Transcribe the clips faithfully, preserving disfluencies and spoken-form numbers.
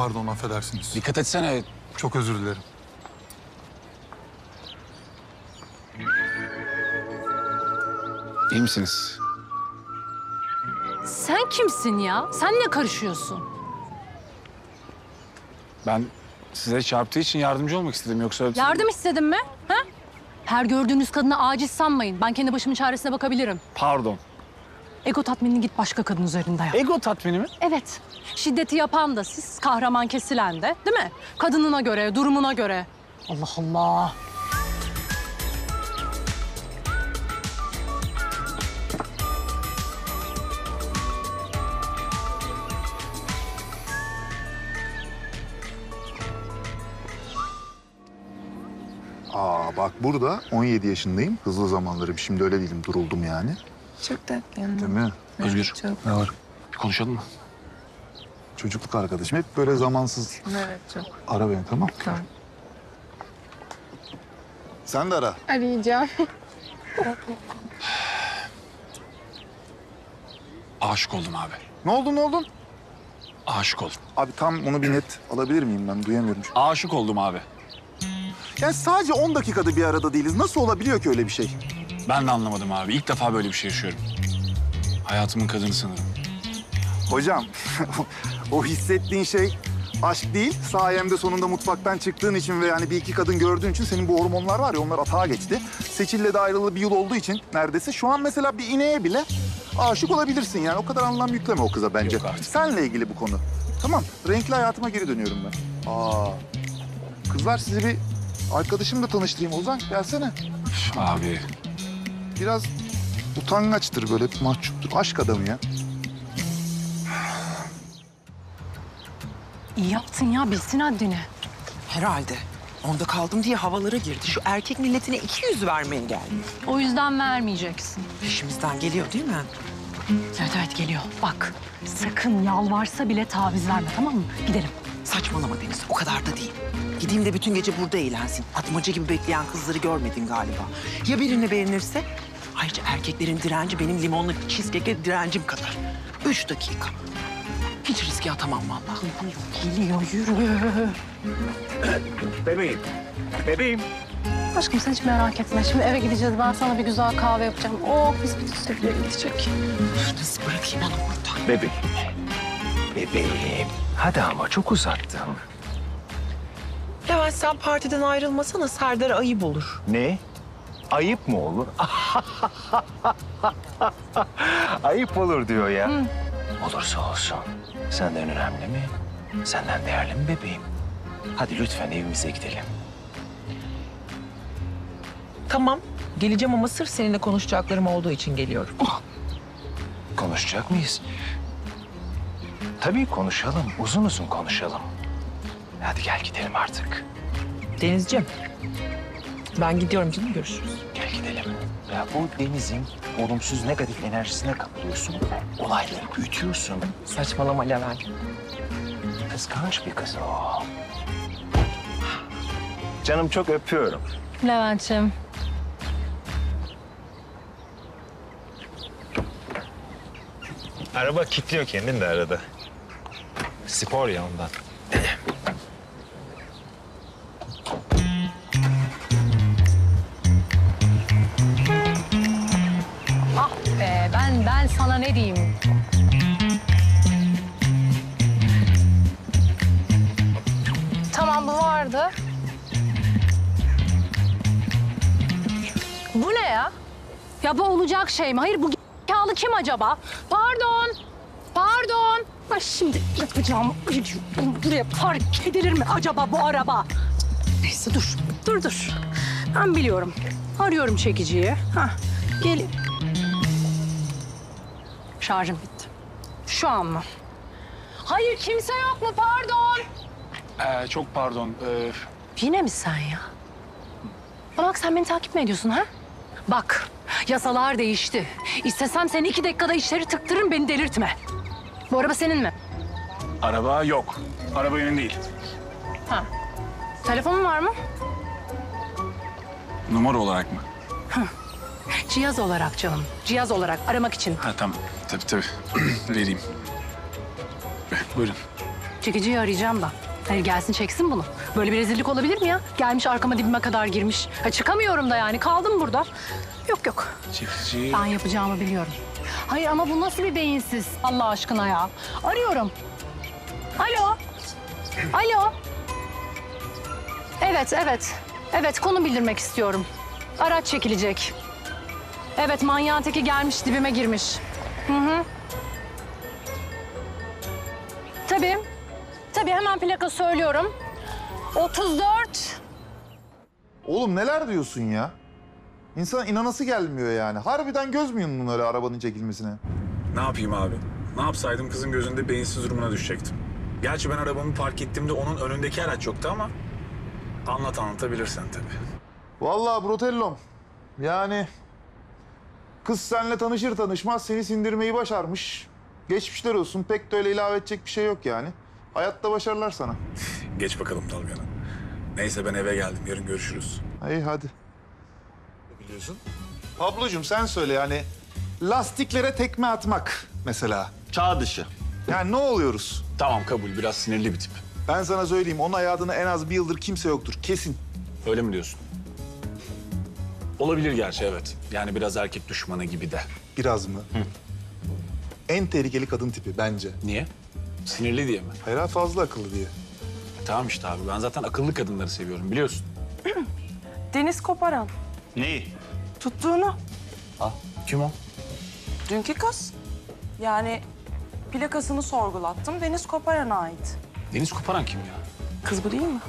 Pardon, affedersiniz. Dikkat etsene. Çok özür dilerim. İyi misiniz? Sen kimsin ya? Sen ne karışıyorsun? Ben size çarptığı için yardımcı olmak istedim yoksa... Yardım istedin mi? Ha? Her gördüğünüz kadına aciz sanmayın. Ben kendi başımın çaresine bakabilirim. Pardon. Ego tatminini git başka kadın üzerinde yap. Ego tatmini mi? Evet. Şiddeti yapan da siz, kahraman kesilen de, değil mi? Kadınına göre, durumuna göre. Allah Allah. Aa bak burada on yedi yaşındayım. Hızlı zamanlarım. Şimdi öyle değilim. Duruldum yani. Çok tatlıyım. Değil mi? Özgür. Çok. Ne var? Bir konuşalım mı? Çocukluk arkadaşım. Hep böyle zamansız. Evet çok. Ara beni, tamam? Tamam. Sen de ara. Arayacağım. Aşık oldum abi. Ne oldu, ne oldu? Aşık oldum. Abi tam onu bir net alabilir miyim ben? Duyamıyorum şu an. Aşık oldum abi. Yani sadece on dakikada bir arada değiliz. Nasıl olabiliyor ki öyle bir şey? Ben de anlamadım abi. İlk defa böyle bir şey yaşıyorum. Hayatımın kadını sanırım. Hocam, o hissettiğin şey aşk değil. Sayemde sonunda mutfaktan çıktığın için ve yani bir iki kadın gördüğün için senin bu hormonlar var ya, onlar atağa geçti. Seçil'le de ayrılalı bir yıl olduğu için neredeyse şu an mesela bir ineğe bile aşık olabilirsin yani. O kadar anlam yükleme o kıza bence. Yok artık. Senle ilgili bu konu. Tamam, renkli hayatıma geri dönüyorum ben. Aa, kızlar sizi bir arkadaşımla tanıştırayım Ozan. Gelsene. Üf, abi. Biraz utangaçtır, böyle mahcuptur. Aşk adamı ya. İyi yaptın ya, bilsin haddini. Herhalde. Onda kaldım diye havalara girdi. Şu erkek milletine iki yüz vermeye geldi. O yüzden vermeyeceksin. Peşimizden geliyor değil mi? Evet evet geliyor. Bak sakın yalvarsa bile taviz verme, tamam mı? Gidelim. Saçmalama Deniz, o kadar da değil. Gideyim de bütün gece burada eğlensin. Atmaca gibi bekleyen kızları görmedin galiba. Ya birini beğenirse? Ayrıca erkeklerin direnci benim limonlu cheesecake'e direncim kadar. Üç dakika. Hiç riske atamam vallahi. Geliyor, yürü. Bebeğim. Bebeğim. Aşkım sen hiç merak etme. Şimdi eve gideceğiz. Ben sana bir güzel kahve yapacağım. Oh, biz bir sevgiliye gidecek. Nasıl bırakayım onu burada? Bebeğim. Bebeğim. Hadi ama çok uzattın. Levent sen partiden ayrılmasana, Serdar ayıp olur. Ne? Ayıp mı olur? Ayıp olur diyor ya. Hı. Olursa olsun. Senden önemli mi? Senden değerli mi bebeğim? Hadi lütfen evimize gidelim. Tamam, geleceğim ama sırf seninle konuşacaklarım olduğu için geliyorum. Konuşacak mıyız? Tabii konuşalım. Uzun uzun konuşalım. Hadi gel gidelim artık. Denizciğim, ben gidiyorum canım, görüşürüz. Gel gidelim. Ya bu denizin olumsuz negatif enerjisine kapılıyorsun. Olayları büyütüyorsun. Saçmalama Levent. Kıskanç bir kız o. Canım çok öpüyorum. Levent'ciğim. Araba kilitliyor kendini de arada. Spor ya ondan. Ah be, ben ben sana ne diyeyim? Tamam, bu vardı. Bu ne ya? Ya bu olacak şey mi? Hayır, bu g***kalı kim acaba? Pardon, pardon. Ben şimdi yapacağım. Buraya park edilir mi acaba bu araba? Neyse dur, dur dur. Ben biliyorum. Arıyorum çekiciyi. Hah, gel. Şarjım bitti. Şu an mı? Hayır, kimse yok mu? Pardon. Ee, çok pardon. Ee, Yine mi sen ya? Bana bak, sen beni takip mi ediyorsun ha? Bak, yasalar değişti. İstesem seni iki dakikada içeri tıktırırım, beni delirtme. Bu araba senin mi? araba yok. Araba benim değil. Ha. Telefonun var mı? Numara olarak mı? Cihaz olarak canım. Cihaz olarak aramak için. Ha tamam. Tabii tabii. Vereyim. Buyurun. Çekiciyi arayacağım da. Hayır gelsin çeksin bunu. Böyle bir rezillik olabilir mi ya? Gelmiş arkama dibime kadar girmiş. Ha, çıkamıyorum da yani kaldım burada. Yok yok. Çekici. Ben yapacağımı biliyorum. Hayır ama bu nasıl bir beyinsiz Allah aşkına ya? Arıyorum. Alo. Alo. Evet, evet. Evet, konu bildirmek istiyorum. Araç çekilecek. Evet, manyağın teki gelmiş, dibime girmiş. Hı hı. Tabii. Tabii, hemen plaka söylüyorum. otuz dört. Oğlum neler diyorsun ya? İnsan inanası gelmiyor yani. Harbiden göz mü yumdun öyle arabanın çekilmesine? Ne yapayım abi? Ne yapsaydım kızın gözünde beyinsiz durumuna düşecektim. Gerçi ben arabamı park ettiğimde onun önündeki araç yoktu ama... Anlat anlatabilirsen tabii. Vallahi Brutellom. Yani kız seninle tanışır tanışmaz seni sindirmeyi başarmış. Geçmişler olsun. Pek de öyle ilave edecek bir şey yok yani. Hayatta başarılar sana. Geç bakalım dalgana. Neyse ben eve geldim. Yarın görüşürüz. İyi hadi. Biliyorsun. Pablocuğum sen söyle yani lastiklere tekme atmak mesela. Çağ dışı. Yani ne oluyoruz? Tamam kabul. Biraz sinirli bir tip. Ben sana söyleyeyim onun hayatında en az bir yıldır kimse yoktur. Kesin. Öyle mi diyorsun? Olabilir gerçi evet. Yani biraz erkek düşmanı gibi de. Biraz mı? En tehlikeli kadın tipi bence. Niye? Sinirli diye mi? Hayır fazla akıllı diye. E, tamam işte abi. Ben zaten akıllı kadınları seviyorum biliyorsun. Deniz Koparan. Neyi? Tuttuğunu. Kim o? Dünkü kız. Yani plakasını sorgulattım. Deniz Koparan'a ait. Deniz Koparan kim ya? Kız bu değil mi?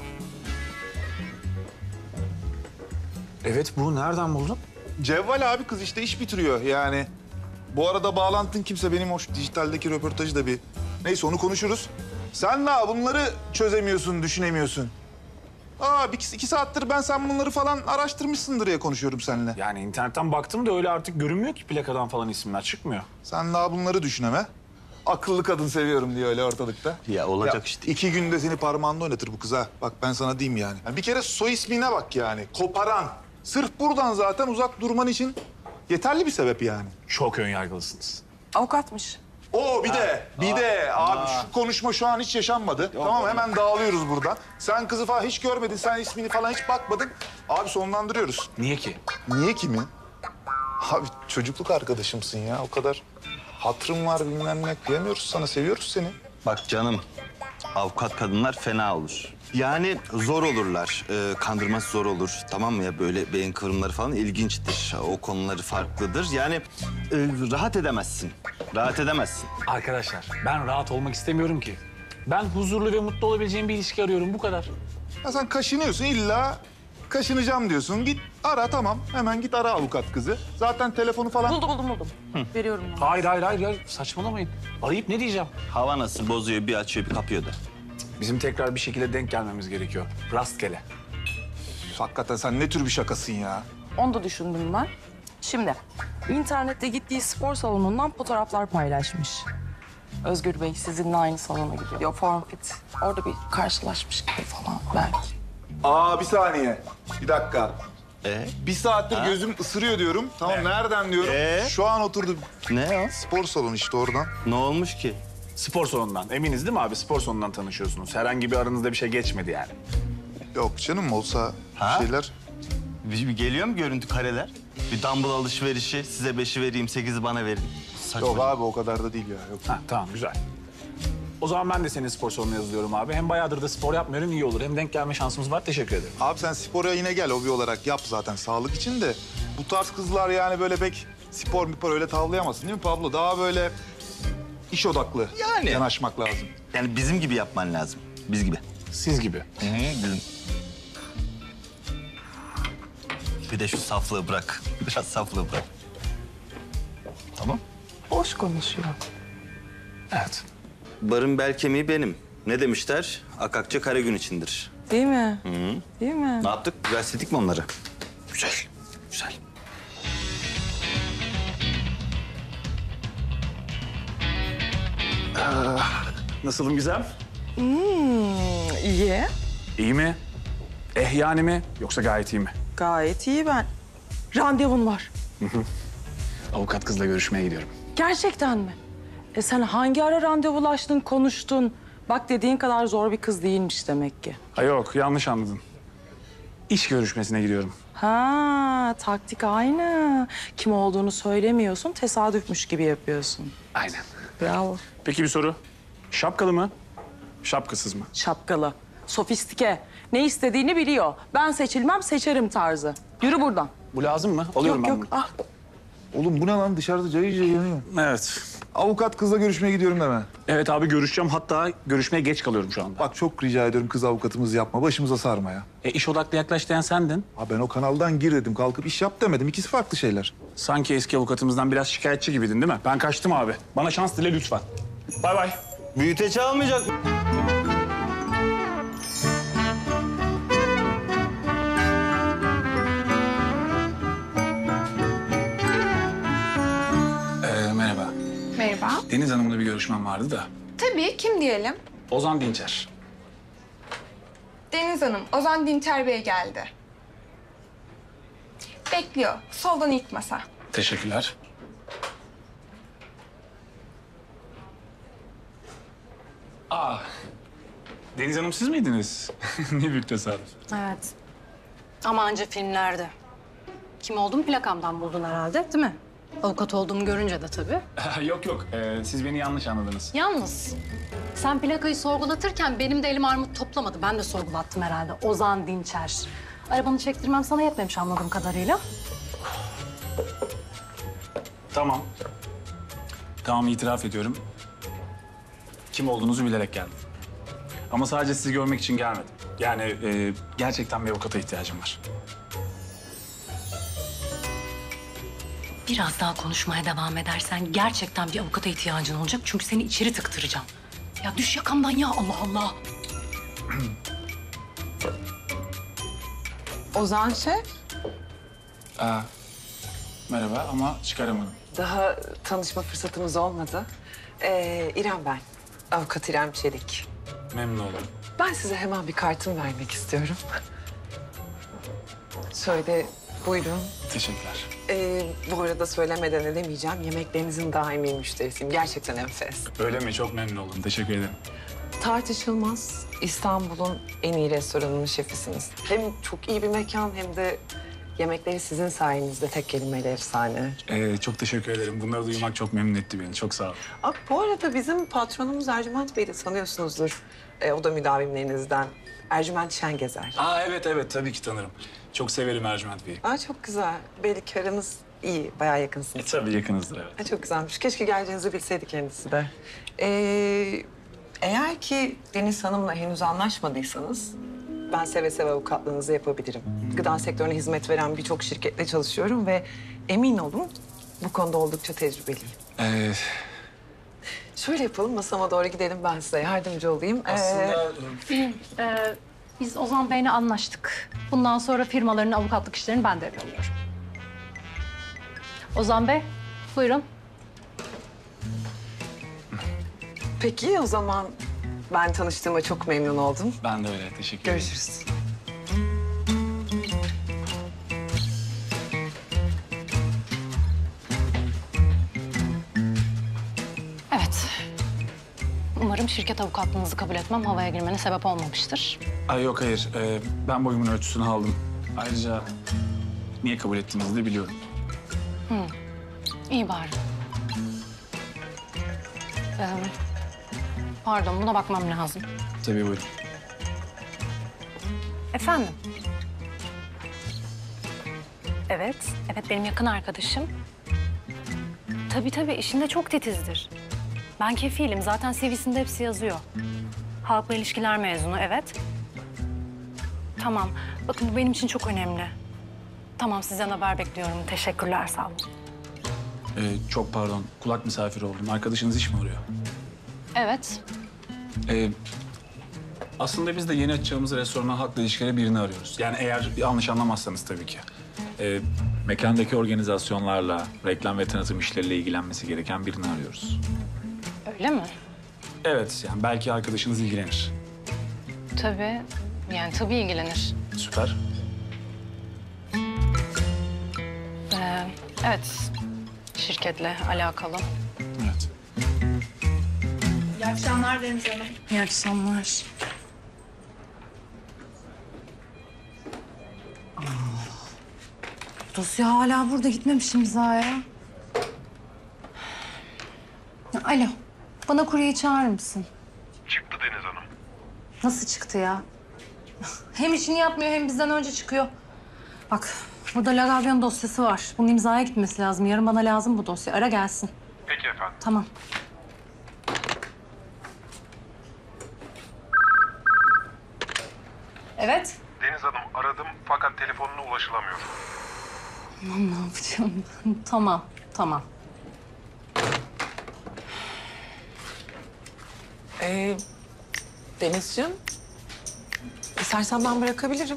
Evet bu. Nereden buldun? Cevval abi kız işte iş bitiriyor yani. Bu arada bağlantın kimse benim o dijitaldeki röportajı da bir... Neyse onu konuşuruz. Sen daha bunları çözemiyorsun, düşünemiyorsun. Aa bir iki, iki saattir ben sen bunları falan araştırmışsındır diye konuşuyorum seninle. Yani internetten baktım da öyle artık görünmüyor ki plakadan falan isimler çıkmıyor. Sen daha bunları düşüneme. Akıllı kadın seviyorum diye öyle ortalıkta. Ya olacak işte. İki günde seni parmağında oynatır bu kız ha. Bak ben sana diyeyim yani. Yani bir kere soy ismine bak yani. Koparan. Sırf buradan zaten uzak durman için yeterli bir sebep yani. Çok önyargılısınız. Avukatmış. Oo bir de, bir de abi şu konuşma şu an hiç yaşanmadı. tamam hemen dağılıyoruz buradan. Sen kızı falan hiç görmedin, sen ismini falan hiç bakmadın. Abi sonlandırıyoruz. Niye ki? Niye kimi? Abi çocukluk arkadaşımsın ya o kadar. Hatırım var bilmem ne. Kıyamıyoruz sana, seviyoruz seni. Bak canım, avukat kadınlar fena olur. Yani zor olurlar, ee, kandırması zor olur. Tamam mı ya böyle beyin kıvrımları falan ilginçtir. O konuları farklıdır. Yani e, rahat edemezsin, rahat edemezsin. Arkadaşlar ben rahat olmak istemiyorum ki. Ben huzurlu ve mutlu olabileceğim bir ilişki arıyorum bu kadar. Ya sen kaşınıyorsun illa kaşınacağım diyorsun. Git ara tamam. Hemen git ara avukat kızı. Zaten telefonu falan... Buldum buldum buldum. Veriyorum onu. Hayır hayır hayır, hayır. Saçmalamayın. Arayıp ne diyeceğim? Hava nasıl bozuyor, bir açıyor, bir kapıyor da. Bizim tekrar bir şekilde denk gelmemiz gerekiyor. Rastgele. Hakikaten sen ne tür bir şakasın ya? Onu da düşündüm ben. Şimdi internette gittiği spor salonundan fotoğraflar paylaşmış. Özgür Bey sizinle aynı salona gidiyor. Form fit. Orada bir karşılaşmış gibi falan belki. Aa bir saniye. Bir dakika. Ee? Bir saattir gözüm ısırıyor diyorum. Tamam nereden diyorum. Ee? Şu an oturdu. Ne o? Spor salonu işte oradan. Ne olmuş ki? Spor salonundan. Eminiz değil mi abi? Spor salonundan tanışıyorsunuz. Herhangi bir aranızda bir şey geçmedi yani. Yok canım olsa Ha? bir şeyler. Bir, bir geliyor mu görüntü kareler? Bir dumbbell alışverişi, size beşi vereyim, sekizi bana verin. Saçma. Yok abi o kadar da değil ya. Yok. Ha tamam güzel. O zaman ben de senin spor salonuna yazılıyorum abi. Hem bayağıdır da spor yapmıyorum iyi olur. Hem denk gelme şansımız var. Teşekkür ederim. Abi sen spora yine gel hobi olarak yap zaten sağlık için de. Bu tarz kızlar yani böyle pek spor mipor öyle tavlayamazsın değil mi Pablo? Daha böyle iş odaklı Yani. yanaşmak lazım. Yani bizim gibi yapman lazım. Biz gibi. Siz gibi. Hı hı, bizim. Bir de şu saflığı bırak. Biraz saflığı bırak. Tamam. Boş konuşuyor. Evet. Barın bel kemiği benim. Ne demişler? Akakça kara gün içindir. Değil mi? Hı hı. Değil mi? Ne yaptık? Güzel sildik mi onları? Güzel, güzel. Nasılım güzel? Hmm, iyi. İyi mi? Eh yani mi? Yoksa gayet iyi mi? Gayet iyi ben. Randevun var. Avukat kızla görüşmeye gidiyorum. Gerçekten mi? E sen hangi ara randevulaştın, konuştun? Bak dediğin kadar zor bir kız değilmiş demek ki. Ha yok, yanlış anladın. İş görüşmesine gidiyorum. Ha, taktik aynı. Kim olduğunu söylemiyorsun, tesadüfmüş gibi yapıyorsun. Aynen. Bravo. Peki bir soru. Şapkalı mı? Şapkasız mı? Şapkalı, sofistike. Ne istediğini biliyor. Ben seçilmem, seçerim tarzı. Yürü buradan. Bu lazım mı? Alıyorum yok ben yok. Ah. Oğlum bu ne lan? Dışarıda cayır cayır yanıyor. bunu. Evet. Avukat kızla görüşmeye gidiyorum deme. Evet abi görüşeceğim. Hatta görüşmeye geç kalıyorum şu anda. Bak çok rica ediyorum kız avukatımız yapma. Başımıza sarma ya. E, iş odaklı yaklaş diyen sendin. Ha ben o kanaldan gir dedim. Kalkıp iş yap demedim. İkisi farklı şeyler. Sanki eski avukatımızdan biraz şikayetçi gibiydin değil mi? Ben kaçtım abi. Bana şans dile lütfen. Bay bay. Büyüteç almayacak mı? Ee, merhaba. Merhaba. Deniz Hanım'la bir görüşmem vardı da. Tabii, kim diyelim? Ozan Dinçer. Deniz Hanım, Ozan Dinçer Bey geldi. Bekliyor. Soldan ilk masa. Teşekkürler. Aa, Deniz Hanım siz miydiniz? Ne büyük tesadüf. Evet. Ama anca filmlerde. Kim olduğumu plakamdan buldun herhalde, değil mi? Avukat olduğumu görünce de tabii. yok yok, ee, siz beni yanlış anladınız. Yalnız sen plakayı sorgulatırken benim de elim armut toplamadı. Ben de sorgulattım herhalde. Ozan Dinçer. Arabanı çektirmem sana yetmemiş anladığım kadarıyla. Tamam. Tamam, itiraf ediyorum. Kim olduğunuzu bilerek geldim. Ama sadece sizi görmek için gelmedim. Yani e, gerçekten bir avukata ihtiyacım var. Biraz daha konuşmaya devam edersen gerçekten bir avukata ihtiyacın olacak. Çünkü seni içeri tıktıracağım. Ya düş yakamdan ya, Allah Allah. Ozan Şef. Aa, merhaba ama çıkaramadım. Daha tanışma fırsatımız olmadı. Ee, İrem ben. Avukat İrem Çelik. Memnun oldum. Ben size hemen bir kartım vermek istiyorum. Şöyle buyurun. Teşekkürler. Ee, bu arada söylemeden edemeyeceğim. Yemeklerinizin daimi müşterisiyim. Gerçekten enfes. Öyle mi? Çok memnun oldum. Teşekkür ederim. Tartışılmaz İstanbul'un en iyi restoranının şefisiniz. Hem çok iyi bir mekan hem de yemekleri sizin sayenizde tek kelimeyle efsane. Ee, çok teşekkür ederim. Bunları duymak çok memnun etti beni. Çok sağ ol. Aa, bu arada bizim patronumuz Ercüment Bey'i de tanıyorsunuzdur. Ee, o da müdavimlerinizden. Ercüment Şengezer. Aa evet evet tabii ki tanırım. Çok severim Ercüment Bey'i. Aa, çok güzel. Belli ki aranız iyi, bayağı E, yakınsınız. tabii yakınızdır evet. Aa, çok güzelmiş. Keşke geleceğinizi bilseydi kendisi de. Ee, eğer ki Deniz Hanım'la henüz anlaşmadıysanız... ben seve seve avukatlığınızı yapabilirim. Gıda sektörüne hizmet veren birçok şirketle çalışıyorum ve emin olun bu konuda oldukça tecrübeliyim. Ee, Şöyle yapalım, masama doğru gidelim, ben size yardımcı olayım. Ee, aslında... Ee, biz Ozan Bey'le anlaştık. Bundan sonra firmaların avukatlık işlerini ben devralıyorum. Ozan Bey, buyurun. peki o zaman ben tanıştığıma çok memnun oldum. Ben de öyle. Teşekkür ederim. Görüşürüz. Evet. Umarım şirket avukatlığınızı kabul etmem havaya girmene sebep olmamıştır. Ay yok hayır. Ee, ben boyumun ölçüsünü aldım. Ayrıca niye kabul ettiğinizi de biliyorum. İyi bari. Ee, pardon, buna bakmam lazım. Tabii buyurun. Efendim? Evet, evet benim yakın arkadaşım. Tabii tabii, işinde çok titizdir. Ben kefilim, zaten C V'sinde hepsi yazıyor. Halkla ilişkiler mezunu, evet. Tamam, bakın bu benim için çok önemli. Tamam, sizden haber bekliyorum. Teşekkürler, sağ olun. Ee, çok pardon. Kulak misafiri oldum. Arkadaşınız iş mi arıyor? Evet, Ee, aslında biz de yeni açacağımız restorana halkla ilişkileri birini arıyoruz. Yani eğer bir yanlış anlamazsanız tabii ki. Ee, mekandaki organizasyonlarla, reklam ve tanıtım işleriyle ilgilenmesi gereken birini arıyoruz. öyle mi? Evet, yani belki arkadaşınız ilgilenir. Tabii, yani tabii ilgilenir. Süper. Ee, evet, şirketle alakalı. Evet. İyi akşamlar Deniz Hanım. İyi akşamlar. Dosya hala burada, gitmemiş imzaya. Alo, bana kuryeyi çağırır mısın? Çıktı Deniz Hanım. Nasıl çıktı ya? Hem işini yapmıyor hem bizden önce çıkıyor. Bak, burada Lagavyon dosyası var. Bunun imzaya gitmesi lazım. Yarın bana lazım bu dosya. Ara gelsin. Peki efendim. Tamam. Evet. Deniz Hanım aradım fakat telefonuna ulaşılamıyor. Aman ne yapacağım? Tamam, tamam. Ee, Denizciğim, istersen ben bırakabilirim.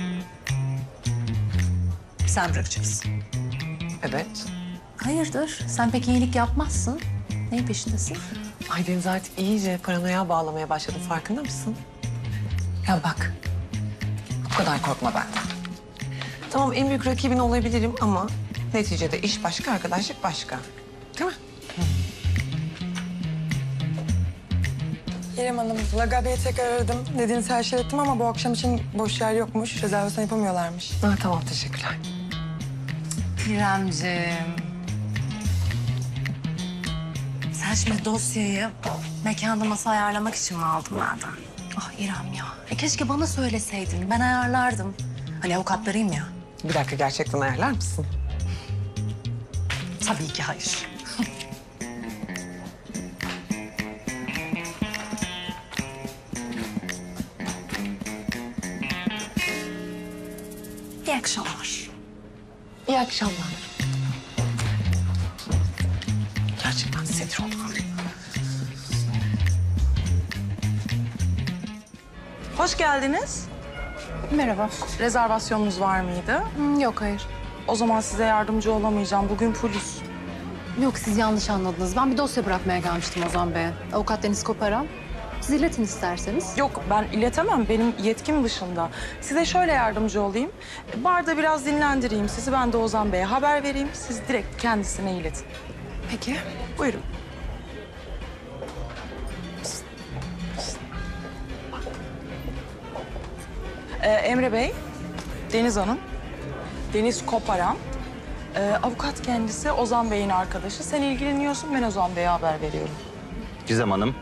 Sen bırakacaksın. Evet. Hayırdır? Sen pek iyilik yapmazsın. Neyin peşindesin? Ay Deniz artık iyice paranoya bağlamaya başladı. Farkında mısın? Ya bak, bu kadar korkma benden. Tamam en büyük rakibin olabilirim ama neticede iş başka, arkadaşlık başka. Değil mi? İrem Hanım, Lagabe'yi tekrar aradım. Dediğiniz her şeyi ettim ama bu akşam için boş yer yokmuş. Rezervasyon yapamıyorlarmış. Ha, tamam teşekkürler. İremciğim. Sen şimdi dosyayı mekanda masa ayarlamak için mi aldın benden? Ah İrem ya. E keşke bana söyleseydin. Ben ayarlardım. Hani avukatlarıyım ya. Bir dakika gerçekten ayarlar mısın? Tabii ki hayır. İyi akşamlar. İyi akşamlar. Gerçekten sinir oldum. Hoş geldiniz. Merhaba. Rezervasyonunuz var mıydı? Hmm, yok hayır. O zaman size yardımcı olamayacağım. Bugün polis. Yok siz yanlış anladınız. Ben bir dosya bırakmaya gelmiştim Ozan Bey'e. Avukat Deniz Koparan. Siz iletin isterseniz. Yok ben iletemem. Benim yetkim dışında. Size şöyle yardımcı olayım. Barda biraz dinlendireyim sizi. Ben de Ozan Bey'e haber vereyim. Siz direkt kendisine iletin. Peki. Buyurun. Ee, Emre Bey, Deniz Hanım, Deniz Koparan. Ee, avukat kendisi Ozan Bey'in arkadaşı. Sen ilgileniyorsun, ben Ozan Bey'e haber veriyorum. Gizem Hanım.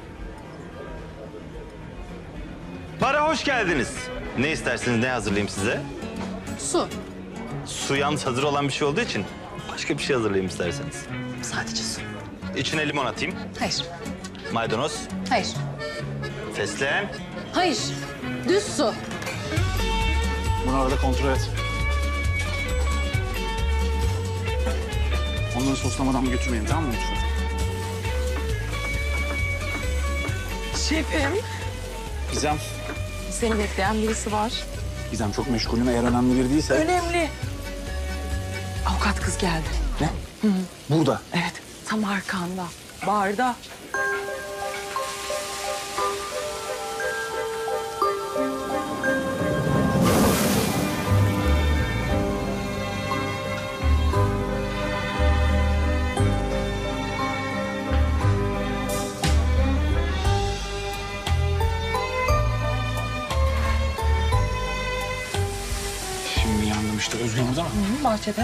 Bara hoş geldiniz. Ne isterseniz ne hazırlayayım size? Su. Su yalnız hazır olan bir şey olduğu için başka bir şey hazırlayayım isterseniz. Sadece su. İçine limon atayım. Hayır. Maydanoz, Hayır. fesleğen. Hayır. Düz su. Bunu arada kontrol et. Onları soslamadan mı götürmeyin, tamam mı lütfen? Şefim. Gizem, Seni bekleyen birisi var. Gizem çok meşgulüm. Eğer önemli biri değilse... Önemli. Avukat kız geldi. Ne? Burada. Evet, tam arkanda. Barda. Şimdi yandım işte. Özgür burada mı? Hı, bahçede.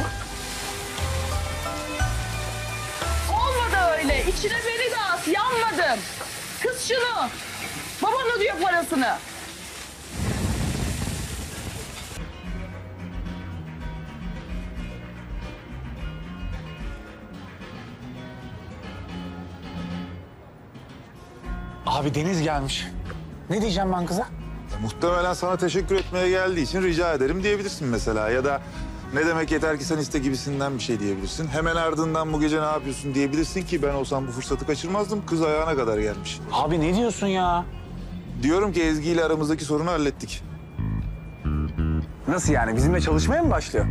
Olmadı öyle. İçine beni de at. Yanmadım. Kız şunu. Baban ödüyor parasını. Abi Deniz gelmiş. Ne diyeceğim ben kıza? Muhtemelen sana teşekkür etmeye geldiği için rica ederim diyebilirsin mesela. Ya da ne demek yeter ki sen iste gibisinden bir şey diyebilirsin. Hemen ardından bu gece ne yapıyorsun diyebilirsin ki ben olsam bu fırsatı kaçırmazdım. Kız ayağına kadar gelmiş. Abi ne diyorsun ya? Diyorum ki Ezgi ile aramızdaki sorunu hallettik. Nasıl yani? Bizimle çalışmaya mı başlıyor?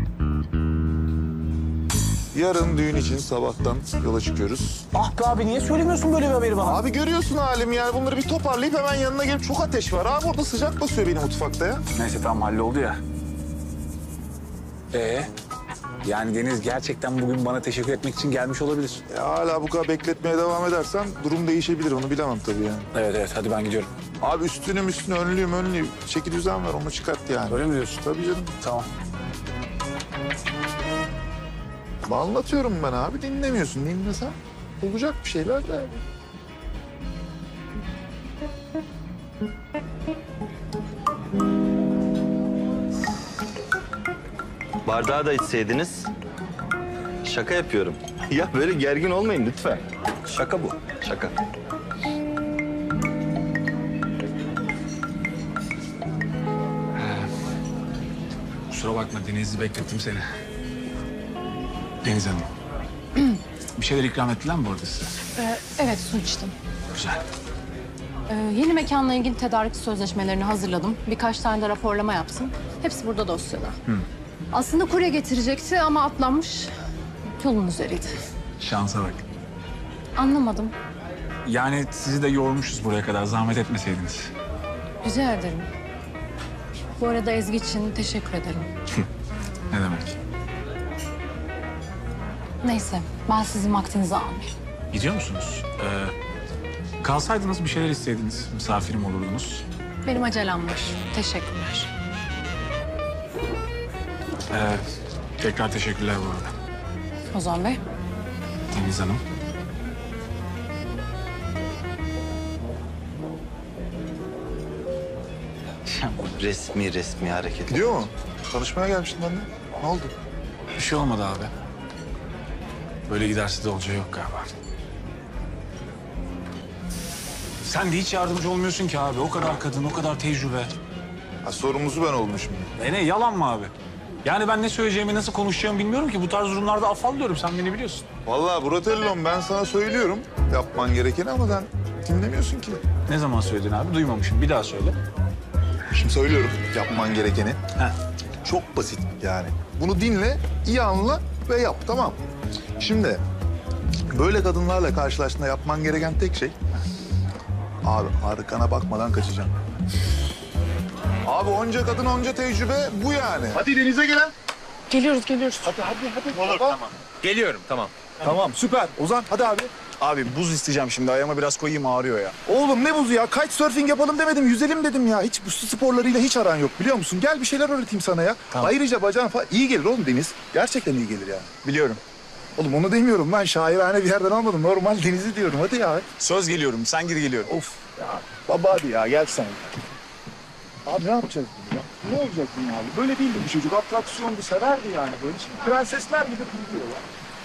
Yarın düğün için sabahtan yola çıkıyoruz. Ah be abi niye söylemiyorsun böyle bir haberi bana? Abi görüyorsun halim yani bunları bir toparlayıp hemen yanına gelip çok ateş var. Abi orada sıcak basıyor benim mutfakta ya. Neyse tamam halloldu ya. Ee, Yani Deniz gerçekten bugün bana teşekkür etmek için gelmiş olabilir. Ya hala bu kadar bekletmeye devam edersen durum değişebilir. Onu bilemem tabii yani. Evet evet hadi ben gidiyorum. Abi üstünüm üstüne, önlüyüm önlüyüm. Çeki düzen ver, onu çıkart yani. Öyle mi diyorsun? Tabii canım. Tamam. Anlatıyorum ben abi, dinlemiyorsun. Dinlesen olacak bir şeyler de. Bardağı da içseydiniz. Şaka yapıyorum. Ya böyle gergin olmayın lütfen. Şaka bu, şaka. Kusura bakma Deniz'i beklettim seni. Deniz Hanım. Bir şeyler ikram ettiler mi bu arada size? Ee, evet, su içtim. Güzel. Ee, yeni mekanla ilgili tedarik sözleşmelerini hazırladım. Birkaç tane de raporlama yaptım. Hepsi burada dosyada. Hı. Aslında kurye getirecekti ama atlanmış. Yolun üzeriydi. Şansa bak. Anlamadım. Yani sizi de yormuşuz buraya kadar. Zahmet etmeseydiniz. Rica ederim. Bu arada Ezgi için teşekkür ederim. Ne demek? Neyse, ben sizin vaktinizi almayayım. Gidiyor musunuz? Ee, kalsaydınız bir şeyler isteydiniz. Misafirim olurdunuz. Benim acelem var. Teşekkürler. Ee, tekrar teşekkürler bu arada. Ozan Bey. Deniz Hanım. Resmi resmi hareket. Gidiyor mu? Tanışmaya gelmiştin benimle. Ne oldu? Bir şey olmadı abi. Böyle giderse de olacağı yok galiba. Sen de hiç yardımcı olmuyorsun ki abi. O kadar kadın, o kadar tecrübe. Ha, sorumlusu ben olmuşum. E ne, yalan mı abi? Yani ben ne söyleyeceğimi, nasıl konuşacağımı bilmiyorum ki. Bu tarz durumlarda afallıyorum, sen beni biliyorsun. Vallahi Bratello'm, ben sana söylüyorum yapman gerekeni ama sen dinlemiyorsun ki. Ne zaman söyledin abi? Duymamışım. Bir daha söyle. Şimdi söylüyorum yapman gerekeni. Heh. Çok basit yani. Bunu dinle, iyi anla ve yap, tamam. Şimdi böyle kadınlarla karşılaştığında yapman gereken tek şey... Abi arkana bakmadan kaçacaksın. Abi onca kadın, onca tecrübe bu yani. Hadi denize gelen. Geliyoruz, geliyoruz. Hadi hadi hadi. Olur tamam. Geliyorum, tamam. Tamam süper. Ozan hadi abi. Abi buz isteyeceğim şimdi. Ayağıma biraz koyayım, ağrıyor ya. Oğlum ne buzu ya? Kitesurfing yapalım demedim, yüzelim dedim ya. Hiç bu su sporlarıyla hiç aran yok biliyor musun? Gel bir şeyler öğreteyim sana ya. Tamam. Ayrıca bacağın falan iyi gelir oğlum deniz. Gerçekten iyi gelir yani. Biliyorum. Oğlum onu demiyorum ben, şairane bir yerden almadım. Normal denizi diyorum, hadi ya. Söz geliyorum, sen gir geliyorum. Of ya. Baba hadi ya, gel sen. Abi ne yapacağız bunu ya? Ne olacak bunu abi? Böyle değildi bu çocuk. Atraksiyondu, severdi yani. Böyle şimdi prensesler gibi kırılıyorlar.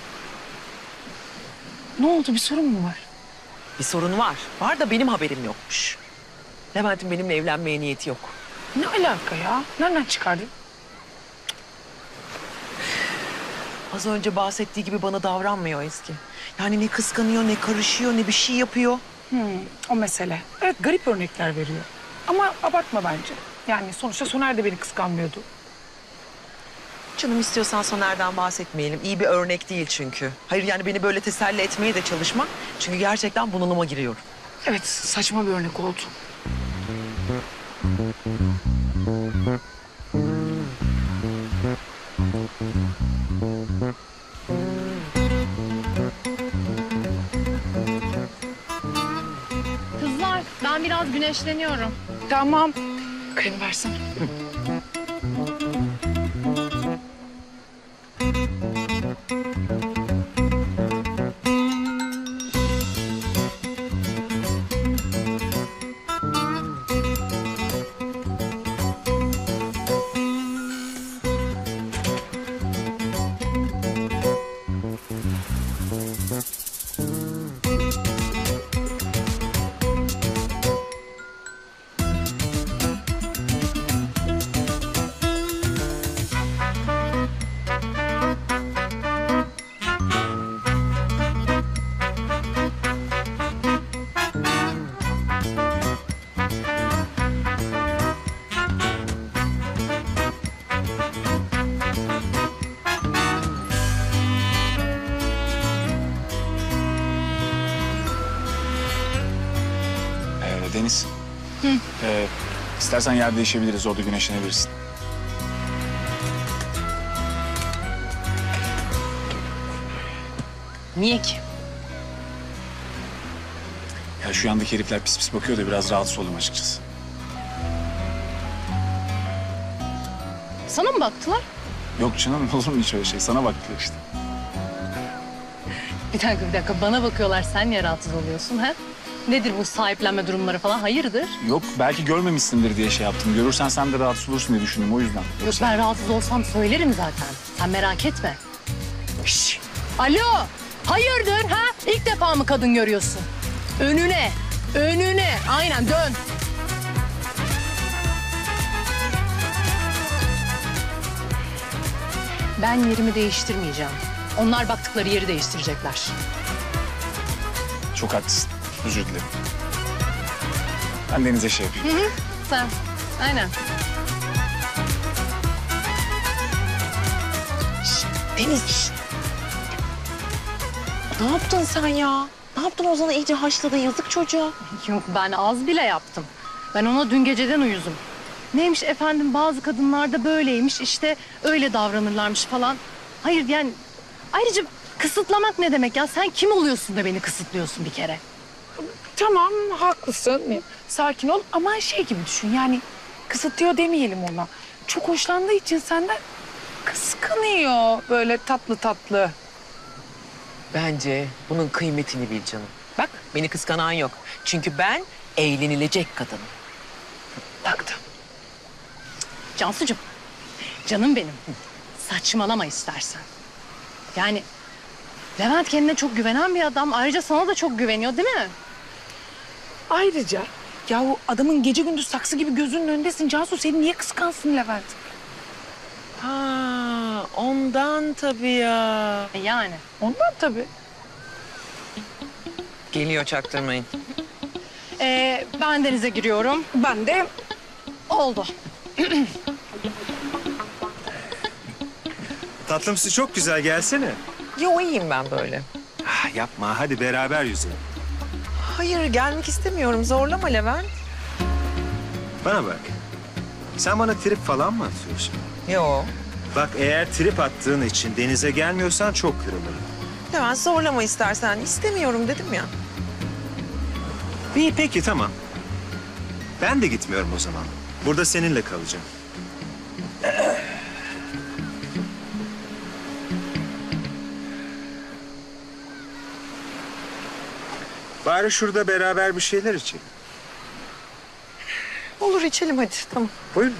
Ne oldu, bir sorun mu var? Bir sorun var. Var da benim haberim yokmuş. Levent'in benimle evlenmeye niyeti yok. Ne alaka ya? Nereden çıkardın? Az önce bahsettiği gibi bana davranmıyor Ezgi. Yani ne kıskanıyor, ne karışıyor, ne bir şey yapıyor. Hmm, o mesele. Evet, garip örnekler veriyor. Ama abartma bence. Yani sonuçta Soner de beni kıskanmıyordu. Canım istiyorsan Soner'den bahsetmeyelim. İyi bir örnek değil çünkü. Hayır yani beni böyle teselli etmeye de çalışma. Çünkü gerçekten bunalıma giriyorum. Evet, saçma bir örnek oldu. Kızlar, ben biraz güneşleniyorum. Tamam. Kremi versene. Ee, Deniz. Hı. Ee, istersen yer değişebiliriz. Orada güneşlenebilirsin. Niye ki? Ya şu yandaki herifler pis pis bakıyor da biraz rahatsız oldum açıkçası. Sana mı baktılar? Yok canım, olur mu hiç öyle şey? Sana baktılar işte. Bir dakika bir dakika bana bakıyorlar sen niye rahatsız oluyorsun ha? Nedir bu sahiplenme durumları falan hayırdır? Yok, belki görmemişsindir diye şey yaptım. Görürsen sen de rahatsız olursun diye düşündüm o yüzden. Yok ben rahatsız olsam söylerim zaten. Sen merak etme. Şş. Alo, hayırdır ha? İlk defa mı kadın görüyorsun? Önüne, önüne. Aynen dön. Ben yerimi değiştirmeyeceğim. Onlar baktıkları yeri değiştirecekler. Çok haklısın. Özür dilerim. Ben Deniz'e şey yapayım. Hı hı, sen. Aynen. Deniz. Şişt. Ne yaptın sen ya? Ne yaptın Ozan'ı iyice haşladın yazık çocuğa. Yok ben az bile yaptım. Ben ona dün geceden uyuzum. Neymiş efendim bazı kadınlarda böyleymiş işte öyle davranırlarmış falan. Hayır yani ayrıca kısıtlamak ne demek ya? Sen kim oluyorsun da beni kısıtlıyorsun bir kere? Tamam haklısın. Sakin ol ama şey gibi düşün yani kısıtlıyor demeyelim ona. Çok hoşlandığı için senden kıskanıyor böyle tatlı tatlı. Bence bunun kıymetini bil canım. Bak beni kıskanan yok. Çünkü ben eğlenilecek kadınım. Taktım. Cansucuğum, canım benim. Saçmalama istersen. Yani Levent kendine çok güvenen bir adam. Ayrıca sana da çok güveniyor değil mi? Ayrıca ya o adamın gece gündüz saksı gibi gözünün önündesin. Cansu seni niye kıskansın Levent? Ha, ondan tabii ya. E yani. Ondan tabii. Geliyor çaktırmayın. Ee, ben denize giriyorum. Ben de Oldu. Tatlım su çok güzel, gelsene. Yo iyiyim ben böyle. Ah, yapma, hadi beraber yüzelim. Hayır gelmek istemiyorum. Zorlama Levent. Bana bak. Sen bana trip falan mı atıyorsun? Yo. Bak eğer trip attığın için denize gelmiyorsan çok kırılırım. Levent zorlama istersen. İstemiyorum dedim ya. İyi peki tamam. Ben de gitmiyorum o zaman. Burada seninle kalacağım. Bari şurada beraber bir şeyler içelim. Olur içelim hadi tamam. Buyurun.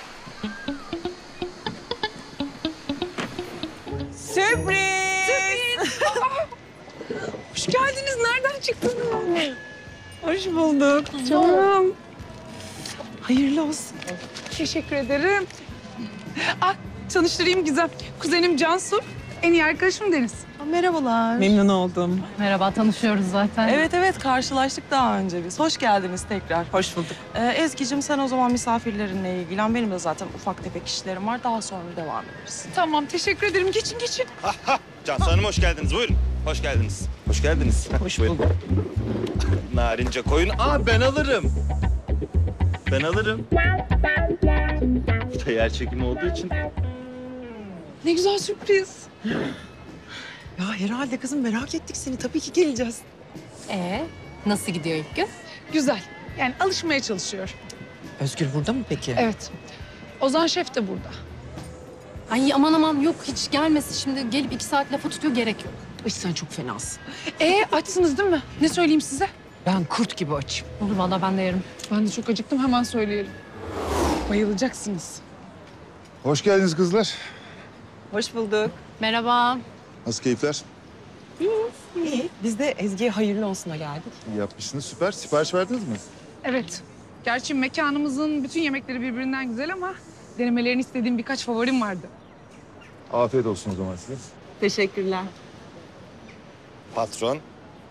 Sürpriz! Sürpriz! Hoş geldiniz. Nereden çıktınız? Hoş bulduk. Canım. Hayırlı olsun. Teşekkür ederim. Ah, tanıştırayım Gizem. Kuzenim Cansu. En iyi arkadaşım Deniz. Merhabalar. Memnun oldum. Merhaba, tanışıyoruz zaten. Evet evet karşılaştık daha önce biz. Hoş geldiniz tekrar. Hoş bulduk. Ee, Ezgi'cim sen o zaman misafirlerinle ilgilen. Benim de zaten ufak tefek işlerim var. Daha sonra devam ederiz. Tamam, teşekkür ederim. Geçin, geçin. Cansu Hanım hoş geldiniz. Buyurun. Hoş geldiniz. Hoş geldiniz. Hoş bulduk. Narince koyun. Aa ben alırım. Ben alırım. Bu da yer çekimi olduğu için. Ne güzel sürpriz. Ya herhalde kızım merak ettik seni. Tabii ki geleceğiz. Ee, nasıl gidiyor ilk gün? Güzel. Yani alışmaya çalışıyor. Özgür burada mı peki? Evet. Ozan Şef de burada. Ay aman aman yok hiç gelmesin şimdi gelip iki saat lafa tutuyor gerek yok. Ay sen çok fenasın. Ee, açsınız değil mi? Ne söyleyeyim size? Ben kurt gibi açım. Olur vallahi ben de yerim. Ben de çok acıktım. Hemen söyleyelim. Bayılacaksınız. Hoş geldiniz kızlar. Hoş bulduk. Merhaba. Nasıl keyifler? İyi. Biz de Ezgi'ye hayırlı olsuna geldik. İyi yapmışsınız, süper. Sipariş verdiniz mi? Evet. Gerçi mekanımızın bütün yemekleri birbirinden güzel ama denemelerini istediğim birkaç favorim vardı. Afiyet olsun o zaman size. Teşekkürler. Patron.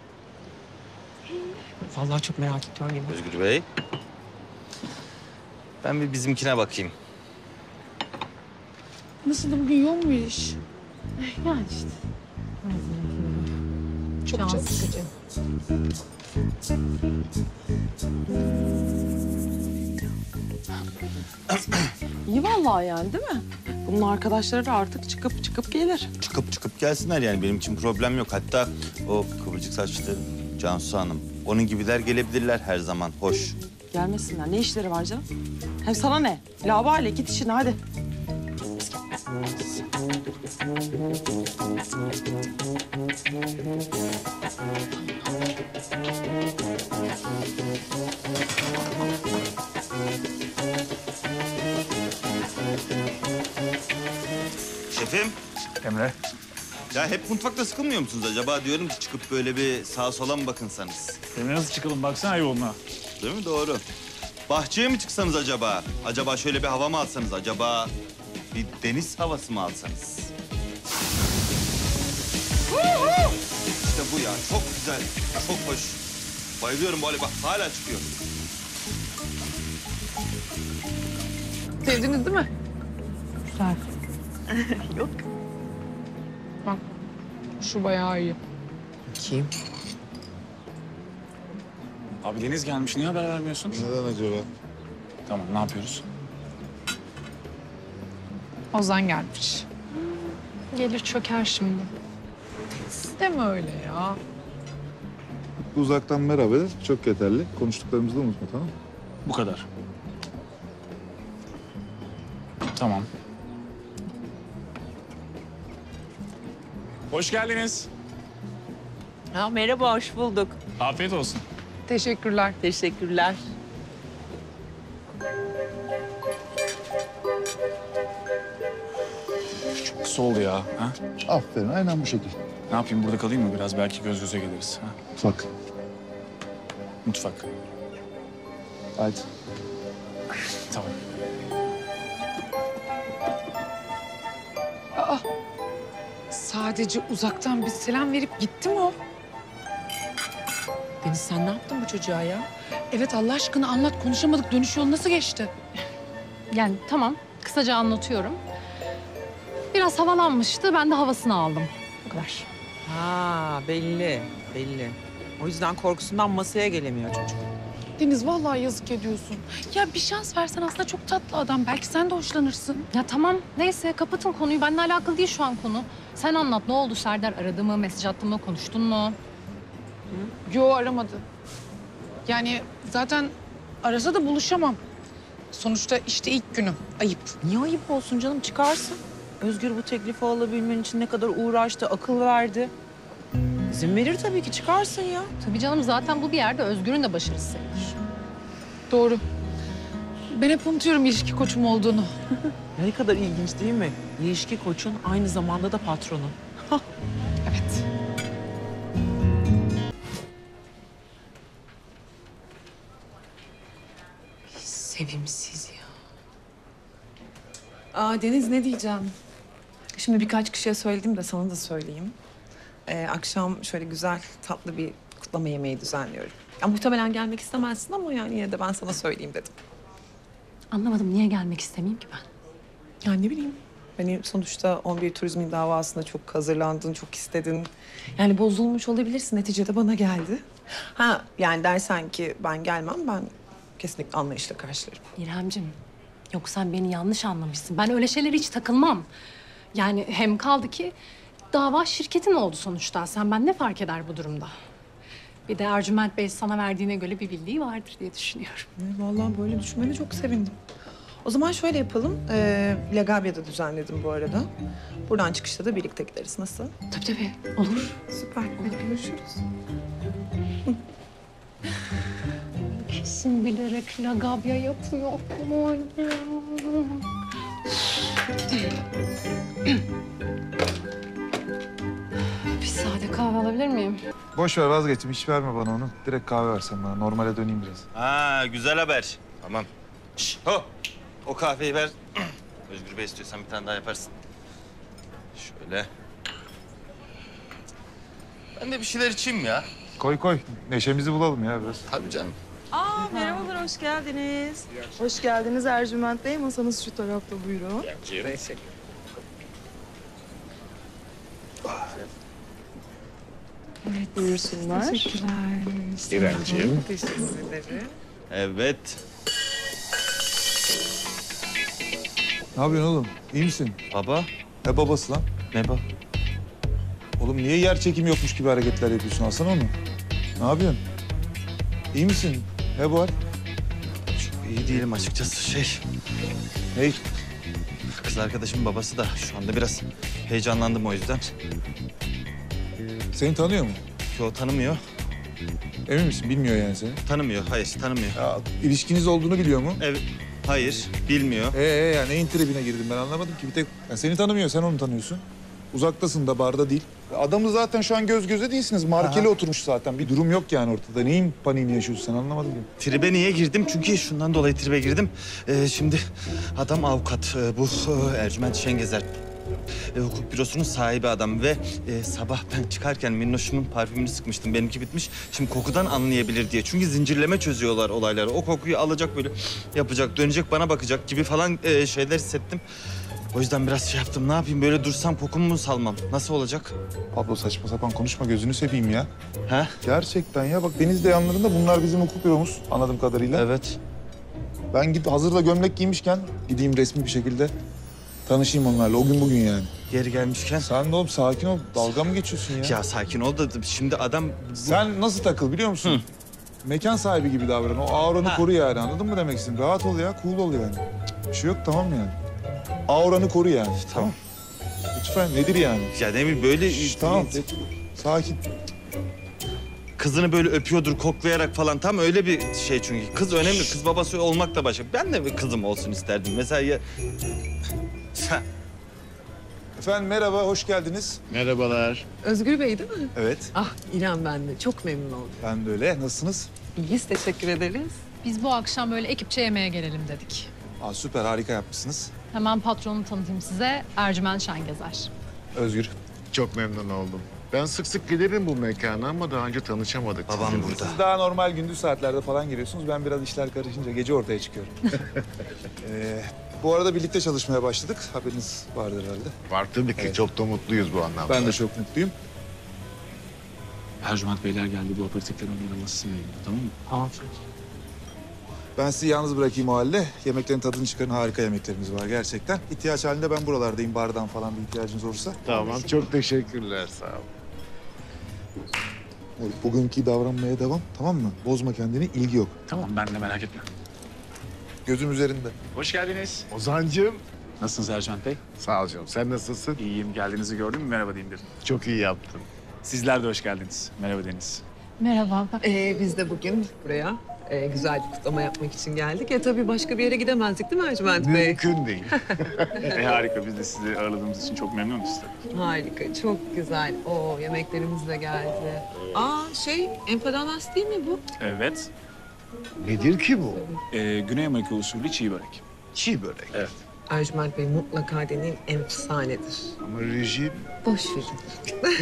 Vallahi çok merak ediyorum yemin. Özgür Bey. Ben bir bizimkine bakayım. Nasıl da bugün yoğun bir iş? Yani işte. Çok Can can sıkıcı. İyi vallahi yani değil mi? Bunun arkadaşları da artık çıkıp çıkıp gelir. Çıkıp çıkıp gelsinler yani benim için problem yok. Hatta o kıvırcık saçlı Cansu Hanım. Onun gibiler gelebilirler her zaman. Hoş. Gelmesinler. Ne işleri var canım? Hem sana ne? Lavale git işine hadi. Şefim. Emre. Ya hep mutfakta sıkılmıyor musunuz acaba? Diyorum ki çıkıp böyle bir sağa sola mı bakınsanız? Emre nasıl çıkalım? Baksana yoluna. Değil mi? Doğru. Bahçeye mi çıksanız acaba? Acaba şöyle bir hava mı alsanız? Acaba bir deniz havası mı alsanız? İşte bu ya. Çok güzel. Çok hoş. Bayılıyorum bu hale. Bak hala çıkıyor. Sevdiniz değil mi? Güzel. Yok. Bak şu bayağı iyi. Kim? Abi Deniz gelmiş. Niye haber vermiyorsun? Neden acaba? Tamam, ne yapıyoruz? Ozan gelmiş. Gelir çöker şimdi. Deme öyle ya. Uzaktan merhaba. Çok yeterli. Konuştuklarımızı da unutma, tamam mı? Bu kadar. Tamam. Hoş geldiniz. Ha, merhaba, hoş bulduk. Afiyet olsun. Teşekkürler. Teşekkürler. Çok kısa oldu ya. Ha? Aferin. Aynen bu şekil. Ne yapayım, burada kalayım mı biraz? Belki göz göze geliriz. Ha? Bak. Mutfak. Haydi. Tamam. Aa, sadece uzaktan bir selam verip gitti mi o? Deniz sen ne yaptın bu çocuğa ya? Evet Allah aşkına anlat, konuşamadık. Dönüş yolu nasıl geçti? Yani tamam, kısaca anlatıyorum. Biraz havalanmıştı, ben de havasını aldım. Bu kadar. Ha, belli, belli. O yüzden korkusundan masaya gelemiyor çocuk. Deniz vallahi yazık ediyorsun. Ya bir şans versen, aslında çok tatlı adam. Belki sen de hoşlanırsın. Ya tamam, neyse kapatın konuyu. Benimle alakalı değil şu an konu. Sen anlat, ne oldu Serdar? Aradı mı, mesaj attı mı, konuştun mu? Yo, aramadı. Yani zaten arasa da buluşamam. Sonuçta işte ilk günüm. Ayıp. Niye ayıp olsun canım? Çıkarsın. Özgür bu teklifi alabilmen için ne kadar uğraştı, akıl verdi. İzin verir tabii ki, çıkarsın ya. Tabii canım, zaten bu bir yerde Özgür'ün de başarısı sayılır. Doğru. Ben hep unutuyorum ilişki koçum olduğunu. Ne kadar ilginç değil mi? İlişki koçun aynı zamanda da patronu. Evet. Sevimsiz ya. Aa Deniz, ne diyeceğim? Şimdi birkaç kişiye söyledim de sana da söyleyeyim. Ee, akşam şöyle güzel, tatlı bir kutlama yemeği düzenliyorum. Ya, muhtemelen gelmek istemezsin ama yani yine de ben sana söyleyeyim dedim. Anlamadım, niye gelmek istemeyeyim ki ben? Ya ne bileyim. Hani sonuçta on bir Turizm'in davasında çok hazırlandın, çok istedin. Yani bozulmuş olabilirsin. Neticede bana geldi. Ha yani dersen ki ben gelmem, ben kesinlikle anlayışla karşılarım. İremcim, yok sen beni yanlış anlamışsın. Ben öyle şeylere hiç takılmam. Yani hem kaldı ki dava şirketin oldu sonuçta. Sen ben ne fark eder bu durumda? Bir de Ercüment Bey sana verdiğine göre bir bildiği vardır diye düşünüyorum. E, Vallahi böyle düşünmene çok sevindim. O zaman şöyle yapalım. Ee, Legabya'da düzenledim bu arada. Buradan çıkışta da birlikte gideriz. Nasıl? Tabii tabii, olur. Süper. Hadi görüşürüz. Kesin bilerek Lagabya yapıyor. Bir sade kahve alabilir miyim? Boş ver, vazgeçtim. Hiç verme bana onu. Direkt kahve versen bana. Normale döneyim biraz. Ha güzel haber. Tamam. Şş, ho. O kahveyi ver. Özgür Bey istiyorsan bir tane daha yaparsın. Şöyle. Ben de bir şeyler içeyim ya. Koy koy. Neşemizi bulalım ya biraz. Tabii canım. Aa, merhabalar, hoş geldiniz. Hoş geldiniz Ercüment Bey. Masanız şu tarafta, buyurun. Evet, buyursunlar. Teşekkürler. İremciğim. Teşekkür ederim. Evet. Ne yapıyorsun oğlum? İyi misin? Baba. Ne babası lan? Ne baba? Oğlum niye yer çekimi yokmuş gibi hareketler yapıyorsun? Alsana onu. Ne yapıyorsun? İyi misin? Ne bu hal? Çok iyi değilim açıkçası. Şey, Hey, kız arkadaşımın babası da şu anda biraz heyecanlandım o yüzden. seni tanıyor mu? Yo, tanımıyor. Emin misin? Bilmiyor yani seni. Tanımıyor, hayır tanımıyor. Ya, ilişkiniz olduğunu biliyor mu? Evet, hayır, bilmiyor. Ee, ee ya neyin tribine girdim ben anlamadım ki. Bir tek ya seni tanımıyor, sen onu tanıyorsun. Uzaktasın da barda değil. Adamı zaten şu an göz göze değilsiniz. Markeli oturmuş zaten. Bir durum yok yani ortada. Neyin paniğini yaşıyorsun sen anlamadım ki. Tribe niye girdim? Çünkü şundan dolayı tribe girdim. Ee, şimdi adam avukat. Ee, bu e, Ercüment Şengezer. E, hukuk bürosunun sahibi adam ve e, sabah ben çıkarken Minnoş'umun parfümünü sıkmıştım. Benimki bitmiş. Şimdi kokudan anlayabilir diye. Çünkü zincirleme çözüyorlar olayları. O kokuyu alacak böyle yapacak, dönecek bana bakacak gibi falan e, şeyler hissettim. O yüzden biraz şey yaptım. Ne yapayım? Böyle dursam kokumu mu salmam? Nasıl olacak? Pablo saçma sapan konuşma gözünü seveyim ya. He? Gerçekten ya bak Deniz de yanlarında bunlar bizim hukuk büromuz anladığım kadarıyla. Evet. Ben git hazırda gömlek giymişken gideyim resmi bir şekilde tanışayım onlarla. O gün bugün yani. Geri gelmişken. Sen de oğlum sakin ol. Dalga mı geçiyorsun ya? Ya sakin ol da şimdi adam... Bu... Sen nasıl takıl biliyor musun? Hı. Mekan sahibi gibi davran. O auranı Ha. koru yani anladın mı demek istedim? Rahat ol ya, cool ol yani. Bir şey yok tamam mı yani? Auranı koru yani. Tamam. Lütfen nedir yani? Ya ne bileyim böyle... Şş, tamam. Sakin. Kızını böyle öpüyordur koklayarak falan tam öyle bir şey çünkü. Kız önemli. Kız babası olmak da başka. Ben de bir kızım olsun isterdim. Mesela ya... Efendim merhaba, hoş geldiniz. Merhabalar. Özgür Bey değil mi? Evet. Ah İrem ben de. Çok memnun oldum. Ben de öyle. Nasılsınız? İyiyiz, teşekkür ederiz. Biz bu akşam böyle ekipçe yemeğe gelelim dedik. Aa, süper, harika yapmışsınız. Hemen patronunu tanıtayım size. Ercüment Şengezer. Özgür. Çok memnun oldum. Ben sık sık gelirim bu mekana ama daha önce tanışamadık. Babam sizinle. burada. Siz daha normal gündüz saatlerde falan geliyorsunuz. Ben biraz işler karışınca gece ortaya çıkıyorum. ee, bu arada birlikte çalışmaya başladık. Haberiniz vardır herhalde. Var tabii ki. Evet. Çok da mutluyuz bu anlamda. Ben de çok mutluyum. Ercüment Beyler geldi, bu aperatifleri onlara nasıl yayınladı, tamam mı? Tamam. Ben sizi yalnız bırakayım o halde. Yemeklerin tadını çıkarın. Harika yemeklerimiz var gerçekten. İhtiyaç halinde ben buralardayım. Bardan falan bir ihtiyacınız olursa. Tamam, çok teşekkürler. Sağ ol. Bugünkü davranmaya devam, tamam mı? Bozma kendini, ilgi yok. Tamam, ben de merak etme. Gözüm üzerinde. Hoş geldiniz. Ozancığım. Nasılsınız Ercüment Bey? Sağ ol canım. Sen nasılsın? İyiyim, geldiğinizi gördüm, merhaba diyeyim dedim. Çok iyi yaptın. Sizler de hoş geldiniz. Merhaba Deniz. Merhaba. Ee, biz de bugün buraya e, güzel bir kutlama yapmak için geldik. E tabii başka bir yere gidemezdik değil mi Ercüment Bey? Mümkün değil. E, harika, biz de sizi ağırladığımız için çok memnunuz tabii. Harika, çok güzel. Oo, yemeklerimiz de geldi. Aa şey, empanadas değil mi bu? Evet. Nedir ki bu? E, Güney Amerika usulü çiğ börek. Çiğ börek. Evet. Ercüment Bey mutlaka deneyin, efsanedir. Ama rejim... Boş verin.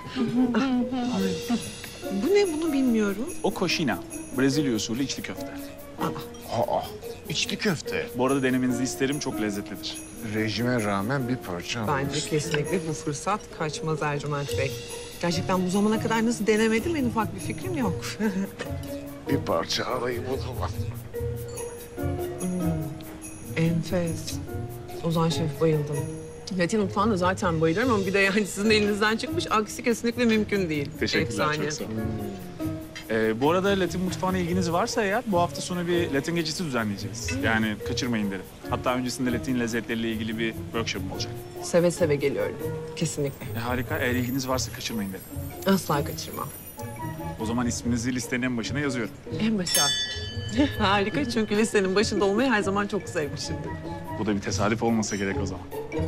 Bu ne, bunu bilmiyorum. O koşina, Brezilya usulü içli köfte. Aa, içli köfte. Bu arada denemenizi isterim, çok lezzetlidir. Rejime rağmen bir parça alıyoruz. Bence kesinlikle bu fırsat kaçmaz Ercüment Bey. Gerçekten bu zamana kadar nasıl denemedim en ufak bir fikrim yok. Bir parça alayım o zaman. Enfes. Ozan Şef bayıldım. Latin mutfağına zaten bayılırım ama bir de yani sizin elinizden çıkmış aksi kesinlikle mümkün değil. Teşekkürler, Efsane. çok sağ olun. Ee, bu arada Latin mutfağına ilginiz varsa eğer bu hafta sonu bir Latin gecesi düzenleyeceğiz. Yani kaçırmayın derim. Hatta öncesinde Latin lezzetleriyle ilgili bir workshop'um olacak. Seve seve geliyorum. Kesinlikle. E, harika, eğer ilginiz varsa kaçırmayın derim. Asla kaçırmam. O zaman isminizi listenin en başına yazıyorum. En başa. Harika çünkü listenin başında olmayı her zaman çok sevmişimdir. Bu da bir tesadüf olmasa gerek o zaman.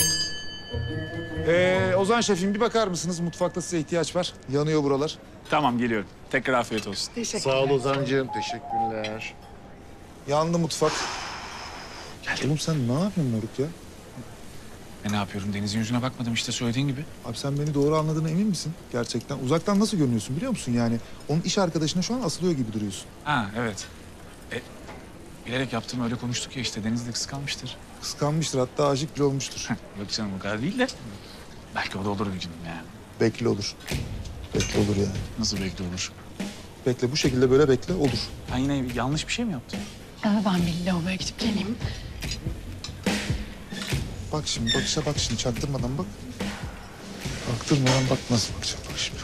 Ee, Ozan Şef'im bir bakar mısınız? Mutfakta size ihtiyaç var. Yanıyor buralar. Tamam, geliyorum. Tekrar afiyet olsun. Teşekkürler. Sağ ol Ozancığım. Teşekkürler. Yandı mutfak. Oğlum sen ne yapıyorsun moruk ya? E ne yapıyorum? Deniz'in yüzüne bakmadım işte söylediğin gibi. Abi sen beni doğru anladığına emin misin? Gerçekten. Uzaktan nasıl görünüyorsun biliyor musun yani? Onun iş arkadaşına şu an asılıyor gibi duruyorsun. Ha, evet. E, bilerek yaptığım öyle konuştuk ya işte. Deniz de kıskanmıştır. Kıskanmıştır hatta aşık bile olmuştur. Yok canım o kadar değil de. Belki o da olur bir gün yani. Bekle olur. Bekle olur yani. Nasıl bekle olur? Bekle bu şekilde böyle bekle olur. Ben yine yanlış bir şey mi yaptım? Ee, ben bir lavaboya gidip geleyim. Bak şimdi bakışa bak şimdi çaktırmadan bak. Baktırmadan bak nasıl bakacağım bak şimdi.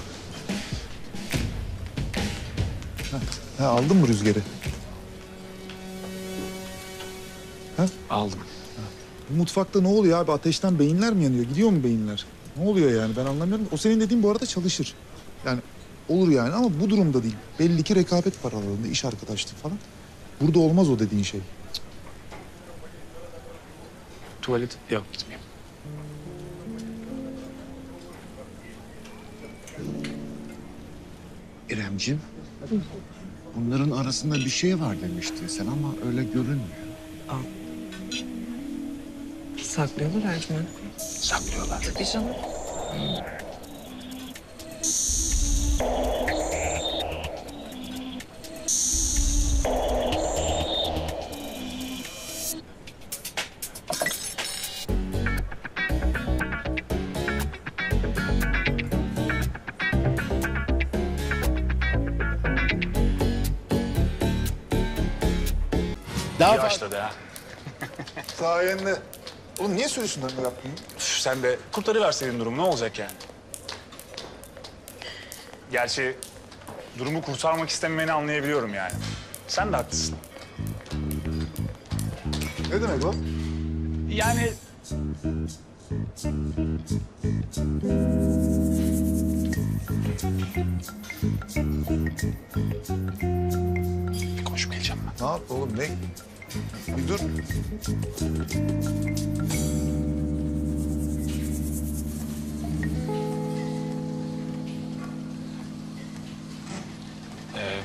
Ha, ha, aldın mı rüzgarı? Ha? Aldım. Bu mutfakta ne oluyor abi? Ateşten beyinler mi yanıyor? Gidiyor mu beyinler? Ne oluyor yani? Ben anlamıyorum. O senin dediğin bu arada çalışır. Yani olur yani ama bu durumda değil. Belli ki rekabet var aralarında, iş arkadaşlığı falan. Burada olmaz o dediğin şey. Tuvalet yok gitmeyeyim. İremciğim, bunların arasında bir şey var demiştin sen ama öyle görünmüyor. Saklıyorlar Ercüment. Saklıyorlar. Tabii canım. Daha İyi başladı ha. Sayende. Oğlum niye söylüyorsun ben de yapmayayım? Üf, sen de kurtarıverseydin durum ne olacak yani? Gerçi durumu kurtarmak istememeni anlayabiliyorum yani. Sen de haklısın. Ne demek o? Yani Bir konuşup geleceğim ben. Ne yap oğlum ne? Bir dur. Ee,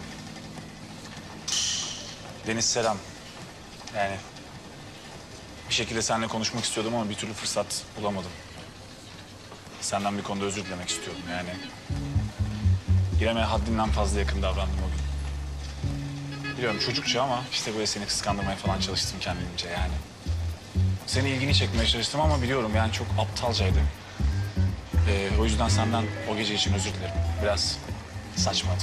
Deniz selam. Yani bir şekilde seninle konuşmak istiyordum ama bir türlü fırsat bulamadım. Senden bir konuda özür dilemek istiyorum yani. İrem'e haddinden fazla yakın davrandım o gün. Biliyorum çocukça ama işte böyle seni kıskandırmaya falan çalıştım kendimce yani. Senin ilgini çekmeye çalıştım ama biliyorum yani çok aptalcaydı. Ee, o yüzden senden o gece için özür dilerim. Biraz saçmadım.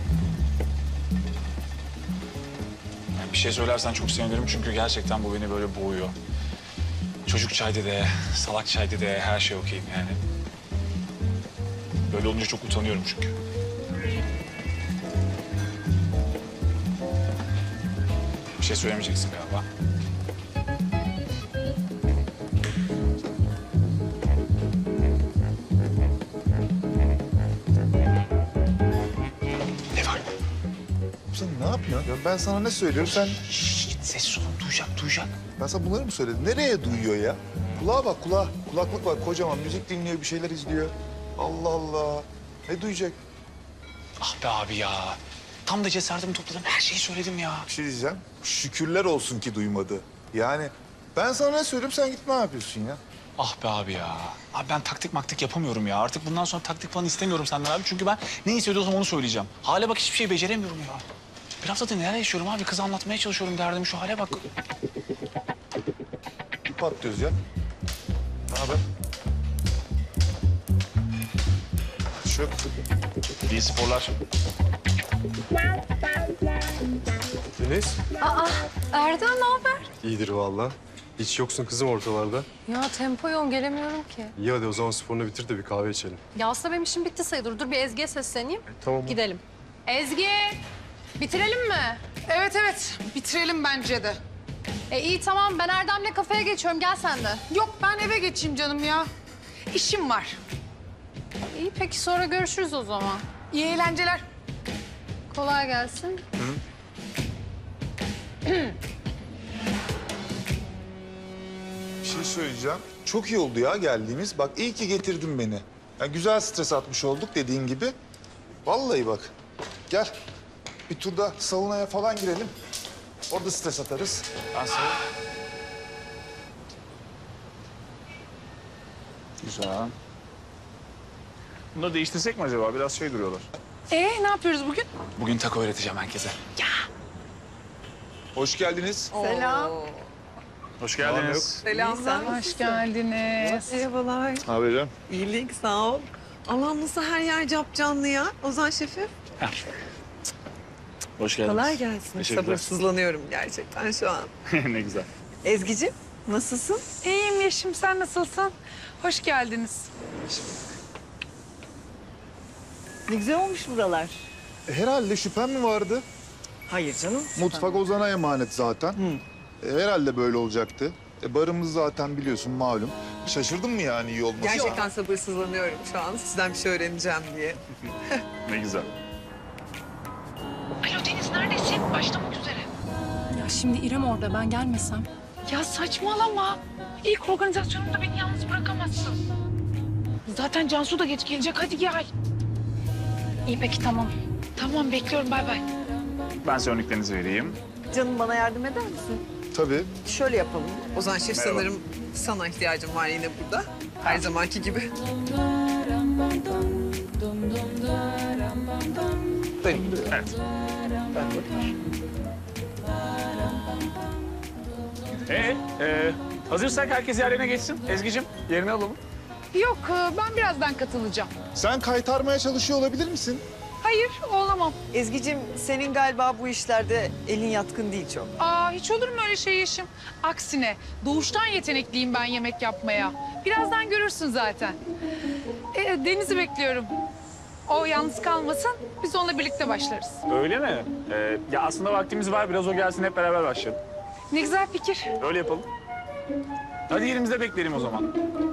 Yani bir şey söylersen çok sevinirim çünkü gerçekten bu beni böyle boğuyor. Çocukçaydı de, salakçaydı de her şey okeyim yani. Böyle olunca çok utanıyorum çünkü. Bir şey söylemeyeceksin galiba. Ne var? Sen ne yapıyorsun? Ya ben sana ne söylüyorum sen... Şşş, sessiz olun, duyacak, duyacak. Ben sana bunları mı söyledim? Nereye duyuyor ya? Kulağa bak kulağa. Kulaklık var kocaman. Müzik dinliyor, bir şeyler izliyor. Allah Allah. Ne duyacak? Ah be abi ya. Tam da cesaretimi topladım, her şeyi söyledim ya. Bir şey diyeceğim. Şükürler olsun ki duymadı. Yani ben sana ne söylüyorum sen git ne yapıyorsun ya? Ah be abi ya. Abi ben taktik maktik yapamıyorum ya. Artık bundan sonra taktik falan istemiyorum senden abi. Çünkü ben ne hissediyorsam onu söyleyeceğim. Hale bak hiçbir şey beceremiyorum ya. Bir haftadır neler yaşıyorum abi. Kıza anlatmaya çalışıyorum derdimi. Şu hale bak. Bir patlıyoruz ya. Ne haber? Şu. İyi sporlar. Deniz, Aa, Erdem ne haber? iyidir vallahi. Hiç yoksun kızım ortalarda. Ya tempo yoğun gelemiyorum ki. İyi hadi o zaman sporunu bitir de bir kahve içelim. Ya aslında benim işim bitti sayılır. Dur bir Ezgi'ye sesleneyim. Tamam. Gidelim. Ezgi! Bitirelim mi? Evet evet bitirelim bence de. E iyi tamam ben Erdem'le kafeye geçiyorum. Gel sen de. Yok ben eve geçeyim canım ya. İşim var. İyi peki sonra görüşürüz o zaman. İyi eğlenceler. Kolay gelsin. Bir şey söyleyeceğim. Çok iyi oldu ya geldiğimiz. Bak iyi ki getirdin beni. Ya güzel stres atmış olduk dediğin gibi. Vallahi bak. Gel. Bir turda saunaya falan girelim. Orada stres atarız. Ben sana... Güzel. Bunları değiştirsek mi acaba? Biraz şey duruyorlar. Ee ne yapıyoruz bugün? Bugün taco öğreteceğim herkese. Hoş geldiniz. Selam. Hoş geldiniz. Selamlar. Hoş geldiniz. Merhabalar. Ne haber canım? İyilik sağ ol. Aman nasıl her yer cap canlı ya. Ozan şefim. Hoş geldiniz. Kolay gelsin. Teşekkürler. Sabırsızlanıyorum gerçekten şu an. Ne güzel. Ezgi'ciğim Nasılsın? İyiyim Yeşim, sen nasılsın? Hoş geldiniz. Ne güzel olmuş buralar. E, herhalde şüphen mi vardı? Hayır canım. Mutfak Ozan'a emanet zaten. E, herhalde böyle olacaktı. E, barımız zaten biliyorsun malum. Şaşırdın mı yani iyi olması? Gerçekten sabırsızlanıyorum şu an. Sizden bir şey öğreneceğim diye. Ne güzel. Alo Deniz, neredesin? Başlamak üzere. Ya şimdi İrem orada, ben gelmesem. Ya saçmalama. İlk organizasyonumda beni yalnız bırakamazsın. Zaten Cansu da geç gelecek, hadi gel. İyi peki, tamam. Tamam, bekliyorum, bay bay. Ben size önlüklerinizi vereyim. Canım bana yardım eder misin? Tabii. Şöyle yapalım. Ozan Şef Merhaba. sanırım sana ihtiyacım var yine burada. Her zamanki gibi. Evet. Ee, e, hazırsak herkes yerlerine geçsin. Ezgi'cim yerini alalım. Yok, e, ben birazdan katılacağım. Sen kaytarmaya çalışıyor olabilir misin? Hayır, olamam. Ezgi'cim senin galiba bu işlerde elin yatkın değil çok. Aa, hiç olur mu öyle şey Yeşim? Aksine doğuştan yetenekliyim ben yemek yapmaya. Birazdan görürsün zaten. E, Deniz'i bekliyorum. O yalnız kalmasın, biz onunla birlikte başlarız. Öyle mi? Ee, ya aslında vaktimiz var. Biraz o gelsin hep beraber başlayalım. Ne güzel fikir. Öyle yapalım. Hadi yerimizde bekleyelim o zaman.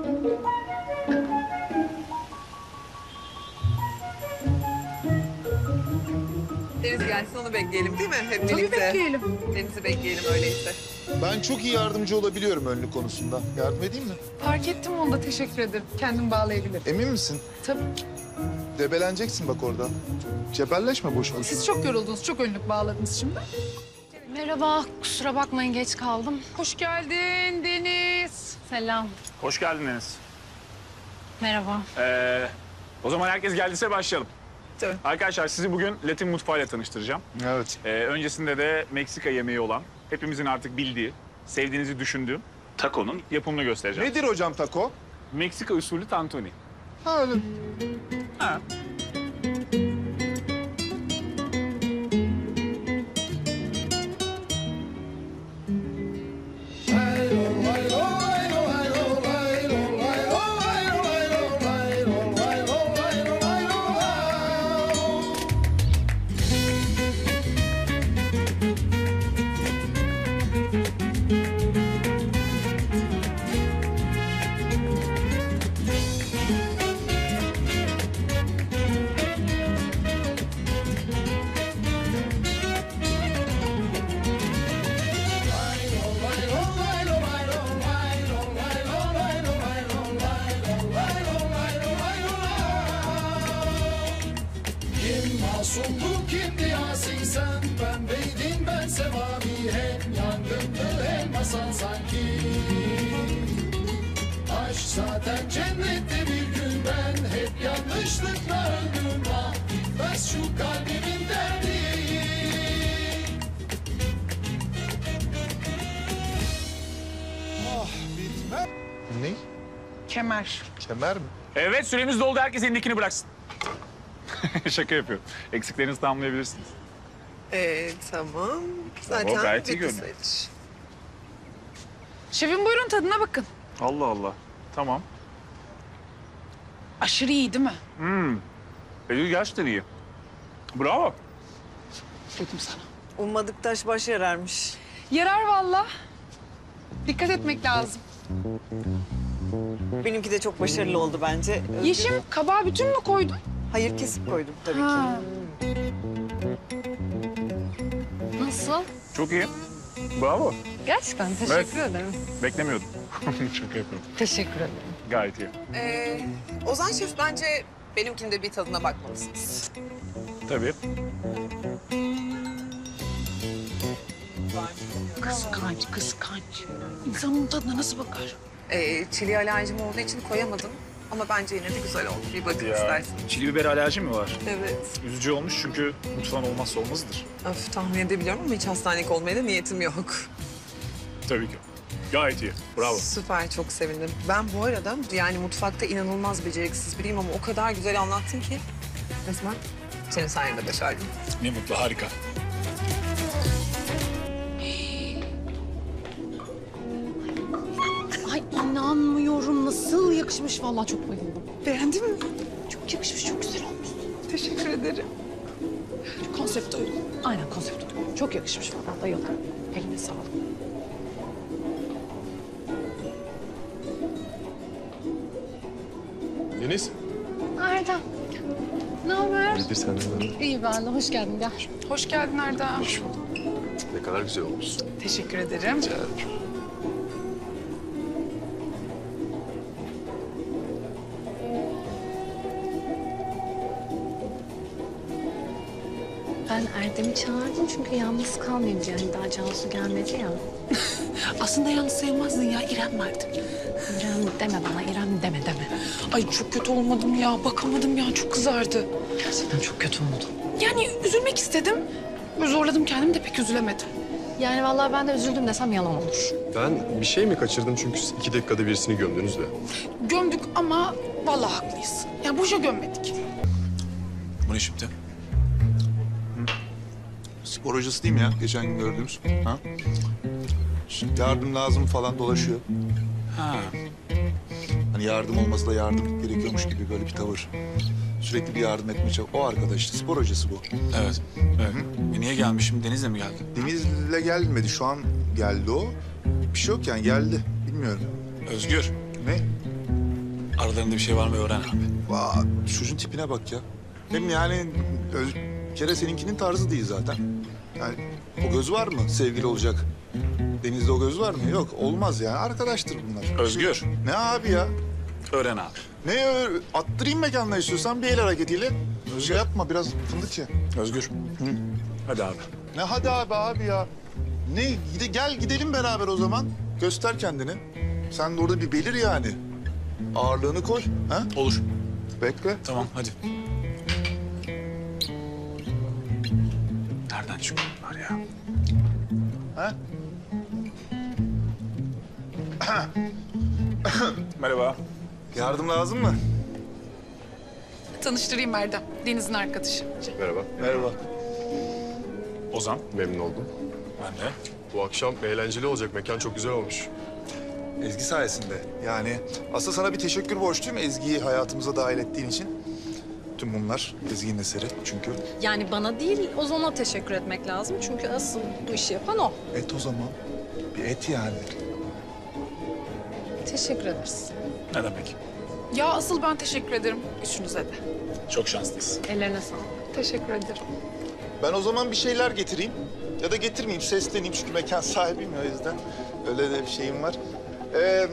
Deniz gelsin onu bekleyelim değil mi? Hep Tabii birlikte. bekleyelim. Deniz'i bekleyelim öyleyse. Ben çok iyi yardımcı olabiliyorum önlük konusunda. Yardım edeyim mi? Fark ettim onu da, teşekkür ederim. Kendim bağlayabilirim. Emin misin? Tabii. Debeleneceksin bak orada. Cebelleşme boş boş. Siz çok yoruldunuz, çok önlük bağladınız şimdi. Merhaba, kusura bakmayın geç kaldım. Hoş geldin Deniz. Selam. Hoş geldiniz. Merhaba. Ee, o zaman herkes geldiyse başlayalım. Tabii. Arkadaşlar sizi bugün Latin mutfağıyla tanıştıracağım. Evet. Ee, öncesinde de Meksika yemeği olan, hepimizin artık bildiği, sevdiğinizi düşündüğüm taco'nun yapımını göstereceğim. Nedir hocam taco? Meksika usulü tantuni. Ha öyle. Ha. Masumdu kimdi yasin sen, pembeydin ben semami, hem yangındı hem masal sanki. Aşk zaten cennette bir gün, ben hep yanlışlıkla öldüm. Ah bitmez şu kalbimin derdi. Ah bitmez. Ne? Kemer. Kemer mi? Evet, süremiz doldu. Herkes elindekini bıraksın. Şaka yapıyorum. Eksiklerinizi tamamlayabilirsiniz. Ee, tamam. Zaten O gayet iyi bitti görünüyor. sayılır. Şefim buyurun tadına bakın. Allah Allah. Tamam. Aşırı iyi değil mi? Hmm. Eli gerçekten iyi. Bravo. Dedim sana. Ummadık taş baş yararmış. Yarar vallahi. Dikkat etmek lazım. Benimki de çok başarılı oldu bence. Özgür- Yeşim kabağı bütün mü koydun? Hayır kesip koydum tabii Ha. ki. Nasıl? Çok iyi. Bravo. Gerçekten teşekkür ederim. Beklemiyordum. Şaka yapıyorum. Teşekkür ederim. Gayet iyi. Ee, Ozan Şef bence benimkinin de bir tadına bakmalısınız. Tabii. Kıskanç, kıskanç. İnsanın tadına nasıl bakar? Ee, çili alerjim olduğu için koyamadım. Ama bence yine de güzel oldu. Bir bakın isterseniz. Çili biber alerji mi var? Evet. Üzücü olmuş çünkü mutfağın olmazsa olmazıdır. Öf, tahmin edebiliyorum ama hiç hastanelik olmaya da niyetim yok. Tabii ki. Gayet iyi. Bravo. Süper, çok sevindim. Ben bu arada yani mutfakta inanılmaz beceriksiz biriyim ama o kadar güzel anlattın ki resmen senin sayende başardım. Ne mutlu, harika. yakışmış vallahi, çok bayıldım. Beğendin mi? Çok yakışmış, çok güzel olmuş. Teşekkür ederim. Konsept uygun. Aynen konsept uygun. Çok yakışmış vallahi, bayıldım. Eline sağlık. Deniz. Erdem. Ne haber? İyidir senden. İyi ben de. Hoş geldin, gel. Hoş geldin Erdem. Hoş bulduk. Ne kadar güzel olmuşsun. Teşekkür ederim. Rica ederim. Ben Erdem'i çağırdım çünkü yalnız kalmayayım diye. Hani daha Cansu gelmedi ya. Aslında yalnız sayılmazdın ya, İrem vardı. İrem deme bana, İrem deme deme. Ay çok kötü olmadım ya, bakamadım ya, çok kızardı. Gerçekten çok kötü oldu. Yani üzülmek istedim. Zorladım kendimi de pek üzülemedim. Yani vallahi ben de üzüldüm desem yalan olur. Ben bir şey mi kaçırdım çünkü siz iki dakikada birisini gömdünüz de. Gömdük ama vallahi haklıyız. Ya boşa gömmedik. Bu ne şimdi? Spor hocası değil mi ya? Geçen gün gördüğümüz. Ha? Yardım lazım falan dolaşıyor. Ha. Hani yardım olması da yardım gerekiyormuş gibi böyle bir tavır. Sürekli bir yardım etmeye çalışıyor. O arkadaş işte spor hocası bu. Evet. Evet. E niye gelmişim? Deniz'le mi geldi? Deniz'le gelmedi. Şu an geldi o. Bir şey yok yani geldi. Bilmiyorum. Özgür. Ne? Aralarında bir şey var mı öğren abi. Vaa, çocuğun tipine bak ya. Hem yani öz, bir kere seninkinin tarzı değil zaten. Yani o göz var mı sevgili olacak? Deniz'de o göz var mı? Yok olmaz yani. Arkadaştır bunlar. Özgür. Ne abi ya? Öğren abi. Ne ö- attırayım mekanla istiyorsan bir el hareketiyle. Özgür yapma biraz fındık ye. Özgür. Hı. Hadi abi. Ne hadi abi abi ya. Ne gide, gel gidelim beraber o zaman. Göster kendini. Sen de orada bir belir yani. Ağırlığını koy. Ha? Olur. Bekle. Tamam hadi. Nereden çıktı bunlar ya? Ha? Merhaba. Yardım lazım mı? Tanıştırayım Erdem, Deniz'in arkadaşı. Merhaba. Merhaba. Ozan. Memnun oldum. Ben de. Bu akşam eğlenceli olacak. Mekan çok güzel olmuş. Ezgi sayesinde. Yani aslında sana bir teşekkür borçluyum Ezgi'yi hayatımıza dahil ettiğin için. Tüm bunlar Ezgi'nin eseri çünkü. Yani bana değil, Ozan'a teşekkür etmek lazım. Çünkü asıl bu işi yapan o. Et o zaman. Bir et yani. Teşekkür ederiz. Ne demek? Ya asıl ben teşekkür ederim üçünüze de. Çok şanslıyız. Ellerine sağlık. Teşekkür ederim. Ben o zaman bir şeyler getireyim. Ya da getirmeyeyim, sesleneyim çünkü mekan sahibiyim ya, o yüzden. Öyle de bir şeyim var. Ee,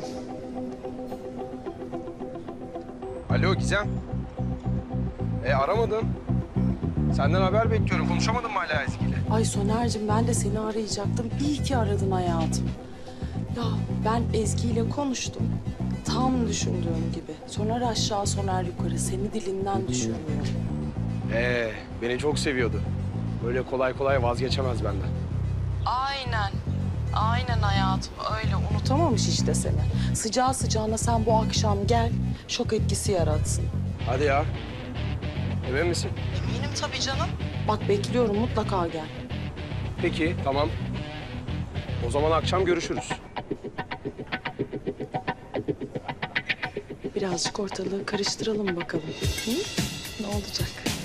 Alo Gizem. E aramadın. Senden haber bekliyorum. Konuşamadın mı hala Ezgi'yle? Ay Soner'cim ben de seni arayacaktım. İyi ki aradın hayatım. Ya ben Ezgi ile konuştum. Tam düşündüğüm gibi. Soner aşağı, Soner yukarı. Seni dilinden düşürmüyor. Ee, beni çok seviyordu. Böyle kolay kolay vazgeçemez benden. Aynen. Aynen hayatım. Öyle unutamamış işte seni. Sıcağı sıcağına sen bu akşam gel. Şok etkisi yaratsın. Hadi ya. Emin misin? Eminim tabii canım. Bak bekliyorum, mutlaka gel. Peki, tamam. O zaman akşam görüşürüz. Birazcık ortalığı karıştıralım bakalım. Hı? Ne olacak?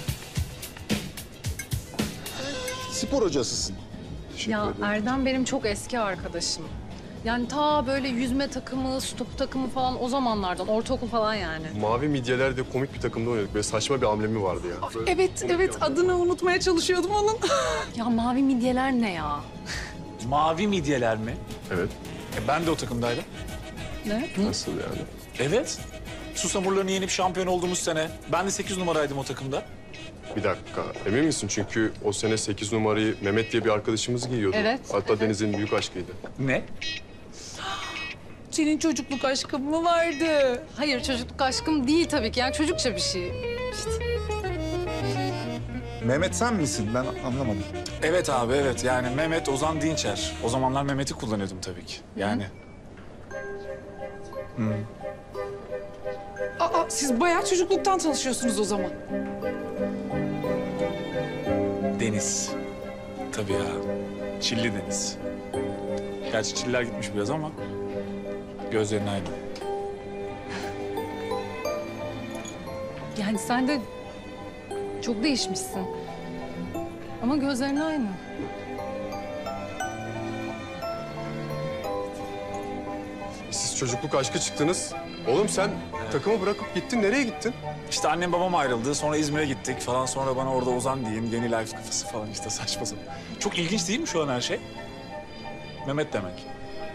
spor hocasısın. Ya Erdem benim çok eski arkadaşım. Yani ta böyle yüzme takımı, stop takımı falan o zamanlardan, ortaokul falan yani. Mavi midyeler de komik bir takımda oynadık. Böyle saçma bir amblemi vardı ya. Böyle... Evet, evet. Adını unutmaya çalışıyordum onun. Ya mavi midyeler ne ya? Mavi midyeler mi? Evet. E, ben de o takımdaydım. Ne? Nasıl yani? Evet. Susamurlarını yenip şampiyon olduğumuz sene. Ben de sekiz numaraydım o takımda. Bir dakika. Emin misin? Çünkü o sene sekiz numarayı Mehmet diye bir arkadaşımız giyiyordu. Evet, Hatta evet. Deniz'in büyük aşkıydı. Ne? Senin çocukluk aşkın mı vardı? Hayır çocukluk aşkım değil tabii ki. Yani çocukça bir şey. İşte. Mehmet sen misin? Ben anlamadım. Evet abi evet. Yani Mehmet Ozan Dinçer. O zamanlar Mehmet'i kullanıyordum tabii ki. Yani. Hı. Aa, siz bayağı çocukluktan tanışıyorsunuz o zaman. Deniz. Tabii ya. Çilli Deniz. Gerçi çiller gitmiş biraz ama gözlerin aynı. Yani sen de çok değişmişsin. Ama gözlerin aynı. Siz çocukluk aşkı çıktınız. Oğlum sen takımı bırakıp gittin. Nereye gittin? İşte annem babam ayrıldı. Sonra İzmir'e gittik falan. Sonra bana orada Ozan deyin. Yeni life kafası falan işte saçma sapan. Çok ilginç değil mi şu an her şey? Mehmet demek.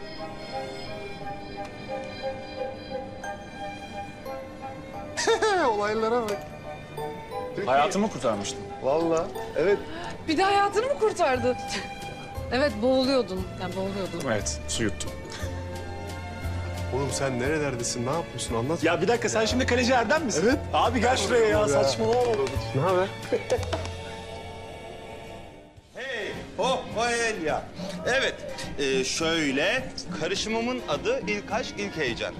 Olaylara bak. Hayatımı kurtarmıştın. Vallahi evet. Bir de hayatını mı kurtardı? Evet boğuluyordun. Yani boğuluyordun. Evet, su yuttum. Oğlum sen nerelerdesin? Ne yapıyorsun? Anlat. Ya bir dakika sen şimdi kaleci Erdem misin? Evet. Abi gel şuraya ya, saçmalama. Ne haber? Hey, ho, ho el ya. Evet, e, şöyle karışımımın adı ilk aşk, ilk heyecan.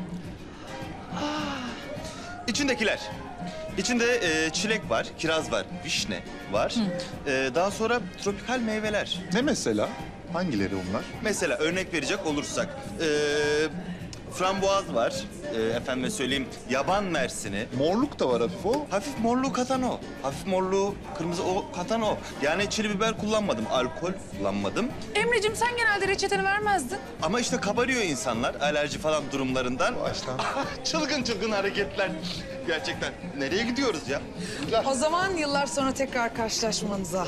İçindekiler. İçinde e, çilek var, kiraz var, vişne var. E, daha sonra tropikal meyveler. Ne mesela? Hangileri onlar? Mesela örnek verecek olursak, e, frambuaz var, e, efendime söyleyeyim yaban mersini. Morluk da var hafif o. Hafif morluğu katan o. Hafif morluğu, kırmızı o katan o. Yani çili biber kullanmadım, alkol kullanmadım. Emre'cim sen genelde reçeteni vermezdin. Ama işte kabarıyor insanlar alerji falan durumlarından. Baştan. Çılgın çılgın hareketler. Gerçekten. Nereye gidiyoruz ya? O zaman yıllar sonra tekrar karşılaşmanıza.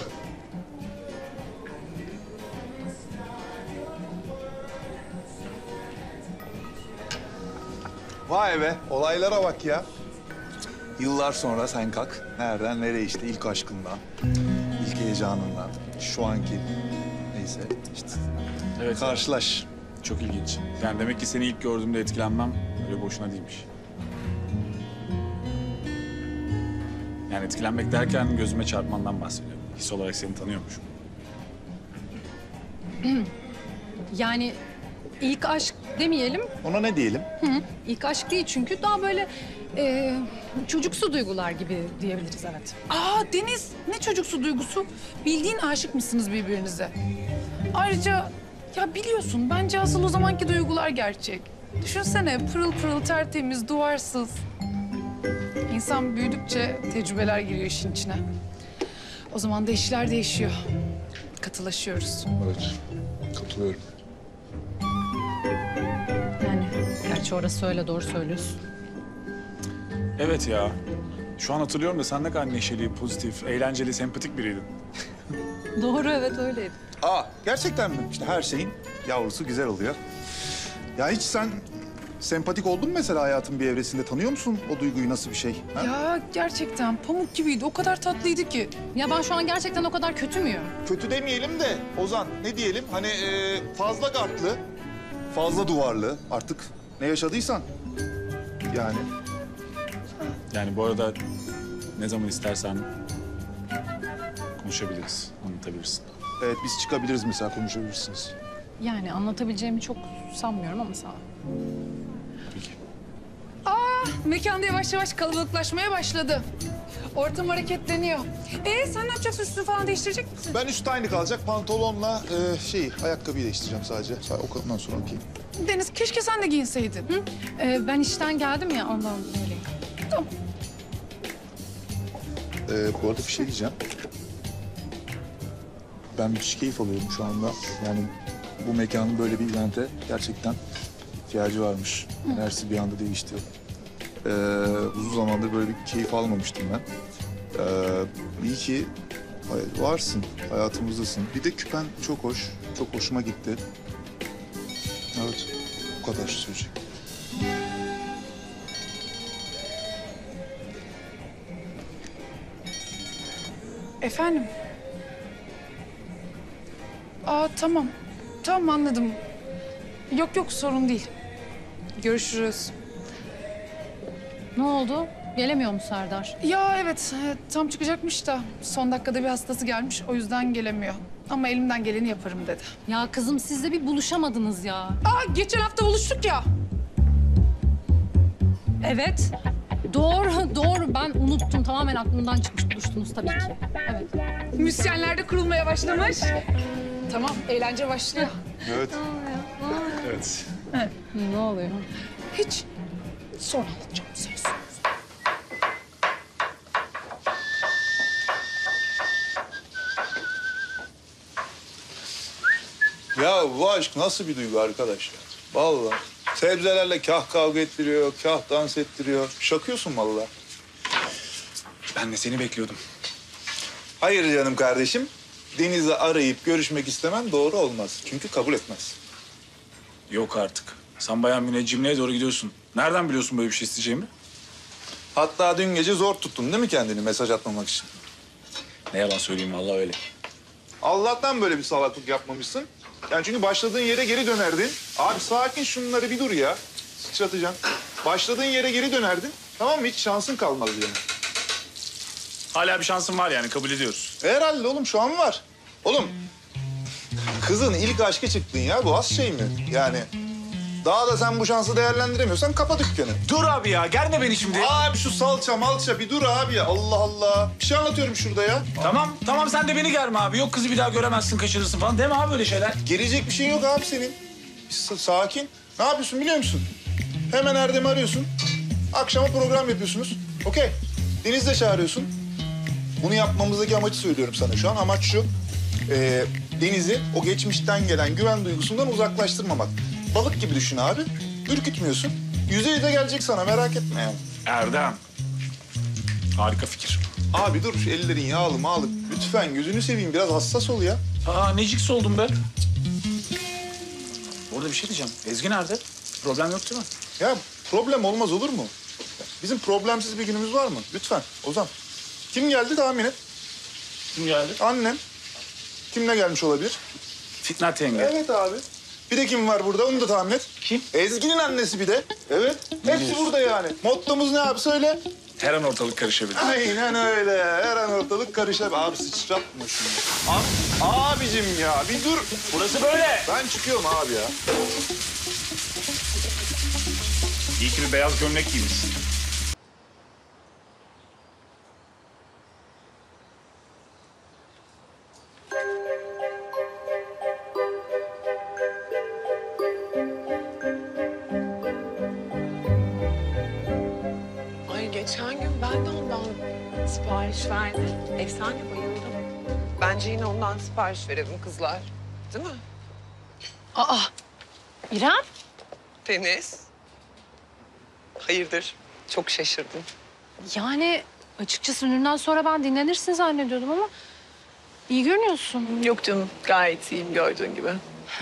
Vay be, olaylara bak ya. Yıllar sonra sen kalk. Nereden nereye işte ilk aşkından, ilk heyecanından, şu anki neyse işte. Evet. Karşılaş. Çok ilginç. Yani demek ki seni ilk gördüğümde etkilenmem öyle boşuna değilmiş. Yani etkilenmek derken gözüme çarpmandan bahsediyorum. His olarak seni tanıyormuşum. Yani ilk aşk demeyelim. Ona ne diyelim? Hı hı. İlk aşk değil çünkü daha böyle e, çocuksu duygular gibi diyebiliriz evet. Aa Deniz, ne çocuksu duygusu. Bildiğin aşık mısınız birbirinize? Ayrıca ya biliyorsun bence asıl o zamanki duygular gerçek. Düşünsene pırıl pırıl tertemiz, duvarsız. İnsan büyüdükçe tecrübeler giriyor işin içine. O zaman da işler değişiyor. Katılaşıyoruz. Evet, katılıyorum. Yani gerçi orası öyle doğru söylüyorsun. Evet ya. Şu an hatırlıyorum da sen ne kadar neşeli, pozitif, eğlenceli, sempatik biriydin. Doğru evet öyleydi. Aa, gerçekten mi? İşte her şeyin yavrusu güzel oluyor. Ya hiç sen sempatik oldun mu mesela hayatın bir evresinde? Tanıyor musun o duyguyu, nasıl bir şey? Ha? Ya gerçekten pamuk gibiydi. O kadar tatlıydı ki. Ya ben şu an gerçekten o kadar kötü müyüm? Kötü demeyelim de Ozan, ne diyelim? Hani e, fazla gardlı, fazla duvarlı, artık ne yaşadıysan. Yani. Yani bu arada ne zaman istersen konuşabiliriz, anlatabilirsin. Evet, biz çıkabiliriz mesela, konuşabilirsiniz. Yani anlatabileceğimi çok sanmıyorum ama sağ ol. Aa, mekanda yavaş yavaş kalabalıklaşmaya başladı. Ortam hareketleniyor. Ee sen ne yapacaksın? Üstünü falan değiştirecek misin? Ben üst aynı kalacak, pantolonla e, şey, ayakkabıyı değiştireceğim sadece. Ondan sonra okuyayım. Deniz keşke sen de giyinseydin. Hı? Ee, ben işten geldim ya ondan öyleyim. Tamam. Ee, bu arada bir şey diyeceğim. Ben müthiş keyif alıyorum şu anda. Yani bu mekanın böyle bir evente gerçekten ihtiyacı varmış. Enerjisi bir anda değişti. Ee, uzun zamandır böyle bir keyif almamıştım ben. Ee, iyi ki varsın, hayatımızdasın. Bir de küpen çok hoş, çok hoşuma gitti. Evet, bu kadar söyleyecek. Efendim? Aa tamam. Tamam anladım. Yok yok sorun değil. Görüşürüz. Ne oldu? Gelemiyor mu Serdar? Ya evet e, tam çıkacakmış da son dakikada bir hastası gelmiş o yüzden gelemiyor. Ama elimden geleni yaparım dedi. Ya kızım siz de bir buluşamadınız ya. Aa geçen hafta buluştuk ya. Evet. Doğru, doğru. Ben unuttum. Tamamen aklımdan çıkmış. Buluştunuz tabii ki. Evet. Müzisyenler de kurulmaya başlamış. Tamam, eğlence başlıyor. Evet. Evet. Evet. Ne oluyor? Hiç. Sonra anlatacağım söz. Ya bu aşk nasıl bir duygu arkadaş ya? Vallahi. Sebzelerle kah kavga ettiriyor, kah dans ettiriyor. Şakıyorsun vallahi. Ben de seni bekliyordum. Hayır canım kardeşim. Deniz'i arayıp görüşmek istemen doğru olmaz. Çünkü kabul etmez. Yok artık. Sen bayağı müneccimliğe doğru gidiyorsun. Nereden biliyorsun böyle bir şey isteyeceğimi? Hatta dün gece zor tuttun değil mi kendini mesaj atmamak için? Ne yalan söyleyeyim vallahi öyle. Allah'tan böyle bir salaklık yapmamışsın. Yani çünkü başladığın yere geri dönerdin. Abi sakin şunları bir dur ya. Sıçratacaksın. Başladığın yere geri dönerdin. Tamam mı? Hiç şansın kalmadı yani. Hala bir şansın var yani kabul ediyoruz. Herhalde oğlum şu an var. Oğlum kızın ilk aşkı çıktın ya. Bu az şey mi? Yani daha da sen bu şansı değerlendiremiyorsan kapa dükkanı. Dur abi ya germe beni şimdi. Abi şu salça malça bir dur abi ya. Allah Allah. Bir şey anlatıyorum şurada ya. Tamam tamam sen de beni germe abi. Yok kızı bir daha göremezsin kaçırırsın falan deme abi böyle şeyler. Gelecek bir şey yok abi senin. S- sakin. Ne yapıyorsun biliyor musun? Hemen Erdem'i arıyorsun. Akşama program yapıyorsunuz. Okey. Deniz de çağırıyorsun. Bunu yapmamızdaki amacı söylüyorum sana şu an. Amaç şu. Ee, Deniz'i o geçmişten gelen güven duygusundan uzaklaştırmamak. Balık gibi düşün abi. Ürkütmüyorsun. Yüzeye de gelecek sana merak etme yani. Erdem. Harika fikir. Abi dur ellerin yağlı mağlı. Lütfen gözünü seveyim biraz hassas ol ya. Aa neciksi oldum be. Orada bir şey diyeceğim. Ezgi nerede? Problem yok değil mi? Ya problem olmaz olur mu? Bizim problemsiz bir günümüz var mı? Lütfen Ozan. Kim geldi tahmin et. Kim geldi? Annem. Kimle gelmiş olabilir? Fitnat yenge. Evet abi. Bir de kim var burada onu da tahmin et. Kim? Ezgi'nin annesi bir de. Evet. Hepsi burada yani. Mottomuz ne abi söyle. Her an ortalık karışabilir. Aynen öyle. Her an ortalık karışabilir. Abi sıçratma şunu. Abi, abicim ya bir dur. Burası böyle. Ben çıkıyorum abi ya. İyi ki bir beyaz gömlek giymişsin. Ay geçen gün ben de ondan sipariş verdim. Efsane bayıldım. Bence yine ondan sipariş verelim kızlar. Değil mi? Aa, İrem? Deniz. Hayırdır? Çok şaşırdım. Yani açıkçası ününden sonra ben dinlenirsin zannediyordum ama iyi görünüyorsun. Yok canım, gayet iyiyim gördüğün gibi.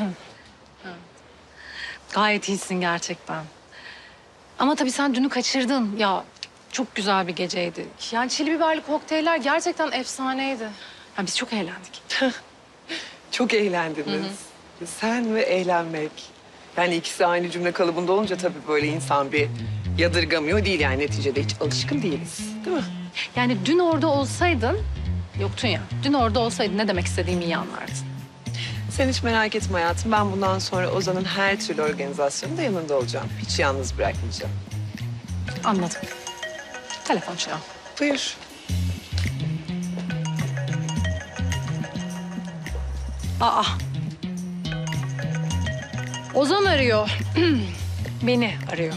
Gayet iyisin gerçekten. Ama tabii sen dünü kaçırdın. Ya çok güzel bir geceydi. Yani çili biberli kokteyller gerçekten efsaneydi. Ya biz çok eğlendik. Çok eğlendiniz. Sen ve eğlenmek. Yani ikisi aynı cümle kalıbında olunca tabii böyle insan bir yadırgamıyor değil yani neticede hiç alışkın değiliz. Değil mi? Yani dün orada olsaydın, yoktun ya. Dün orada olsaydın ne demek istediğimi iyi anlardın. Sen hiç merak etme hayatım. Ben bundan sonra Ozan'ın her türlü organizasyonunda yanında olacağım. Hiç yalnız bırakmayacağım. Anladım. Telefon çalıyor. Buyur. Aa. Ozan arıyor. Beni arıyor.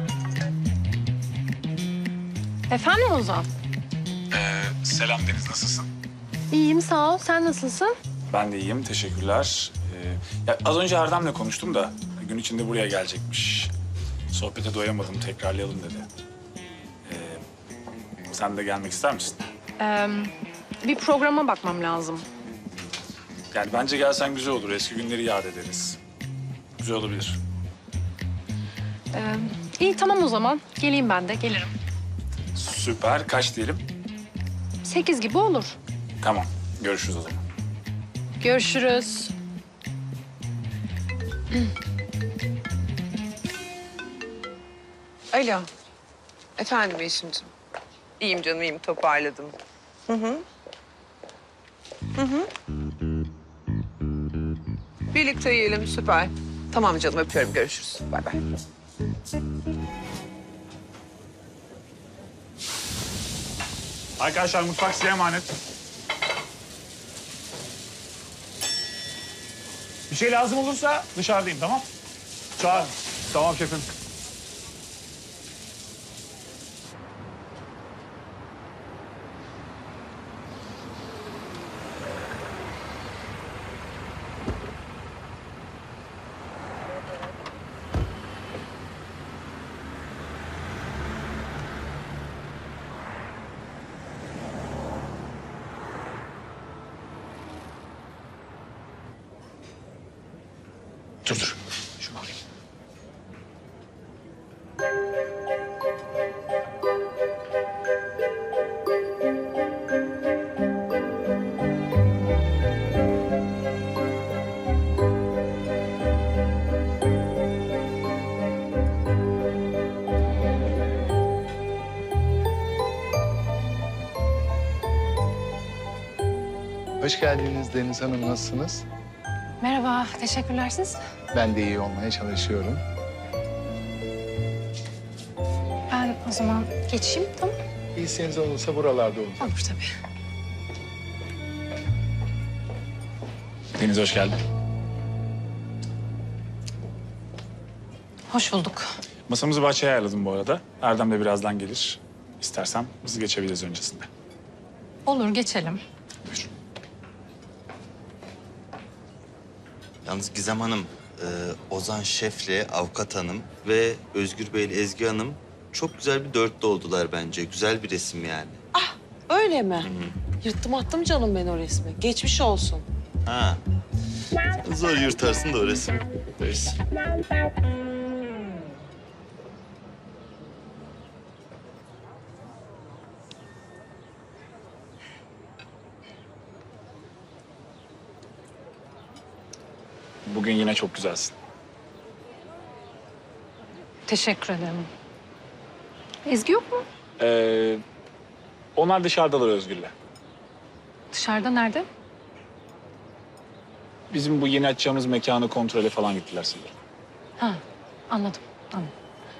Efendim Ozan? Ee, selam Deniz nasılsın? İyiyim sağ ol. Sen nasılsın? Ben de iyiyim teşekkürler. Ee, ya az önce Erdem'le konuştum da gün içinde buraya gelecekmiş. Sohbete doyamadım tekrarlayalım dedi. Ee, sen de gelmek ister misin? Ee, bir programa bakmam lazım. Yani bence gelsen güzel olur. Eski günleri yad ederiz. Güzel olabilir. Ee, iyi tamam o zaman. Geleyim ben de. Gelirim. Süper. Kaç diyelim? Sekiz gibi olur. Tamam. Görüşürüz o zaman. Görüşürüz. Alo. Efendim Yeşim'ciğim. İyiyim canım, iyiyim. Toparladım. Hı hı. Hı hı. Birlikte yiyelim, süper. Tamam canım, öpüyorum. Görüşürüz. Bay bay. Arkadaşlar mutfak size emanet. Bir şey lazım olursa dışarıdayım tamam? Çağır. Tamam şefim. Dur dur. Şunu alayım. Hoş geldiniz Deniz Hanım, nasılsınız? Merhaba, teşekkürler siz. Ben de iyi olmaya çalışıyorum. Ben o zaman geçeyim, tamam? Bir isteğiniz olursa buralarda olacağım. Olur tabii. Deniz hoş geldin. Hoş bulduk. Masamızı bahçeye ayarladım bu arada. Erdem de birazdan gelir. İstersen biz geçebiliriz öncesinde. Olur, geçelim. Yalnız Gizem Hanım, e, Ozan Şef'le Avukat Hanım ve Özgür Bey'le Ezgi Hanım çok güzel bir dörtlü oldular bence. Güzel bir resim yani. Öyle mi? Yırttım attım canım ben o resmi. Geçmiş olsun. Ha. Zor yırtarsın da o resim. Neyse. Bugün yine çok güzelsin. Teşekkür ederim. Ezgi yok mu? Ee, onlar dışarıdalar Özgür'le. Dışarıda nerede? Bizim bu yeni açacağımız mekanı kontrole falan gittiler sanırım. Ha, anladım, anladım.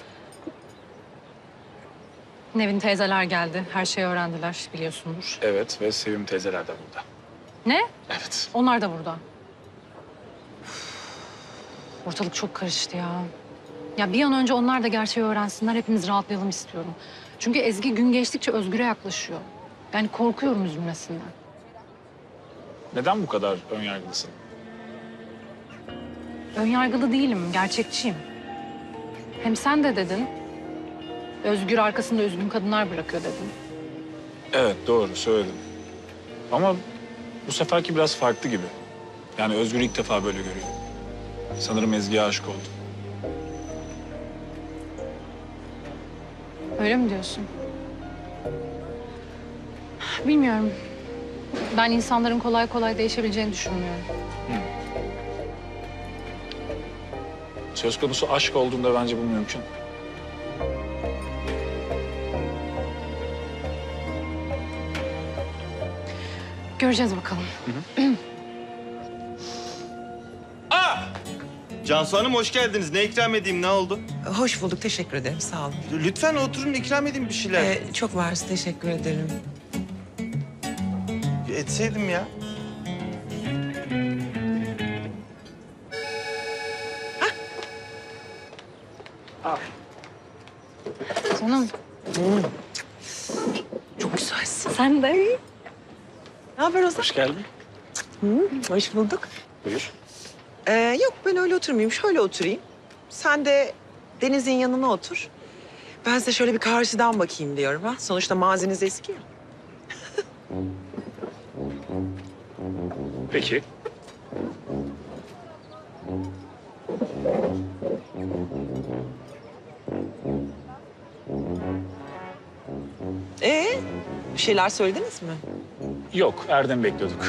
Nevin teyzeler geldi. Her şeyi öğrendiler, biliyorsundur. Evet ve Sevim teyzeler de burada. Ne? Evet. Onlar da burada. Üf, ortalık çok karıştı ya. Ya bir an önce onlar da gerçeği öğrensinler, hepimiz rahatlayalım istiyorum. Çünkü Ezgi gün geçtikçe Özgür'e yaklaşıyor. Yani korkuyorum üzülmesinden. Neden bu kadar önyargılısın? Önyargılı değilim, gerçekçiyim. Hem sen de dedin, Özgür arkasında üzgün kadınlar bırakıyor dedin. Evet doğru söyledim. Ama bu seferki biraz farklı gibi. Yani Özgür'ü ilk defa böyle görüyor. Sanırım Ezgi'ye aşık oldu. Öyle mi diyorsun? Bilmiyorum. Ben insanların kolay kolay değişebileceğini düşünmüyorum. Söz konusu aşk olduğunda bence bu mümkün. Göreceğiz bakalım. Cansu Hanım hoş geldiniz. Ne ikram edeyim, ne oldu? Hoş bulduk, teşekkür ederim. Sağ olun. Lütfen oturun, ikram edeyim bir şeyler. Ee, çok varsa teşekkür ederim. Etseydim ya. Canım. Çok güzelsin. Sen de. Ne haber Ozan? Hoş geldin. Hı, hoş bulduk. Buyur. Ee, yok ben öyle oturmayayım, şöyle oturayım. Sen de Deniz'in yanına otur. Ben size şöyle bir karşıdan bakayım diyorum ha. Sonuçta maziniz eski ya. Peki. Ee, bir şeyler söylediniz mi? Yok, Erdem bekliyorduk.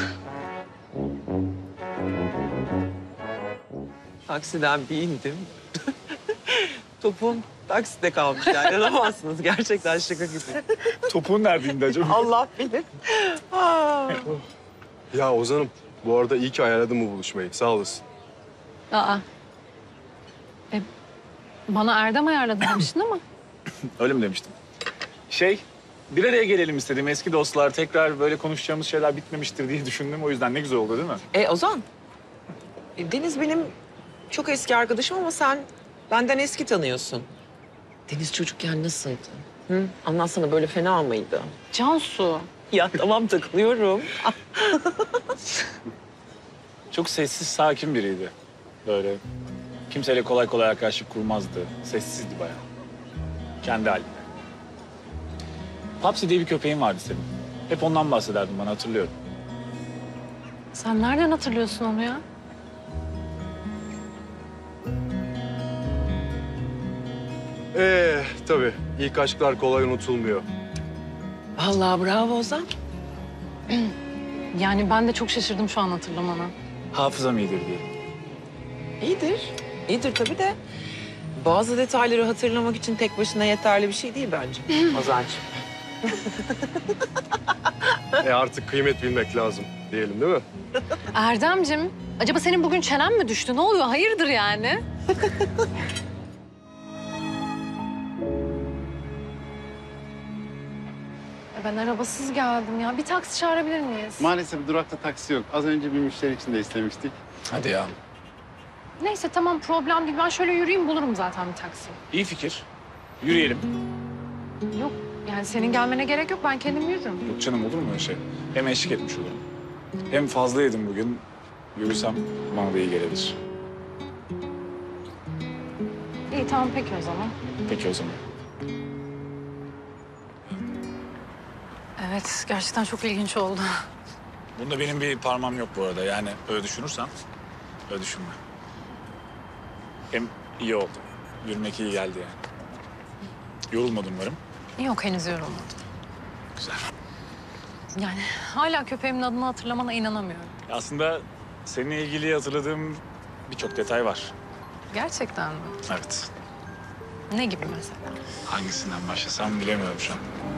Taksiden bir indim. Topum takside kalmış yani. İnanamazsınız gerçekten şaka gibi. Topuğun neredeydi acaba? Allah bilir. Aa. Ya Ozan'ım bu arada iyi ki ayarladın bu buluşmayı. Sağ olasın. Aa. E, bana Erdem ayarladı demiştin ama. Öyle mi demiştim? Şey, bir araya gelelim istedim. Eski dostlar tekrar böyle konuşacağımız şeyler bitmemiştir diye düşündüm. O yüzden ne güzel oldu değil mi? E Ozan, e, Deniz benim çok eski arkadaşım ama sen benden eski tanıyorsun. Deniz çocukken nasıldı? Hı? Anlatsana, böyle fena mıydı? Cansu. Ya tamam, takılıyorum. Çok sessiz, sakin biriydi. Böyle kimseyle kolay kolay arkadaşlık kurmazdı. Sessizdi bayağı. Kendi halinde. Papsi diye bir köpeğin vardı senin. Hep ondan bahsederdin bana, hatırlıyorum. Sen nereden hatırlıyorsun onu ya? Ee, tabii. İlk aşklar kolay unutulmuyor. Vallahi bravo Ozan. Yani ben de çok şaşırdım şu an hatırlamana. Hafızam iyidir diyelim. İyidir. İyidir tabii de bazı detayları hatırlamak için tek başına yeterli bir şey değil bence. Ozancığım. E artık kıymet bilmek lazım diyelim değil mi? Erdemcim, acaba senin bugün çenen mi düştü? Ne oluyor? Hayırdır yani? Ben arabasız geldim ya. Bir taksi çağırabilir miyiz? Maalesef durakta taksi yok. Az önce bir müşteri için de istemiştik. Hadi ya. Neyse tamam problem değil. Ben şöyle yürüyeyim bulurum zaten bir taksi. İyi fikir. Yürüyelim. Yok yani senin gelmene gerek yok. Ben kendim yürürüm. Yok canım olur mu öyle şey? Hem eşlik etmiş olurum. Hem fazla yedim bugün. Yürüsem bana da iyi gelebilir. İyi tamam peki o zaman. Peki o zaman. Evet gerçekten çok ilginç oldu. Bunda benim bir parmağım yok bu arada. Yani öyle düşünürsen öyle düşünme. Hem iyi oldu. Yürümek iyi geldi yani. Yorulmadım umarım. Yok henüz yorulmadım. Güzel. Yani hala köpeğimin adını hatırlamana inanamıyorum. Aslında seninle ilgili hatırladığım birçok detay var. Gerçekten mi? Evet. Ne gibi mesela? Hangisinden başlasam bilemiyorum şu an.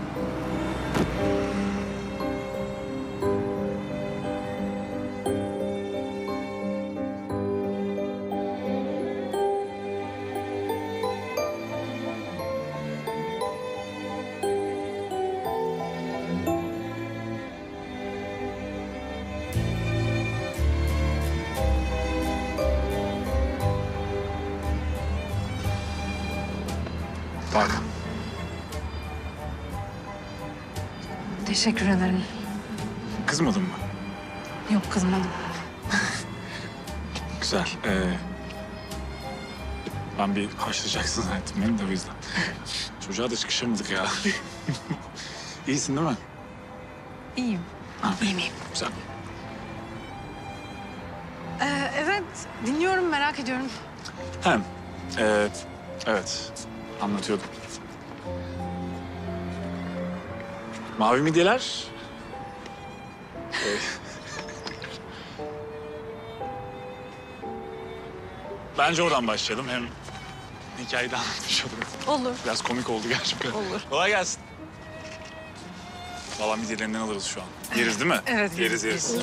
Pardon. Teşekkür ederim. Kızmadın mı? Yok kızmadım. Güzel. Ee, ben bir haşlayacaksın zannettim beni de o yüzden. Çocuğa da çıkışamadık ya. İyisin değil mi? İyiyim. İyiyim iyiyim. Güzel. Ee, evet dinliyorum merak ediyorum. Hem, ee, evet anlatıyordum. Mavi midyeler. Ee, Bence oradan başlayalım. Hem hikayeyi de anlatmış olurum. Olur. Biraz komik oldu gerçekten. Olur. Kolay gelsin. Valla midyelerinden alırız şu an. Yeriz değil mi? Evet. Yeriz yeriz.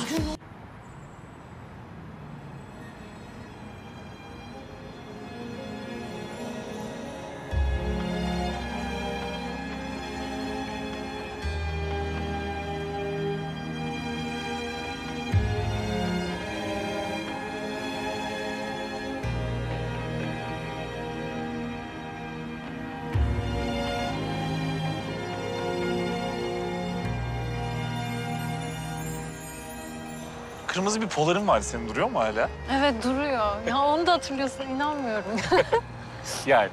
Kırmızı bir poların vardı senin, duruyor mu hala? Evet duruyor. Ya onu da hatırlıyorsun inanmıyorum. Yani.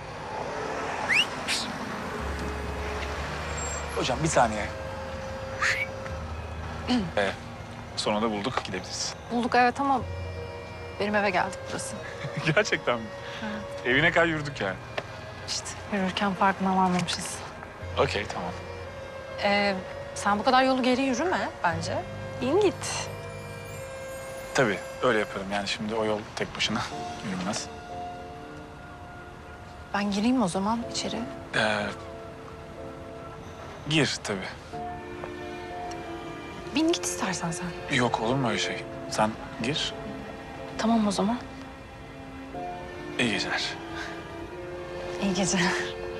Hocam bir saniye. ee, sonra da bulduk, gidebiliriz. Bulduk evet ama benim eve geldik burası. Gerçekten mi? Evet. Evine kadar yürüdük yani. İşte yürürken farkına varmamışız. Okey, tamam. Ee, sen bu kadar yolu geri yürüme bence. İn git. Tabii, öyle yaparım. Yani şimdi o yol tek başına yürünmez. Ben gireyim o zaman içeri. Ee, gir tabii. Bin git istersen sen. Yok, olur mu öyle şey? Sen gir, Tamam o zaman. iyi geceler. İyi geceler.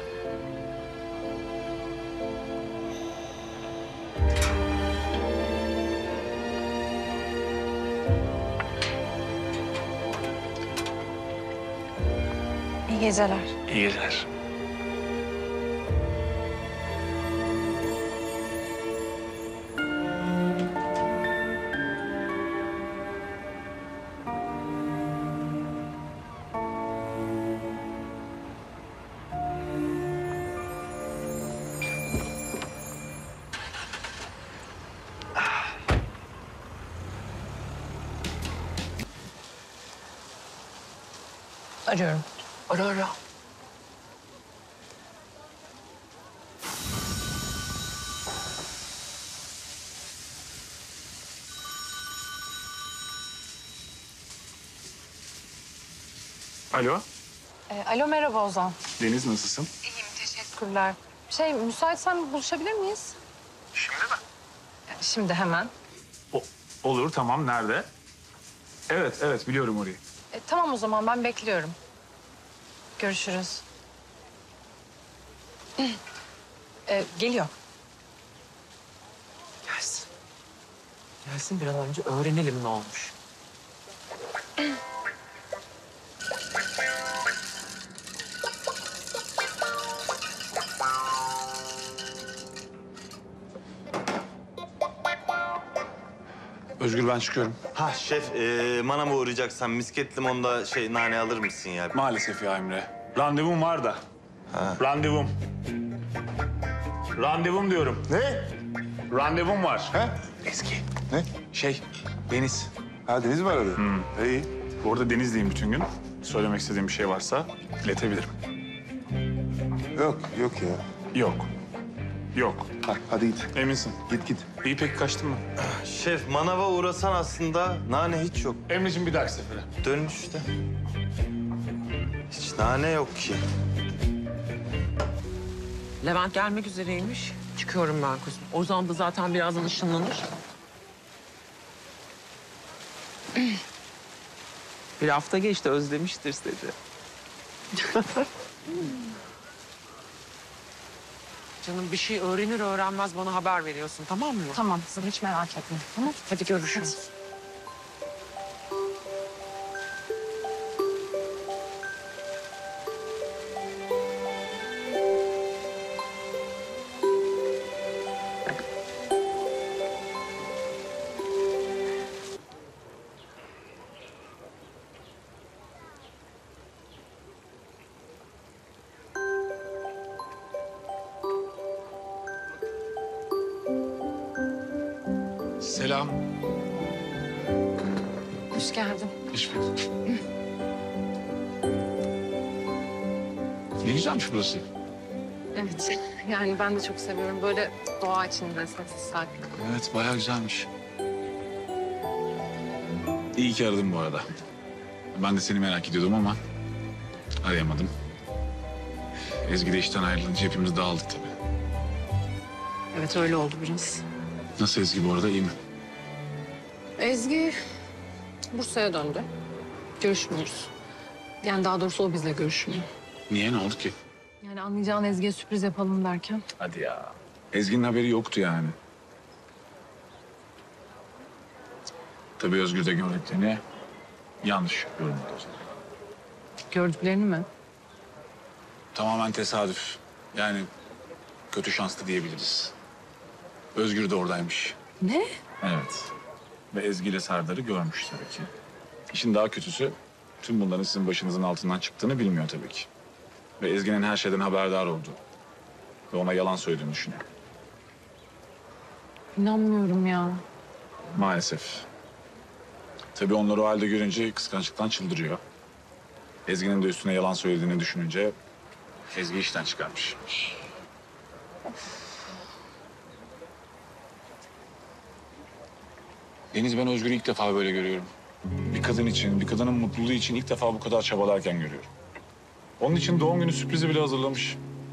İyi geceler. İyi geceler. Arıyorum. Ara ara. Alo, Ee, alo merhaba Ozan. Deniz nasılsın? İyiyim teşekkürler. Şey müsaitsen buluşabilir miyiz? Şimdi mi? Şimdi hemen. O, olur, tamam. Nerede? Evet, evet. Biliyorum orayı. E, tamam o zaman ben bekliyorum. Görüşürüz. e, geliyor. Gelsin. Gelsin bir an önce öğrenelim ne olmuş. Özgür ben çıkıyorum. Ha şef, e, manava uğrayacaksan misket limonda şey nane alır mısın ya? Maalesef ya Emre. Randevum var da. Randevum. Randevum diyorum. Ne? Randevum var. He? Eski. Ne? Şey, Deniz. Ha Deniz mi aradı? Hmm. İyi. Bu arada Deniz'leyim bütün gün. Söylemek istediğim bir şey varsa iletebilirim. Yok, yok ya. Yok. Yok. Ha, hadi git. Eminsin. Git git. İyi peki kaçtın mı? Şef, manava uğrasan aslında nane hiç yok. Emre'cim bir dahaki sefere. Dönüşte. Hiç nane yok ki. Levent gelmek üzereymiş. Çıkıyorum ben kızım. Ozan da zaten birazdan ışınlanır. Bir hafta geçti, özlemiştir seni. Canım bir şey öğrenir öğrenmez bana haber veriyorsun, tamam mı? Tamam kızım hiç merak etme. Tamam. Hadi görüşürüz. Selam. Hoş geldin. Hoş bulduk. Ne güzelmiş burası. Evet. Yani ben de çok seviyorum. Böyle doğa içinde sessiz sakin. Evet, bayağı güzelmiş. İyi ki aradım bu arada. Ben de seni merak ediyordum ama arayamadım. Ezgi de işten ayrılınca hepimiz dağıldık tabii. Evet öyle oldu biraz. Nasıl Ezgi bu arada, iyi mi? Ezgi Bursa'ya döndü. Görüşmüyoruz. Yani daha doğrusu o bizle görüşmüyor. Niye, ne oldu ki? Yani anlayacağın Ezgi'ye sürpriz yapalım derken. Hadi ya. Ezgi'nin haberi yoktu yani. Tabii Özgür de gördüklerini yanlış yorumladı o zaman. Gördüklerini mi? Tamamen tesadüf. Yani kötü şanslı diyebiliriz. Özgür de oradaymış. Ne? Evet. Ve Ezgi ile Serdar'ı görmüş tabii ki. İşin daha kötüsü tüm bunların sizin başınızın altından çıktığını bilmiyor tabii ki. Ve Ezgi'nin her şeyden haberdar olduğu ve ona yalan söylediğini düşünüyor. İnanmıyorum ya. Maalesef. Tabii onları o halde görünce kıskançlıktan çıldırıyor. Ezgi'nin de üstüne yalan söylediğini düşününce Ezgi işten çıkarmış. Deniz, ben Özgür'ü ilk defa böyle görüyorum. Bir kadın için, bir kadının mutluluğu için ilk defa bu kadar çabalarken görüyorum. Onun için doğum günü sürprizi bile hazırlamış.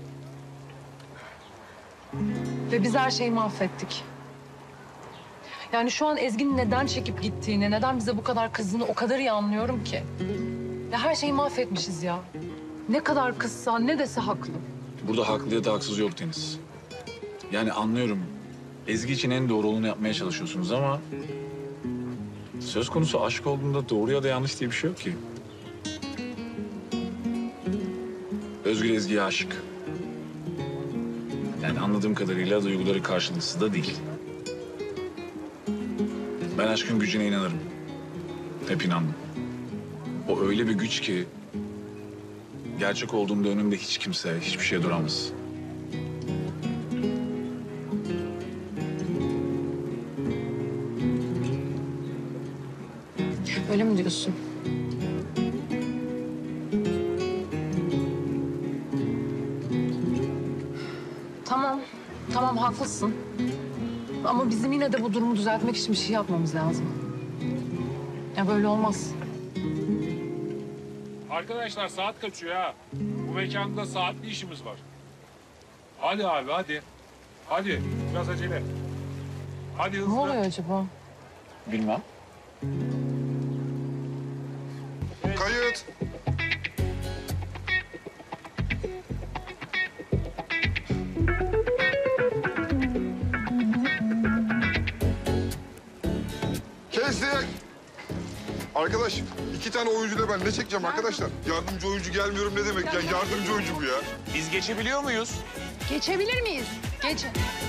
Ve biz her şeyi mahvettik. Yani şu an Ezgi'nin neden çekip gittiğini, neden bize bu kadar kızdığını o kadar iyi anlıyorum ki. Ya her şeyi mahvetmişiz ya. Ne kadar kızsa, ne dese haklı. Burada haklı ya da haksız yok Deniz. Yani anlıyorum. Ezgi için en doğru olanı yapmaya çalışıyorsunuz ama... söz konusu aşk olduğunda doğru ya da yanlış diye bir şey yok ki. Özgür Ezgi'ye aşık. Yani anladığım kadarıyla duyguları karşılıksız da değil. Ben aşkın gücüne inanırım. Hep inandım. O öyle bir güç ki... gerçek olduğunda önünde hiç kimse, hiçbir şey duramaz. Öyle mi diyorsun? Tamam, tamam haklısın. Ama bizim yine de bu durumu düzeltmek için bir şey yapmamız lazım. Ya böyle olmaz. Arkadaşlar saat kaçıyor ha. Bu mekanda saatli işimiz var. Hadi abi hadi. Hadi biraz acele. Hadi hızlı. Ne oluyor acaba? Bilmem. Kayıt. Kestik. Arkadaş iki tane oyuncuyla ben ne çekeceğim arkadaşlar? Yardımcı oyuncu gelmiyorum ne demek ya? Yardımcı oyuncu bu ya. Biz geçebiliyor muyuz? Geçebilir miyiz? Geç.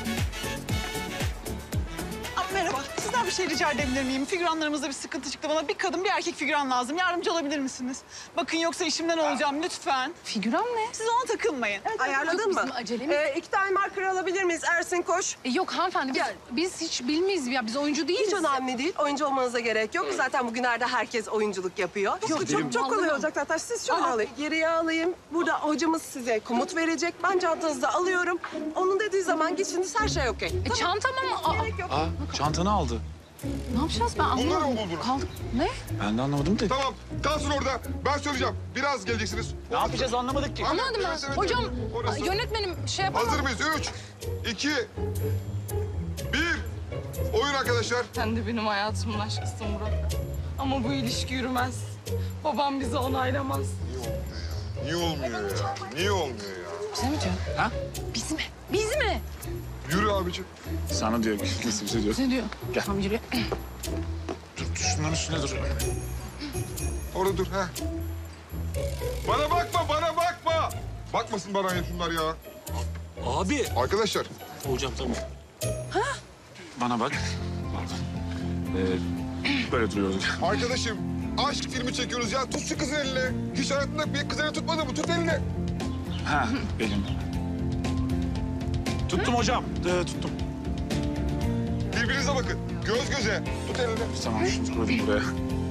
Aa, merhaba. Sizden bir şey rica edebilir miyim? Figüranlarımızda bir sıkıntı çıktı. Bana bir kadın, bir erkek figüran lazım. Yardımcı olabilir misiniz? Bakın yoksa işimden olacağım lütfen. Figüran ne? Siz ona takılmayın. Ayarladın mı? Bizim acelemiz. Ee, iki tane marker alabilir miyiz? Ersin koş. E, yok hanımefendi biz, biz hiç bilmeyiz ya. Biz oyuncu değiliz. Hiç önemli değil. Oyuncu olmanıza gerek yok. Zaten bugünlerde herkes oyunculuk yapıyor. Yok, çok, çok kolay olacak zaten. Siz şöyle alayım. Geriye alayım. Burada hocamız size komut verecek. Ben çantanızı alıyorum. Onun dediği zaman geçiniz her şey okey. E, çantama mı? Gerek yok. Aa, çantanı aldı. Ne yapacağız ben anlamadım. Bunları mı buldunuz? Kaldık. Ne? Ben de anlamadım da. Tamam kalsın orada. Ben söyleyeceğim. Biraz geleceksiniz. Ne yapacağız anlamadık ki. Anlamadım ben. Evet, evet, Hocam evet. Orası. yönetmenim şey yapamam. Hazır mıyız? Üç, iki, bir. Oyun arkadaşlar. Sen de benim hayatımın aşkısın Burak. Ama bu ilişki yürümez. Babam bizi onaylamaz. Niye olmuyor ya? Niye olmuyor ya? Bize mi diyor? Ha? Biz mi? Biz mi? Yürü abicim. Sana diyor. Nasıl bir şey diyor? Ne diyor? Gel. Tamam yürü. Dur, dur şunların üstüne dur. Orada dur ha. Bana bakma, bana bakma. Bakmasın bana ya şunlar ya. Abi. Arkadaşlar. Hocam tamam. Bana bak. Pardon. Ee, böyle duruyoruz. Arkadaşım aşk filmi çekiyoruz ya. Tut şu kızın eline. Hiç hayatında bir kız elini tutmadı mı? Tut elini. Ha benim. Tuttum hocam. Ee, tuttum. Birbirinize bakın. Göz göze. Tut elini. Tamam şunu koydum buraya.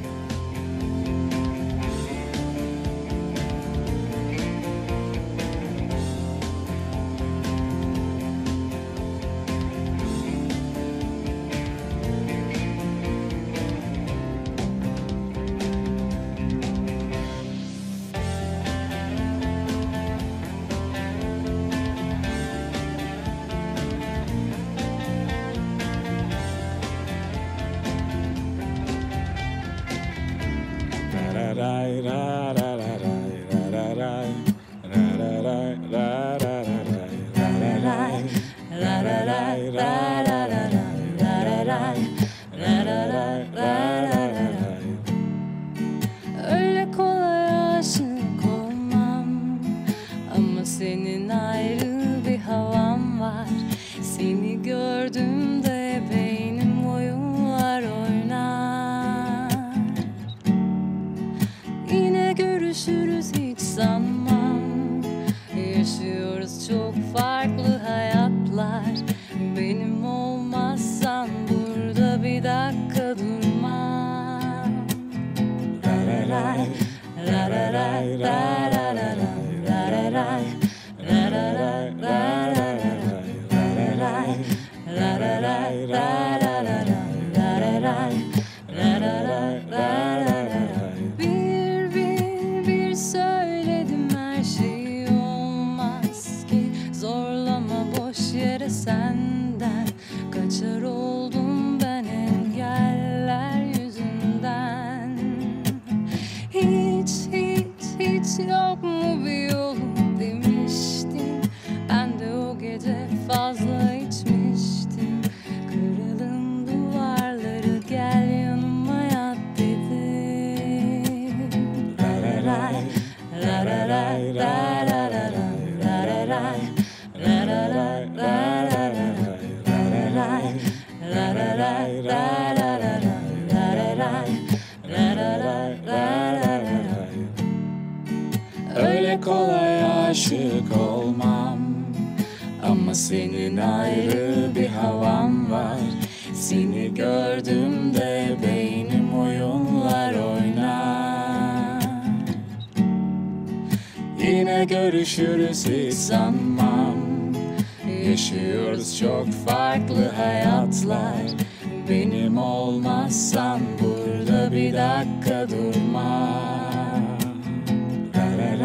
Öyle kolay aşık olmam ama senin ayrı bir havan var. Seni gördüğümde beynim oyunlar oynar. Yine görüşürüz hiç sanmam. Yaşıyoruz çok farklı hayatlar. Benim olmazsan burada bir dakika durmam. Ra-ra-ray, ra-ra-ray, ra-ra-ray, ra-ra-ray, ra-ra-ray, ra-ra-ray, ra-ra-ray, ra-ra-ray, ra-ra-ray, ra-ra-ray, ra-ra-ray. Bir bir bir söyledim her şey olmaz ki. Zorlama boş yere senden. Kaçar oldum ben engeller yüzünden. Hiç hiç hiç yok mu bir yolum demiştin. Ben de o gece fazla içmiştim. Kıralım duvarları gel yanıma yat dedim. Ra-ra-ray, ra-ra-ray, ra-ra-ray, ra-ra-ray, ra-ra-ray, ra-ra-ray, ra-ra-ray, ra-ra-ray, ra-ra-ray, ra-ra-ray, ra-ra-ray, ra-ra-ray. Öyle kolay aşık olmam ama senin ayrı bir havan var. Seni gördüğümde beynim oyunlar oynar. Yine görüşürüz hiç sanmam. Yaşıyoruz çok farklı hayatlar. Benim olmazsan burada bir dakika durmam.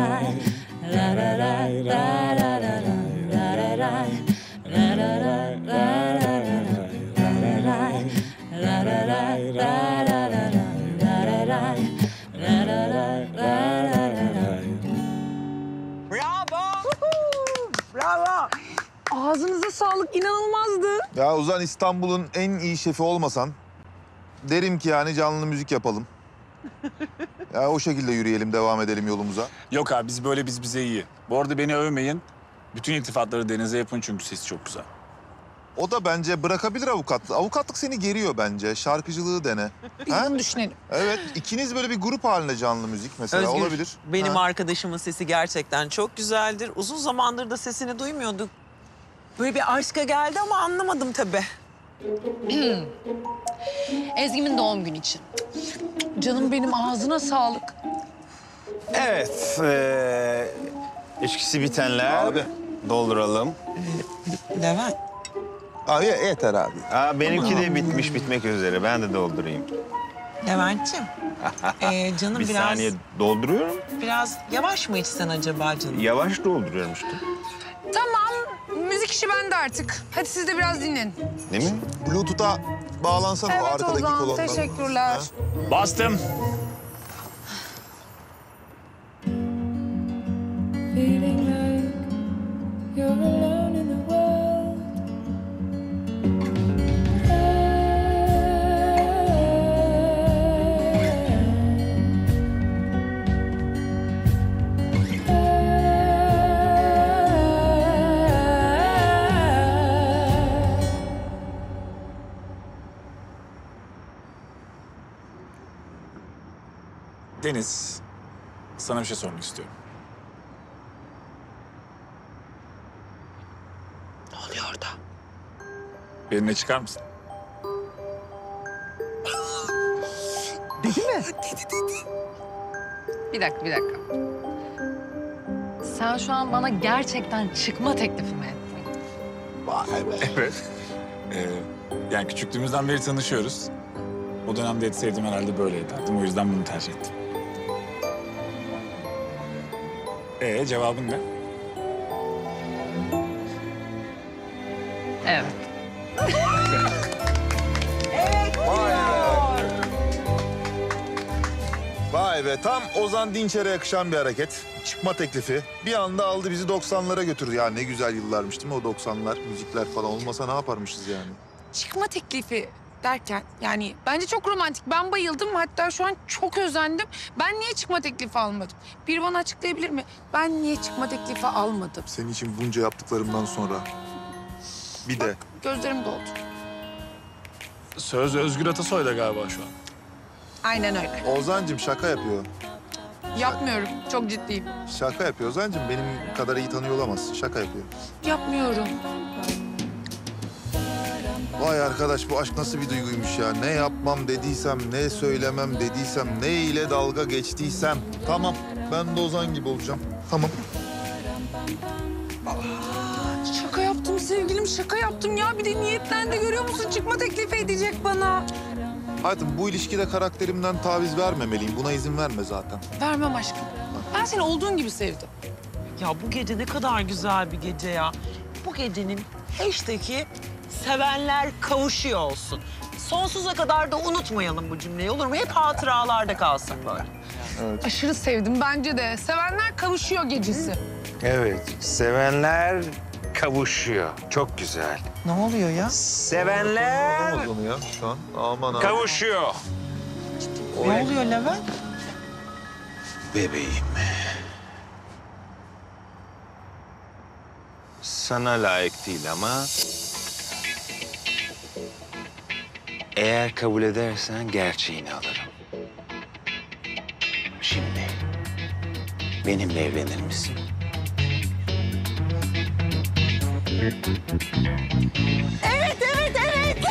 Bravo. Ağzınıza sağlık, inanılmazdı. Ya Ozan, İstanbul'un en iyi şefi olmasan derim ki yani canlı müzik yapalım. Ya o şekilde yürüyelim, devam edelim yolumuza. Yok abi biz böyle biz bize iyi. Bu arada beni övmeyin. Bütün iltifatları Deniz'e yapın çünkü sesi çok güzel. O da bence bırakabilir avukatlığı. Avukatlık seni geriyor bence. Şarkıcılığı dene. Biz Ha? bunu düşünelim. Evet, ikiniz böyle bir grup halinde canlı müzik mesela Özgür, olabilir. benim Ha? arkadaşımın sesi gerçekten çok güzeldir. Uzun zamandır da sesini duymuyorduk. Böyle bir aşka geldi ama anlamadım tabii. Ezgi'min doğum günü için. Canım benim, ağzına sağlık. Evet. Ee, içkisi bitenler. Abi. Dolduralım. Levent. Abi yeter abi. Aa, benimki de bitmiş bitmek üzere. Ben de doldurayım. Levent'ciğim. ee, canım bir biraz... saniye dolduruyorum. Biraz yavaş mı içsen acaba canım? Yavaş dolduruyorum işte. Tamam, müzik işi bende artık. Hadi siz de biraz dinlenin. Değil mi? Bluetooth'a bağlansana o Evet arkadaki Ozan, kolondan. teşekkürler. Ha? Bastım. Feeling like you're alone in the world. Deniz, sana bir şey sormak istiyorum. Ne oluyor orada? Benimle çıkar mısın? Dedi mi? Dedi dedi. Bir dakika, bir dakika. Sen şu an bana gerçekten çıkma teklifi mi ettin? Vay be. Evet. Ee, yani küçüklüğümüzden beri tanışıyoruz. O dönemde et sevdiğim herhalde böyle ederdim. O yüzden bunu tercih ettim. Ee, cevabın ne? Evet. Vay be. Vay be, tam Ozan Dinçer'e yakışan bir hareket. Çıkma teklifi. Bir anda aldı bizi doksanlara götürdü. Ya ne güzel yıllarmış değil mi o doksanlar? Müzikler falan olmasa ne yaparmışız yani? Çıkma teklifi derken yani bence çok romantik. Ben bayıldım, hatta şu an çok özendim. Ben niye çıkma teklifi almadım? Biri bana açıklayabilir mi? Ben niye çıkma teklifi almadım? Senin için bunca yaptıklarımdan sonra. Bir de. Gözlerim doldu. Söz Özgür Atasoy'da galiba şu an. Aynen öyle. Ozancığım şaka yapıyor. Yapmıyorum. Çok ciddiyim. Şaka yapıyor Ozancığım. Benim kadar iyi tanıyor olamazsın. Şaka yapıyor. Yapmıyorum. Vay arkadaş, bu aşk nasıl bir duyguymuş ya. Ne yapmam dediysem, ne söylemem dediysem, ne ile dalga geçtiysem. Tamam, ben de Ozan gibi olacağım. Tamam. Şaka yaptım sevgilim, şaka yaptım ya. Bir de niyetlendi, görüyor musun? Çıkma teklifi edecek bana. Hayatım, bu ilişkide karakterimden taviz vermemeliyim. Buna izin verme zaten. Vermem aşkım. Ben seni olduğun gibi sevdim. Ya bu gece ne kadar güzel bir gece ya. Bu gecenin hashtag'i sevenler kavuşuyor olsun. Sonsuza kadar da unutmayalım bu cümleyi, olur mu? Hep hatıralarda kalsın böyle. Evet. Aşırı sevdim bence de. Sevenler kavuşuyor gecesi. Evet, sevenler kavuşuyor. Çok güzel. Ne oluyor ya? Sevenler Olamaz onu ya şu an. Aman abi. kavuşuyor. Ne oluyor Levent? Bebeğim. Sana layık değil ama... eğer kabul edersen gerçeğini alırım. Şimdi benimle evlenir misin? Evet, evet, evet.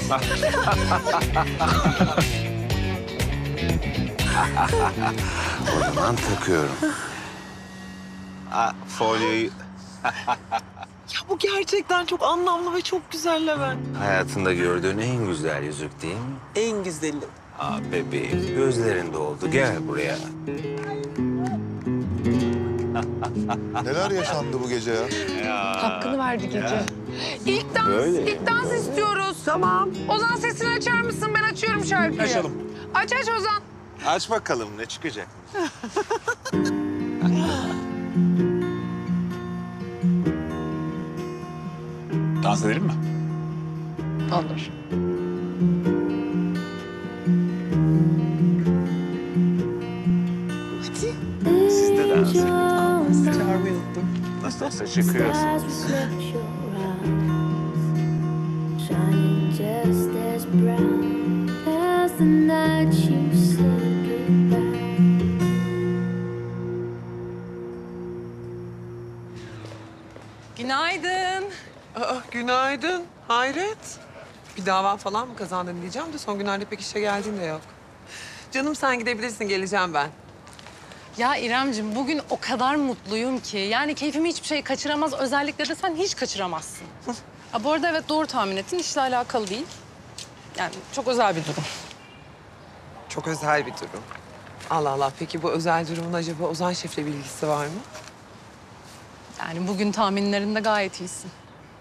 O zaman takıyorum. Aa, folyoyu... Ya bu gerçekten çok anlamlı ve çok güzel Levent. Hayatında gördüğün en güzel yüzük değil mi? En güzeli. Aa bebeğim, gözlerin doldu. Gel buraya. Neler yaşandı bu gece ya? Hakkını verdi gece. İlk dans, Böyle. ilk dans istiyoruz. Tamam. Ozan sesini açar mısın? Ben açıyorum şarkıyı. Açalım. Aç aç Ozan. Aç bakalım ne çıkacak. Dans edelim mi? Olur. Siz de dans edin. Çağırmayı unuttum. Nasıl olsa çıkıyorsunuz. Shining just as brown as the night you said goodbye. Günaydın. Aa, günaydın. Hayret. Bir dava falan mı kazandın diyeceğim de son günlerde pek işe geldiğin de yok. Canım sen gidebilirsin, geleceğim ben. Ya İremciğim bugün o kadar mutluyum ki. Yani keyfimi hiçbir şey kaçıramaz. Özellikle de sen hiç kaçıramazsın. Ha, bu arada evet doğru tahmin ettin. İşle alakalı değil. Yani çok özel bir durum. Çok özel bir durum. Allah Allah. Peki bu özel durumun acaba Ozan Şef'le bir ilgisi var mı? Yani bugün tahminlerinde gayet iyisin.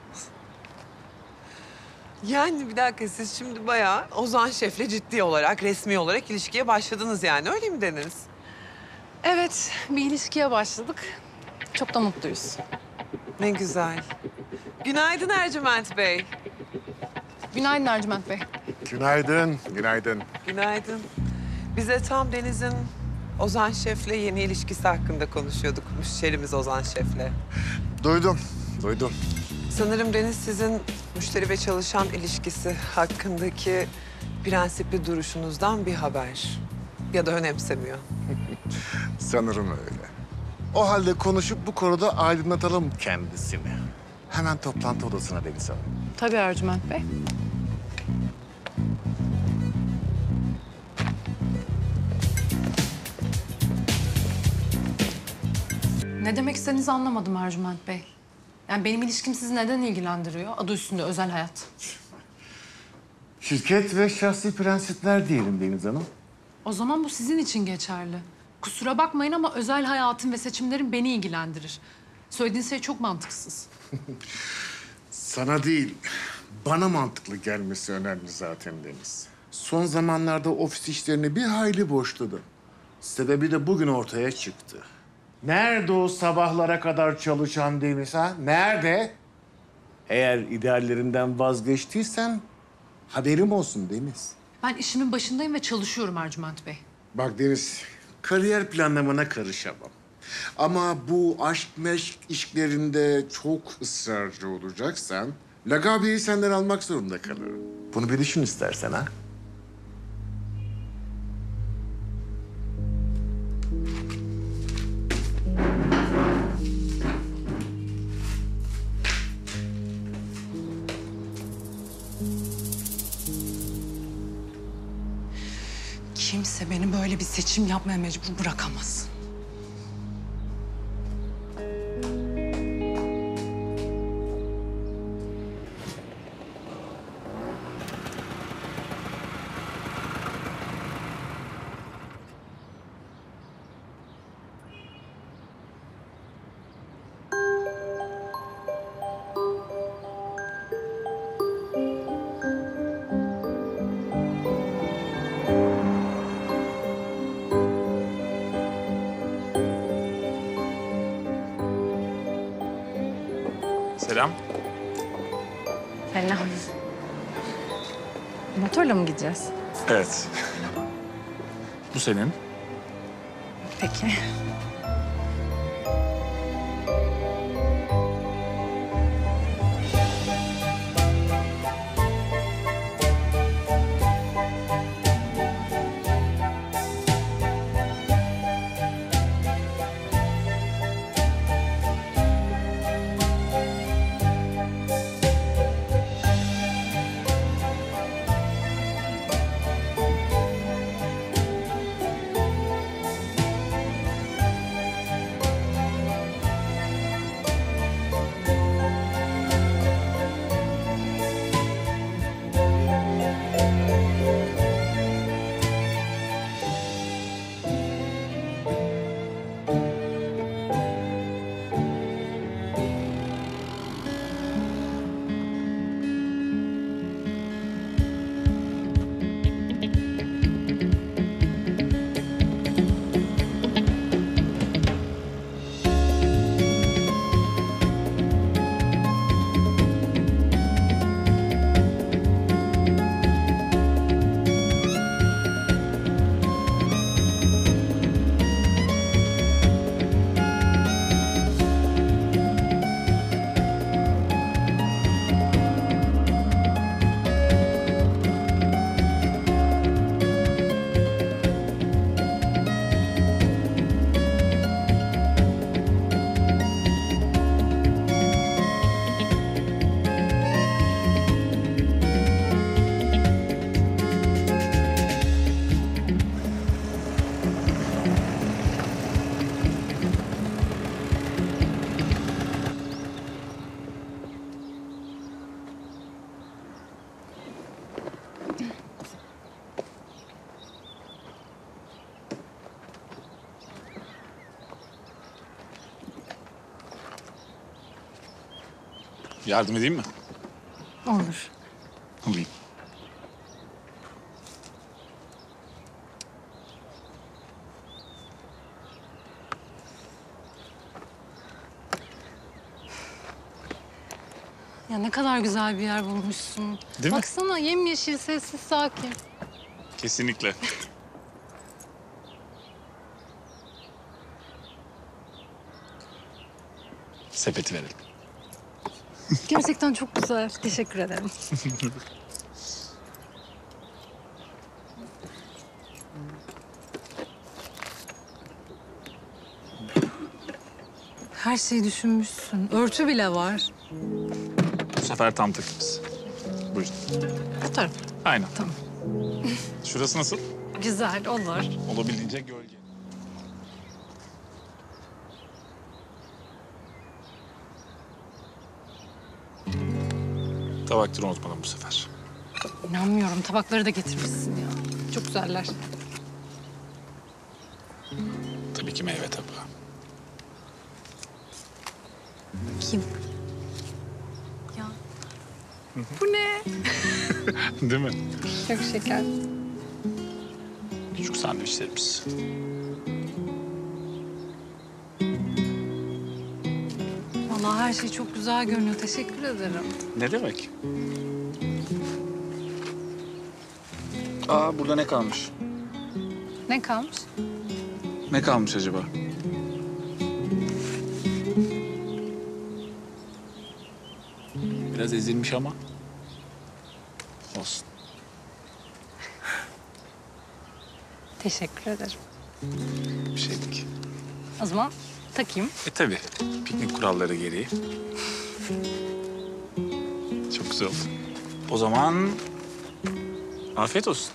Yani bir dakika siz şimdi bayağı Ozan Şef'le ciddi olarak, resmi olarak ilişkiye başladınız yani. Öyle mi Deniz? Evet, bir ilişkiye başladık. Çok da mutluyuz. Ne güzel. Günaydın Ercüment Bey. Günaydın Ercüment Bey. Günaydın, günaydın. Günaydın. Bize tam Deniz'in Ozan Şef'le yeni ilişkisi hakkında konuşuyorduk. Müşterimiz Ozan Şef'le. Duydum, duydum. Sanırım Deniz sizin müşteri ve çalışan ilişkisi hakkındaki prensipli duruşunuzdan bir haber. Ya da önemsemiyor. Sanırım öyle. O halde konuşup bu konuda aydınlatalım kendisini. Hemen toplantı odasına Deniz Hanım. Tabii Ercüment Bey. Ne demek istediğinizi anlamadım Ercüment Bey. Yani benim ilişkim sizi neden ilgilendiriyor? Adı üstünde özel hayat. Şirket ve şahsi prensipler diyelim Deniz Hanım. O zaman bu sizin için geçerli. Kusura bakmayın ama özel hayatım ve seçimlerim beni ilgilendirir. Söylediğiniz şey çok mantıksız. Sana değil, bana mantıklı gelmesi önemli zaten Deniz. Son zamanlarda ofis işlerini bir hayli boşladı. Sebebi de bugün ortaya çıktı. Nerede o sabahlara kadar çalışan Deniz ha? Nerede? Eğer ideallerinden vazgeçtiysen haberim olsun Deniz. Ben işimin başındayım ve çalışıyorum Ercüment Bey. Bak Deniz, kariyer planlamana karışamam. Ama bu aşk meşk işlerinde çok ısrarcı olacaksan... Lagabi'yi senden almak zorunda kalırım. Bunu bir düşün istersen ha. Kimse beni böyle bir seçim yapmaya mecbur bırakamaz. Selam. Selam. Motorla mı gideceğiz? Evet. Bu senin. Peki. Yardım edeyim mi? Olur. Alayım. Ya ne kadar güzel bir yer bulmuşsun. Değil mi? Baksana yemyeşil, sessiz, sakin. Kesinlikle. Sepeti verelim. Gerçekten çok güzel. Teşekkür ederim. Her şeyi düşünmüşsün. Örtü bile var. Bu sefer tam takımız. Buyurun. Bu taraf. Aynen. Tamam. Şurası nasıl? Güzel, olur. Olabildiğince gölge. Tabakları unutmadım bu sefer. İnanmıyorum. Tabakları da getirmişsin ya. Çok güzeller. Tabii ki meyve tabağı. Kim? Ya. Bu ne? Değil mi? Çok şeker. Küçük sandviçlerimiz. Vallahi her şey çok güzel görünüyor. Teşekkür ederim. Ne demek? Aa, burada ne kalmış? Ne kalmış? Ne kalmış acaba? Biraz ezilmiş ama olsun. Teşekkür ederim. Bir şey değil. O zaman takayım. E tabii. Piknik kuralları gereği. Çok güzel oldu. O zaman afiyet olsun.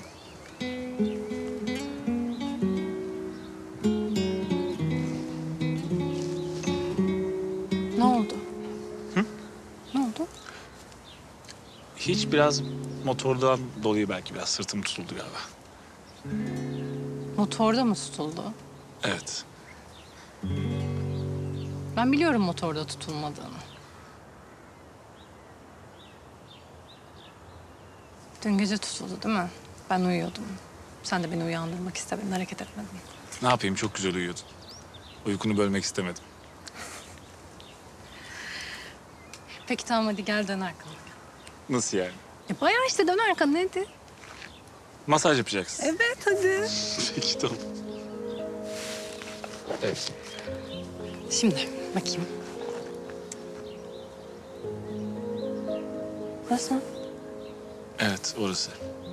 Ne oldu? Hı? Ne oldu? Hiç biraz motordan dolayı belki biraz sırtım tutuldu galiba. Motorda mı tutuldu? Evet. Ben biliyorum motorda tutulmadığını. Dün gece tutuldu değil mi? Ben uyuyordum. Sen de beni uyandırmak istemedin, hareket etmedin. Ne yapayım, çok güzel uyuyordun. Uykunu bölmek istemedim. Peki tamam hadi gel dön arkana. Nasıl yani? Ya bayağı işte dön arkana hadi. Masaj yapacaksın. Evet hadi. Peki tamam. Evet. Şimdi bakayım. Burası mı? Evet, orası.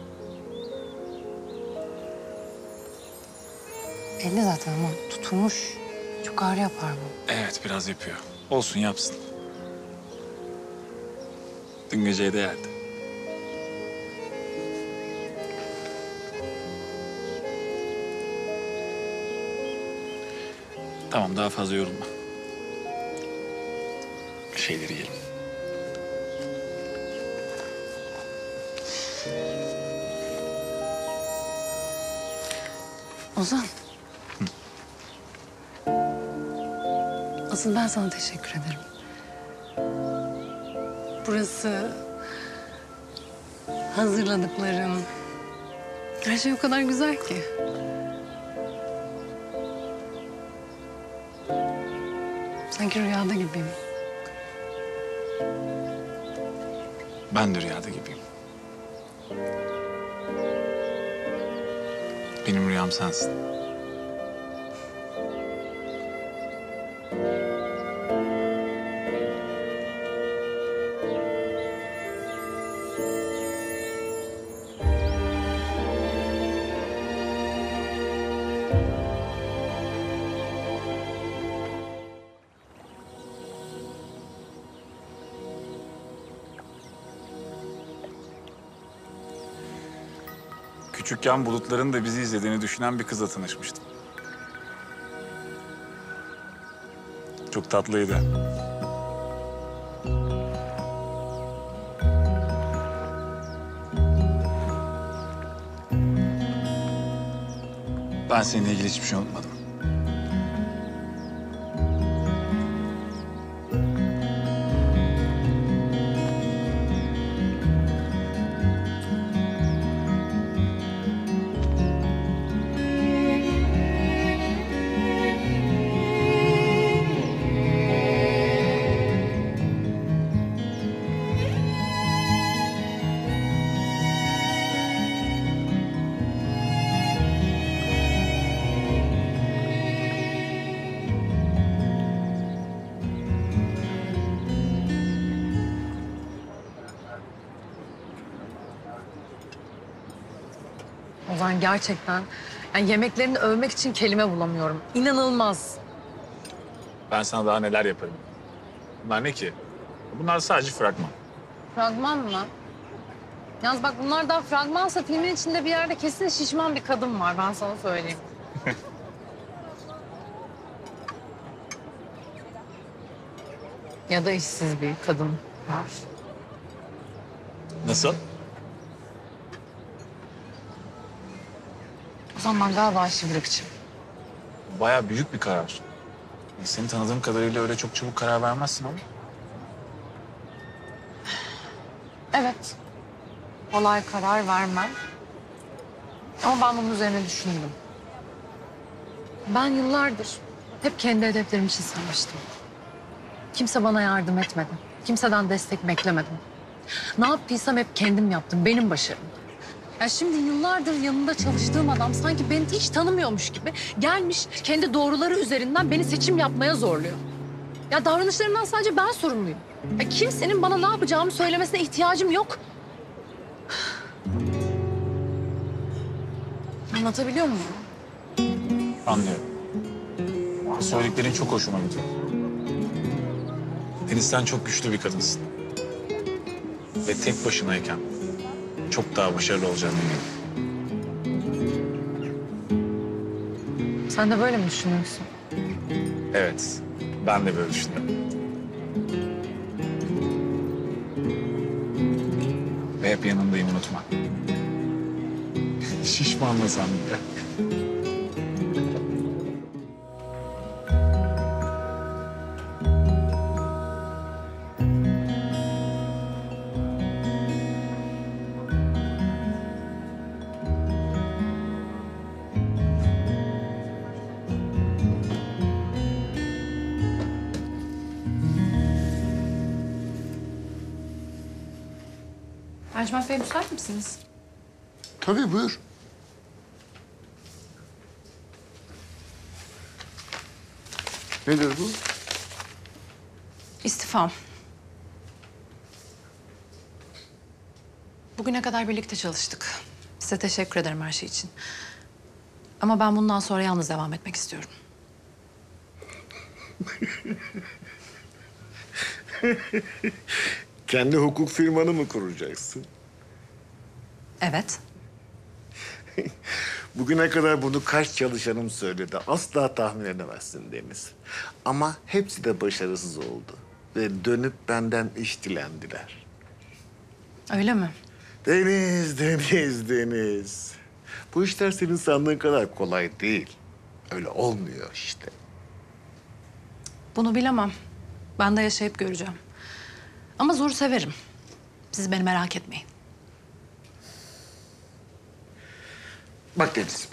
Belli zaten ama tutulmuş. Çok ağrı yapar bu. Evet, biraz yapıyor. Olsun, yapsın. Dün geceye değerdi. Tamam, daha fazla yorulma. Bir şeyleri yiyelim. Ozan. Asıl ben sana teşekkür ederim. Burası, hazırladıkların, her şey o kadar güzel ki. Sanki rüyada gibiyim. Ben de rüyada gibiyim. Benim rüyam sensin. Küçükken bulutların da bizi izlediğini düşünen bir kızla tanışmıştım. Çok tatlıydı. Ben seninle ilgili hiçbir şey unutmadım. Ozan gerçekten. Yani yemeklerini övmek için kelime bulamıyorum. İnanılmaz. Ben sana daha neler yaparım. Bunlar ne ki? Bunlar sadece fragman. Fragman mı? Yalnız bak bunlar daha fragmansa filmin içinde bir yerde kesin şişman bir kadın var. Ben sana söyleyeyim. Ya da işsiz bir kadın var. Nasıl? O zaman ben galiba işi bırakacağım. Bayağı büyük bir karar. Seni tanıdığım kadarıyla öyle çok çabuk karar vermezsin ama. Evet. Kolay karar vermem. Ama ben bunun üzerine düşündüm. Ben yıllardır hep kendi hedeflerimi çizmiştim. Kimse bana yardım etmedi. Kimseden destek beklemedim. Ne yaptıysam hep kendim yaptım. Benim başarım. Ya şimdi yıllardır yanında çalıştığım adam sanki beni hiç tanımıyormuş gibi gelmiş kendi doğruları üzerinden beni seçim yapmaya zorluyor. Ya davranışlarımdan sadece ben sorumluyum. Ya kimsenin bana ne yapacağımı söylemesine ihtiyacım yok. Anlatabiliyor muyum? Anlıyorum. Söylediklerin çok hoşuma gidiyor. Deniz, sen çok güçlü bir kadınsın. Ve tek başınayken çok daha başarılı olacağını eminim. Sen de böyle mi düşünüyorsun? Evet, ben de böyle düşünüyorum. Ve hep yanındayım, unutma. Şişmanlasam bile. Ercüment Bey müsait misiniz? Tabii buyur. Nedir bu? İstifam. Bugüne kadar birlikte çalıştık. Size teşekkür ederim her şey için. Ama ben bundan sonra yalnız devam etmek istiyorum. Kendi hukuk firmanı mı kuracaksın? Evet. Bugüne kadar bunu kaç çalışanım söyledi. Asla tahmin edemezsin Deniz. Ama hepsi de başarısız oldu. Ve dönüp benden iş dilendiler. Öyle mi? Deniz, Deniz, Deniz. Bu işler senin sandığın kadar kolay değil. Öyle olmuyor işte. Bunu bilemem. Ben de yaşayıp göreceğim. Ama zoru severim. Siz beni merak etmeyin. Bak Deniz.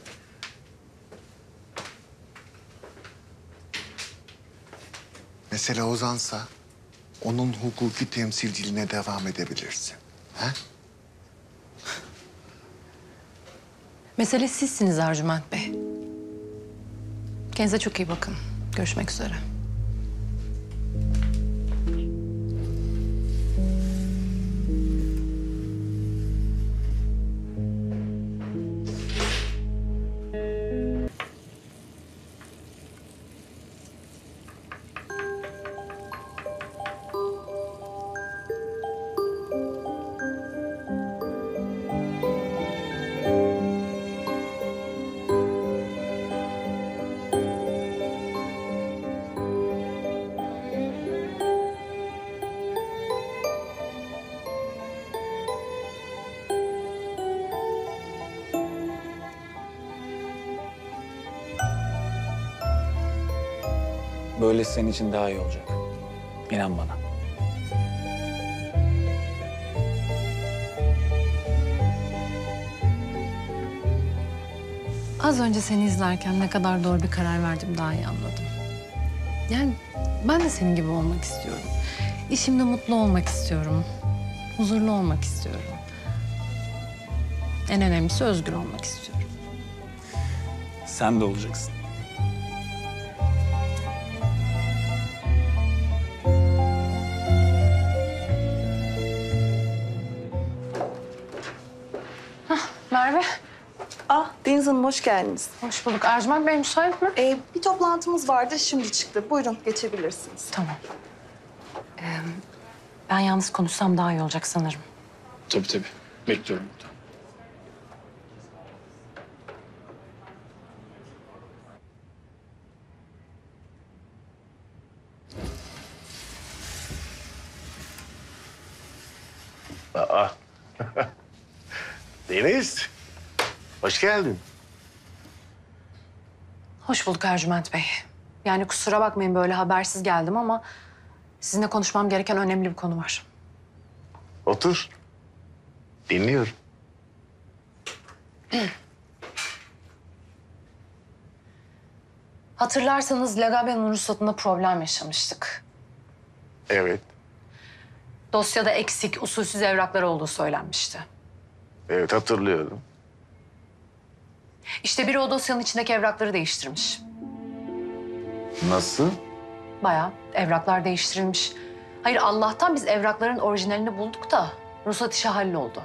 Mesela Ozan'sa onun hukuki temsilciliğine devam edebilirsin. Ha? Mesele sizsiniz Ercüment Bey. Kendinize çok iyi bakın. Görüşmek üzere. Böylesi senin için daha iyi olacak. İnan bana. Az önce seni izlerken ne kadar doğru bir karar verdim daha iyi anladım. Yani ben de senin gibi olmak istiyorum. İşimde mutlu olmak istiyorum. Huzurlu olmak istiyorum. En önemlisi özgür olmak istiyorum. Sen de olacaksın. Merve, Ah Deniz Hanım hoş geldiniz. Hoş bulduk. Ercüment Bey müsait mi? Ee, bir toplantımız vardı şimdi çıktı. Buyurun geçebilirsiniz. Tamam. Ee, ben yalnız konuşsam daha iyi olacak sanırım. Tabii tabii. Bekliyorum burada. Aa. Deniz, hoş geldin. Hoş bulduk Ercüment Bey. Yani kusura bakmayın böyle habersiz geldim ama sizinle konuşmam gereken önemli bir konu var. Otur. Dinliyorum. Hatırlarsanız Lagabe'nin ruhsatında problem yaşamıştık. Evet, Dosyada eksik, usulsüz evraklar olduğu söylenmişti. evet hatırlıyorum. İşte biri o dosyanın içindeki evrakları değiştirmiş. Nasıl? Bayağı evraklar değiştirilmiş. Hayır Allah'tan biz evrakların orijinalini bulduk da ruhsat işi halloldu.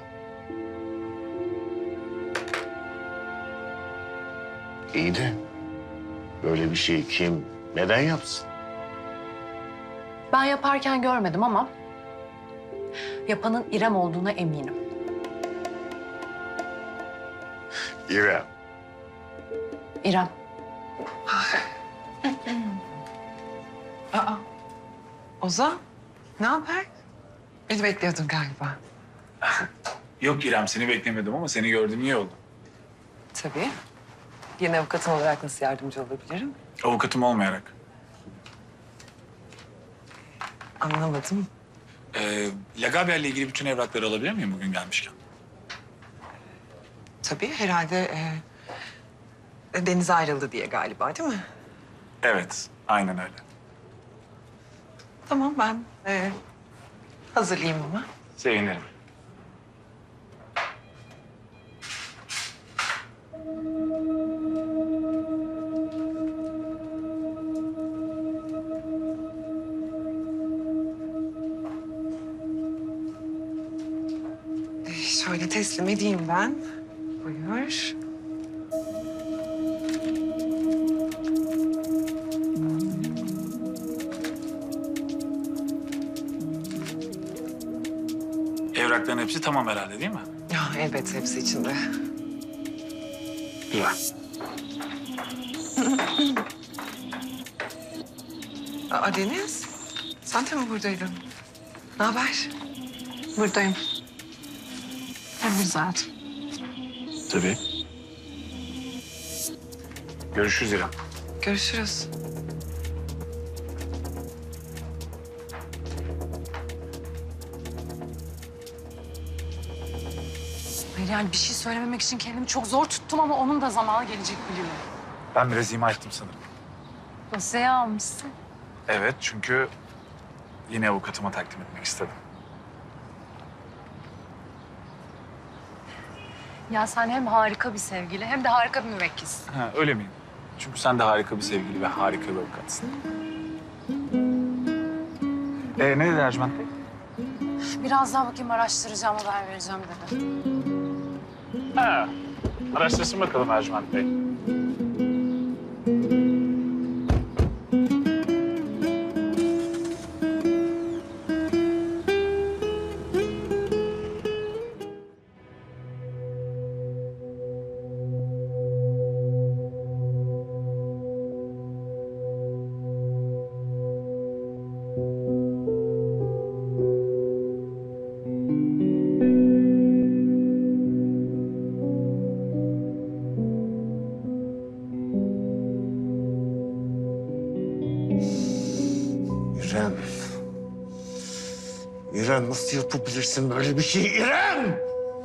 İyi de böyle bir şey kim, neden yapsın? Ben yaparken görmedim ama yapanın İrem olduğuna eminim. İrem. İrem. Aa, Ozan, ne haber? Beni bekliyordun galiba. Yok İrem, seni beklemedim ama seni gördüğüm iyi oldu. Tabii. Yeni avukatın olarak nasıl yardımcı olabilirim? Avukatım olmayarak. Anlamadım. Ee, Lagabia ile ilgili bütün evrakları alabilir miyim bugün gelmişken? Tabii, herhalde e, Deniz ayrıldı diye galiba, değil mi? Evet, aynen öyle. Tamam, ben e, hazırlayayım ama. Sevinirim. E, şöyle teslim edeyim ben. Buyur. Evrakların hepsi tamam herhalde değil mi? Ya elbet hepsi içinde. Güzel. Aa Deniz, sen de mi buradaydın? Ne haber? Buradayım. Tabii zaten. Tabii. Görüşürüz İrem. Görüşürüz. Hayır yani bir şey söylememek için kendimi çok zor tuttum ama onun da zamanı gelecek biliyorum. Ben biraz ima ettim sanırım. Dosyayı almışsın. Evet, çünkü yine avukatıma takdim etmek istedim. Ya sen hem harika bir sevgili hem de harika bir müvekkilsin. Ha, öyle miyim? Çünkü sen de harika bir sevgili ve harika bir avukatsın. Ee, ne dedi Ercüment Bey? Biraz daha bakayım araştıracağım, haber vereceğim dedi. Ha, araştırsın bakalım Ercüment Bey. İrem. İrem nasıl yapabilirsin böyle bir şey İrem?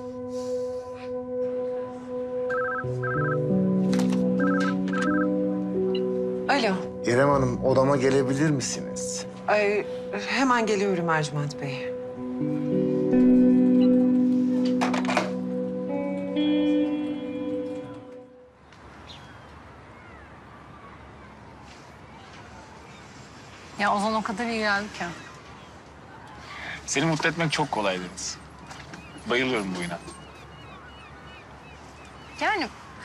Alo. İrem Hanım odama gelebilir misiniz? Ay, hemen geliyorum Ercüment Bey. Ya Ozan o kadar iyi geldi ki. Seni mutlu etmek çok kolay Deniz. Bayılıyorum bu inat. Yani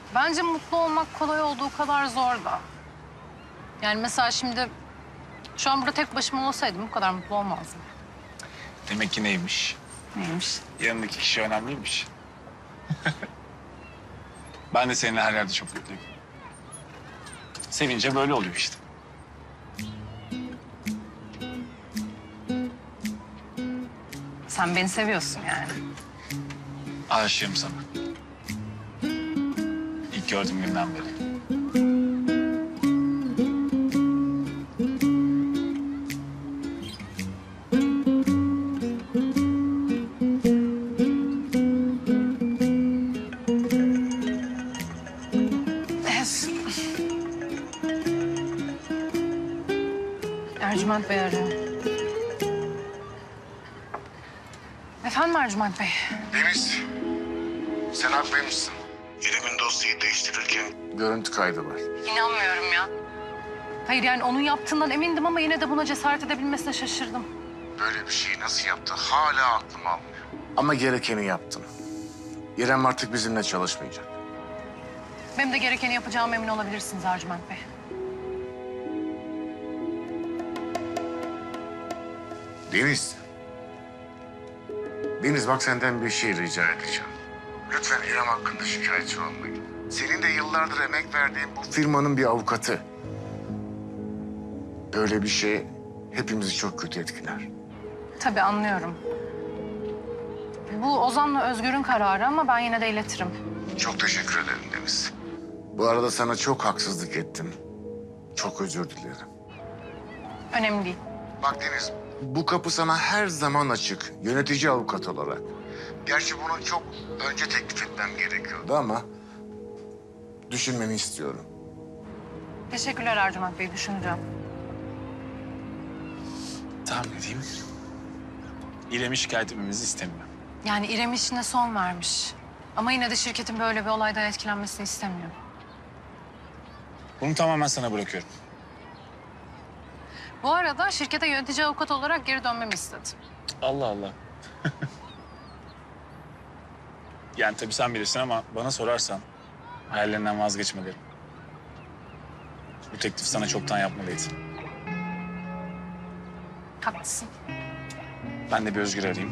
Bence mutlu olmak kolay olduğu kadar zor da. Yani mesela şimdi şu an burada tek başıma olsaydım bu kadar mutlu olmazdım. Demek ki neymiş? Neymiş? Yanındaki kişi önemliymiş. Ben de seninle her yerde çok mutluyum. Sevince böyle oluyor işte. Sen beni seviyorsun yani. Aşığım sana. İlk gördüğüm günden beri. Ercüment Bey arıyor. Efendim Ercüment Bey? Deniz, sen haklıymışsın. İrem'in dosyayı değiştirirken görüntü kaydı var. İnanmıyorum ya. Hayır yani onun yaptığından emindim ama yine de buna cesaret edebilmesine şaşırdım. Böyle bir şeyi nasıl yaptı hala aklım almıyor. Ama gerekeni yaptım. İrem artık bizimle çalışmayacak. Benim de gerekeni yapacağıma emin olabilirsiniz Ercüment Bey. Deniz. Deniz bak senden bir şey rica edeceğim. Lütfen İrem hakkında şikayetçi olmayın. Senin de yıllardır emek verdiğin bu firmanın bir avukatı. Böyle bir şey hepimizi çok kötü etkiler. Tabii anlıyorum. Bu Ozan'la Özgür'ün kararı ama ben yine de iletirim. Çok teşekkür ederim Deniz. Bu arada sana çok haksızlık ettim. Çok özür dilerim. Önemli değil. Bak Deniz, bu kapı sana her zaman açık. Yönetici avukat olarak. Gerçi bunu çok önce teklif etmem gerekiyordu ama düşünmeni istiyorum. Teşekkürler Ercüment Bey, düşüneceğim. Tahmin edeyim. İrem'i şikayet etmemizi istemiyor. Yani İrem işine son vermiş. Ama yine de şirketin böyle bir olaydan etkilenmesini istemiyor. Bunu tamamen sana bırakıyorum. Bu arada şirkete yönetici avukat olarak geri dönmemi istedi. Allah Allah. Yani tabii sen bilirsin ama bana sorarsan hayallerinden vazgeçme derim. Bu teklifi sana çoktan yapmalıydı. Haklısın. Ben de bir Özgür arayayım.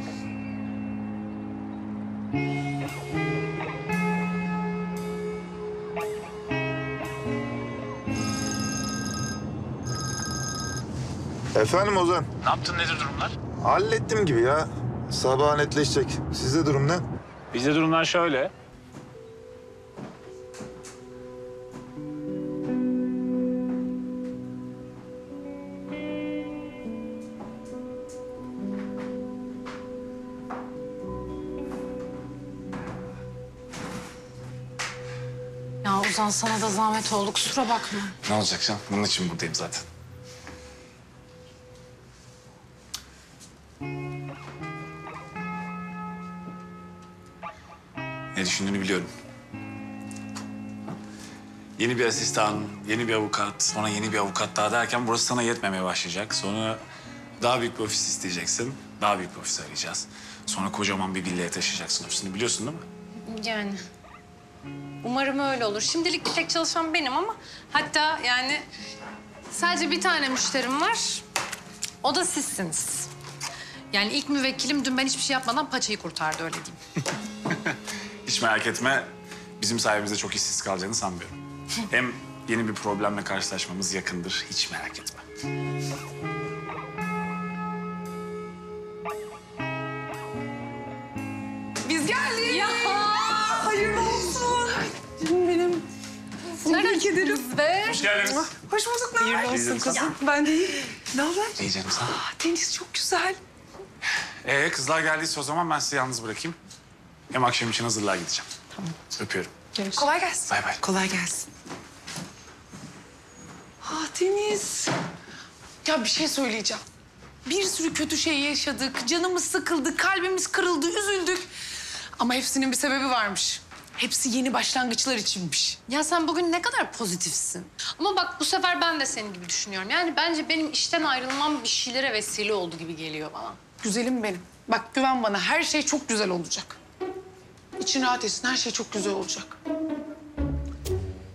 Efendim Ozan? Ne yaptın, nedir durumlar? Hallettim gibi ya. Sabah netleşecek. Sizde durum ne? Bizde durumlar şöyle. Ya Ozan sana da zahmet oldu, kusura bakma. Ne olacak canım? Bunun için buradayım zaten. Ne düşündüğünü biliyorum. Yeni bir asistan, yeni bir avukat, sonra yeni bir avukat daha derken burası sana yetmemeye başlayacak. Sonra daha büyük bir ofis isteyeceksin. Daha büyük bir ofis arayacağız. Sonra kocaman bir villaya taşıyacaksın ofisini, biliyorsun değil mi? Yani umarım öyle olur. Şimdilik bir tek çalışan benim ama hatta yani sadece bir tane müşterim var. O da sizsiniz. Yani ilk müvekkilim dün ben hiçbir şey yapmadan paçayı kurtardı, öyle diyeyim. Hiç merak etme. Bizim sayemizde çok işsiz kalacağını sanmıyorum. Hem yeni bir problemle karşılaşmamız yakındır. Hiç merak etme. Biz geldik. Ya. Hayırlı olsun. Canım benim. Tebrik ederim. Be. Hoş geldiniz. Hoş bulduk. Ne haber? Hayırlı olsun kızım. Ben de iyiyim. Ne haber? İyi canım sen. Deniz çok güzel. Ee kızlar geldiyse o zaman ben sizi yalnız bırakayım. Hem akşam için hazırlığa gideceğim. Tamam. Öpüyorum. Kolay gelsin. Bay bay. Kolay gelsin. Ah Deniz. Ya bir şey söyleyeceğim. Bir sürü kötü şey yaşadık. Canımız sıkıldı, kalbimiz kırıldı, üzüldük. Ama hepsinin bir sebebi varmış. Hepsi yeni başlangıçlar içinmiş. Ya sen bugün ne kadar pozitifsin. Ama bak bu sefer ben de senin gibi düşünüyorum. Yani bence benim işten ayrılmam bir şeylere vesile oldu gibi geliyor bana. Güzelim benim. Bak güven bana, her şey çok güzel olacak. İçin rahat etsin, her şey çok güzel olacak.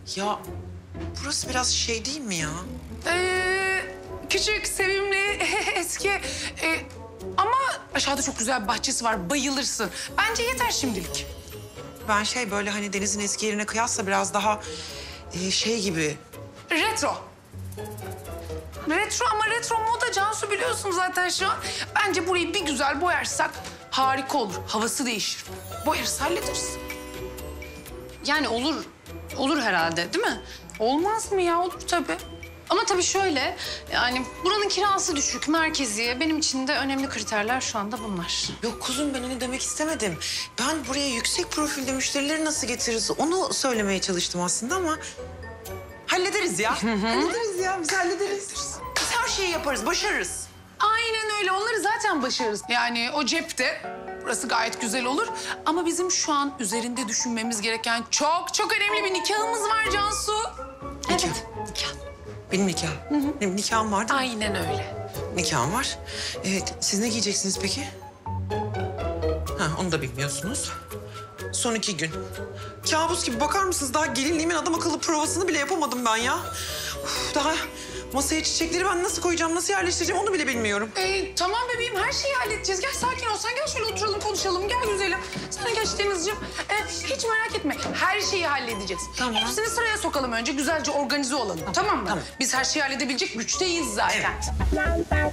Ya burası biraz şey değil mi ya? Ee, küçük, sevimli, eski. Ee, ama aşağıda çok güzel bir bahçesi var. Bayılırsın. Bence yeter şimdilik. Ben şey böyle hani denizin eski yerine kıyasla biraz daha e, şey gibi. Retro. Retro ama retro moda Cansu, biliyorsun zaten şu an. Bence burayı bir güzel boyarsak harika olur. Havası değişir. Boyarız, hallederiz. Yani olur, olur herhalde değil mi? Olmaz mı ya? Olur tabii. Ama tabii şöyle, yani buranın kirası düşük, merkezi. Benim için de önemli kriterler şu anda bunlar. Yok kuzum, ben onu demek istemedim. Ben buraya yüksek profilde müşterileri nasıl getiririz onu söylemeye çalıştım aslında ama... Hallederiz ya. Hallederiz ya, biz hallederiz. Biz her şeyi yaparız, başarırız. Aynen öyle. Onları zaten başarırız. Yani o cepte. Burası gayet güzel olur. Ama bizim şu an üzerinde düşünmemiz gereken çok çok önemli bir nikahımız var Cansu. Nikah. Nikah. Benim nikah. Benim nikahım var değil mi? Aynen öyle. Nikahım var. Evet, siz ne giyeceksiniz peki? Ha, onu da bilmiyorsunuz. Son iki gün. Kabus gibi, bakar mısınız? Daha gelinliğimin adam akıllı provasını bile yapamadım ben ya. Uf, daha masaya çiçekleri ben nasıl koyacağım, nasıl yerleştireceğim onu bile bilmiyorum. Ee, tamam bebeğim, her şeyi halledeceğiz. Gel sakin ol. Sen gel şöyle oturalım, konuşalım. Gel güzelim. Sen geç Denizciğim. Ee, hiç merak etme. Her şeyi halledeceğiz. Tamam. Hepsini sıraya sokalım önce. Güzelce organize olalım. Tamam, mı? Tamam. Biz her şeyi halledebilecek güçteyiz zaten. Evet.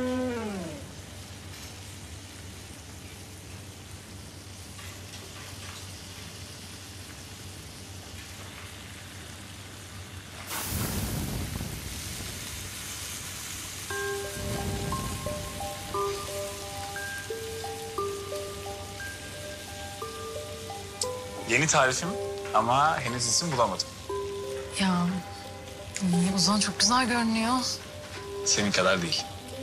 Yeni tarifim ama henüz isim bulamadım. Ya, Ozan çok güzel görünüyor. Senin kadar değil.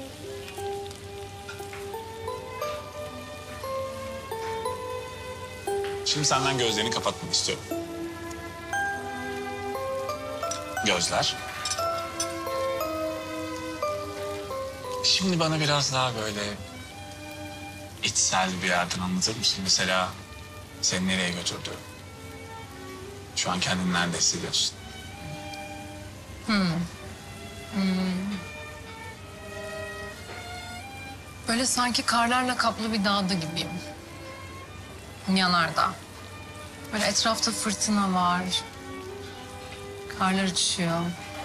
Şimdi senden gözlerini kapatmanı istiyorum. Gözler. Şimdi bana biraz daha böyle içsel bir yerden anlatır mısın? Mesela seni nereye götürdü? Şu an kendini nerede hissediyorsun? Hmm. Hmm. Böyle sanki karlarla kaplı bir dağda gibiyim. Yanardağ. Böyle etrafta fırtına var. Karlar uçuşuyor.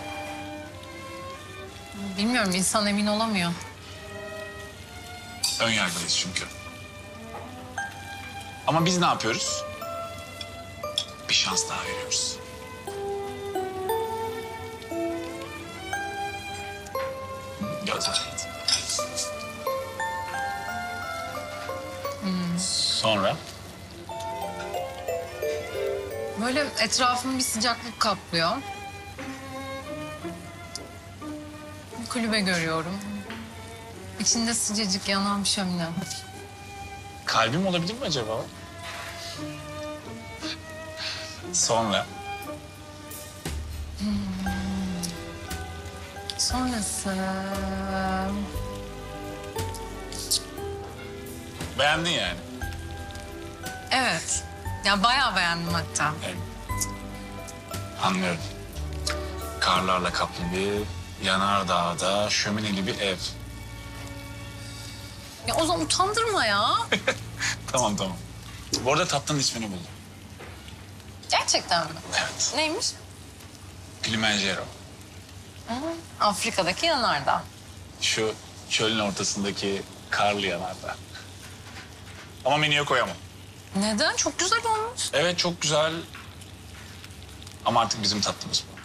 Bilmiyorum, insan emin olamıyor. Ön yargılıyız çünkü. Ama biz ne yapıyoruz? Bir şans daha veriyoruz. Gözler. Hmm. Sonra? Böyle etrafımı bir sıcaklık kaplıyor. Bir kulübe görüyorum. İçinde sıcacık yanan bir şömine. Kalbim olabilir mi acaba? Sonra? Hmm. Sonrası... Beğendin yani. Evet. Ya bayağı beğendim hatta. Evet. Anlıyorum. Karlarla kaplı bir yanardağda şömineli bir ev. Ya o zaman utandırma ya. Tamam tamam. Bu arada tatlının ismini buldum. Gerçekten mi? Evet. Neymiş? Kilimanjaro. Hı, Afrika'daki yanardağ. Şu çölün ortasındaki karlı yanardağ. Ama menüye koyamam. Neden? Çok güzel olmuş. Evet çok güzel. Ama artık bizim tatlımız bu.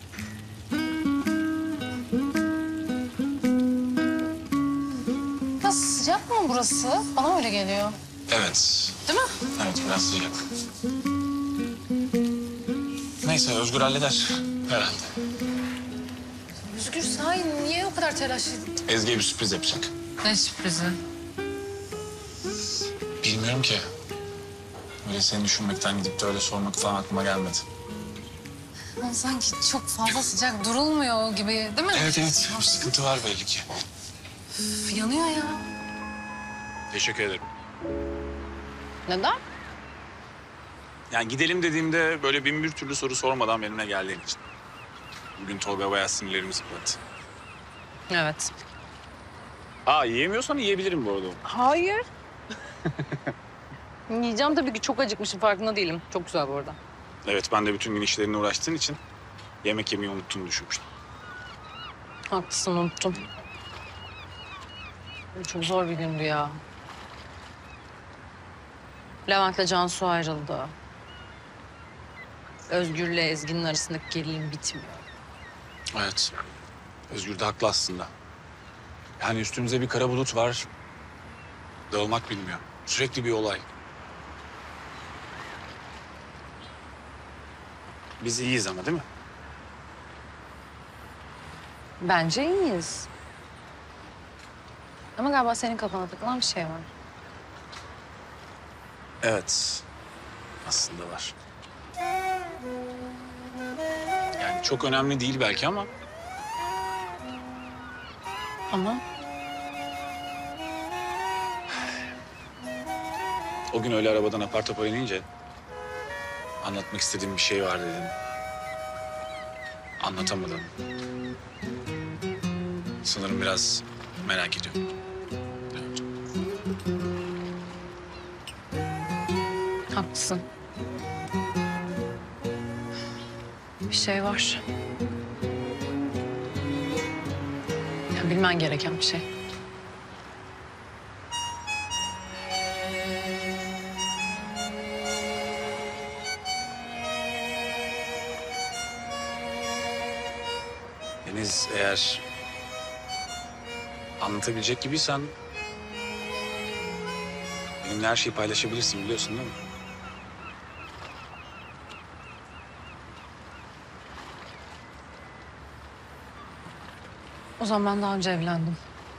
Biraz sıcak mı burası? Bana öyle geliyor. Evet. Değil mi? Evet biraz sıcak. Neyse Özgür halleder herhalde. Özgür sahi niye o kadar telaş ettin? Ezgi'ye bir sürpriz yapacak. Ne sürprizi? Bilmiyorum ki. Öyle seni düşünmekten gidip de öyle sormak falan aklıma gelmedi. Ama sanki çok fazla sıcak durulmuyor gibi değil mi? Evet evet bir sıkıntı var belli ki. Üf, yanıyor ya. Teşekkür ederim. Neden? Yani gidelim dediğimde böyle bin bir türlü soru sormadan benimle geldiğin için. Bugün Tolga bayağı sinirlerimi zıplattı. Evet. Aa yiyemiyorsan yiyebilirim bu arada. Hayır. Yiyeceğim tabii ki, çok acıkmışım, farkında değilim. Çok güzel bu arada. Evet ben de bütün gün işlerine uğraştığın için yemek yemeyi unuttuğunu düşünmüştüm. Haklısın, unuttum. Çok zor bir gündü ya. Levent'le Cansu ayrıldı. Özgür'le Ezgi'nin arasındaki gerilim bitmiyor. Evet. Özgür de haklı aslında. Yani üstümüze bir kara bulut var. Dağılmak bilmiyor. Sürekli bir olay. Biz iyiyiz ama değil mi? Bence iyiyiz. Ama galiba senin kafana takılan bir şey var. Evet. Aslında var. Yani çok önemli değil belki ama... Ama? O gün öyle arabadan apar topar inince... anlatmak istediğim bir şey var dedim. Anlatamadım. Sanırım biraz merak ediyorum. Haklısın. Bir şey var. Ya, bilmen gereken bir şey. Deniz eğer anlatabilecek gibiysen benimle her şeyi paylaşabilirsin, biliyorsun değil mi? O zaman ben daha önce evlendim.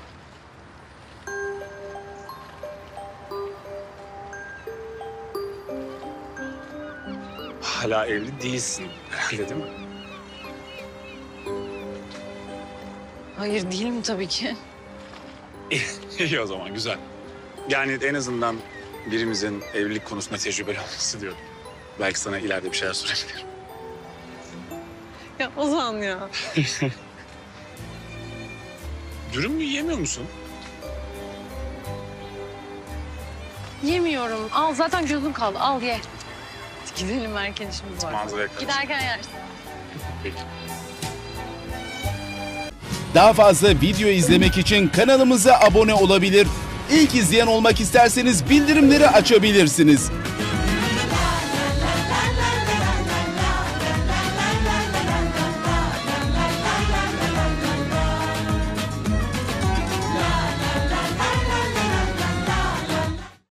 Hala evli değilsin herhalde değil mi? Hayır, değilim tabii ki. İyi o zaman, güzel. Yani en azından birimizin evlilik konusunda tecrübeli olması diyorum. Belki sana ileride bir şeyler sorabilirim. Ya Ozan ya. Dürüm mü yiyemiyor musun? Yemiyorum. Al, zaten gözün kaldı. Al ye. Gidelim, erken işimiz var. Manzaraya karşı. Giderken yersin. Peki. Daha fazla video izlemek için kanalımıza abone olabilir. İlk izleyen olmak isterseniz bildirimleri açabilirsiniz.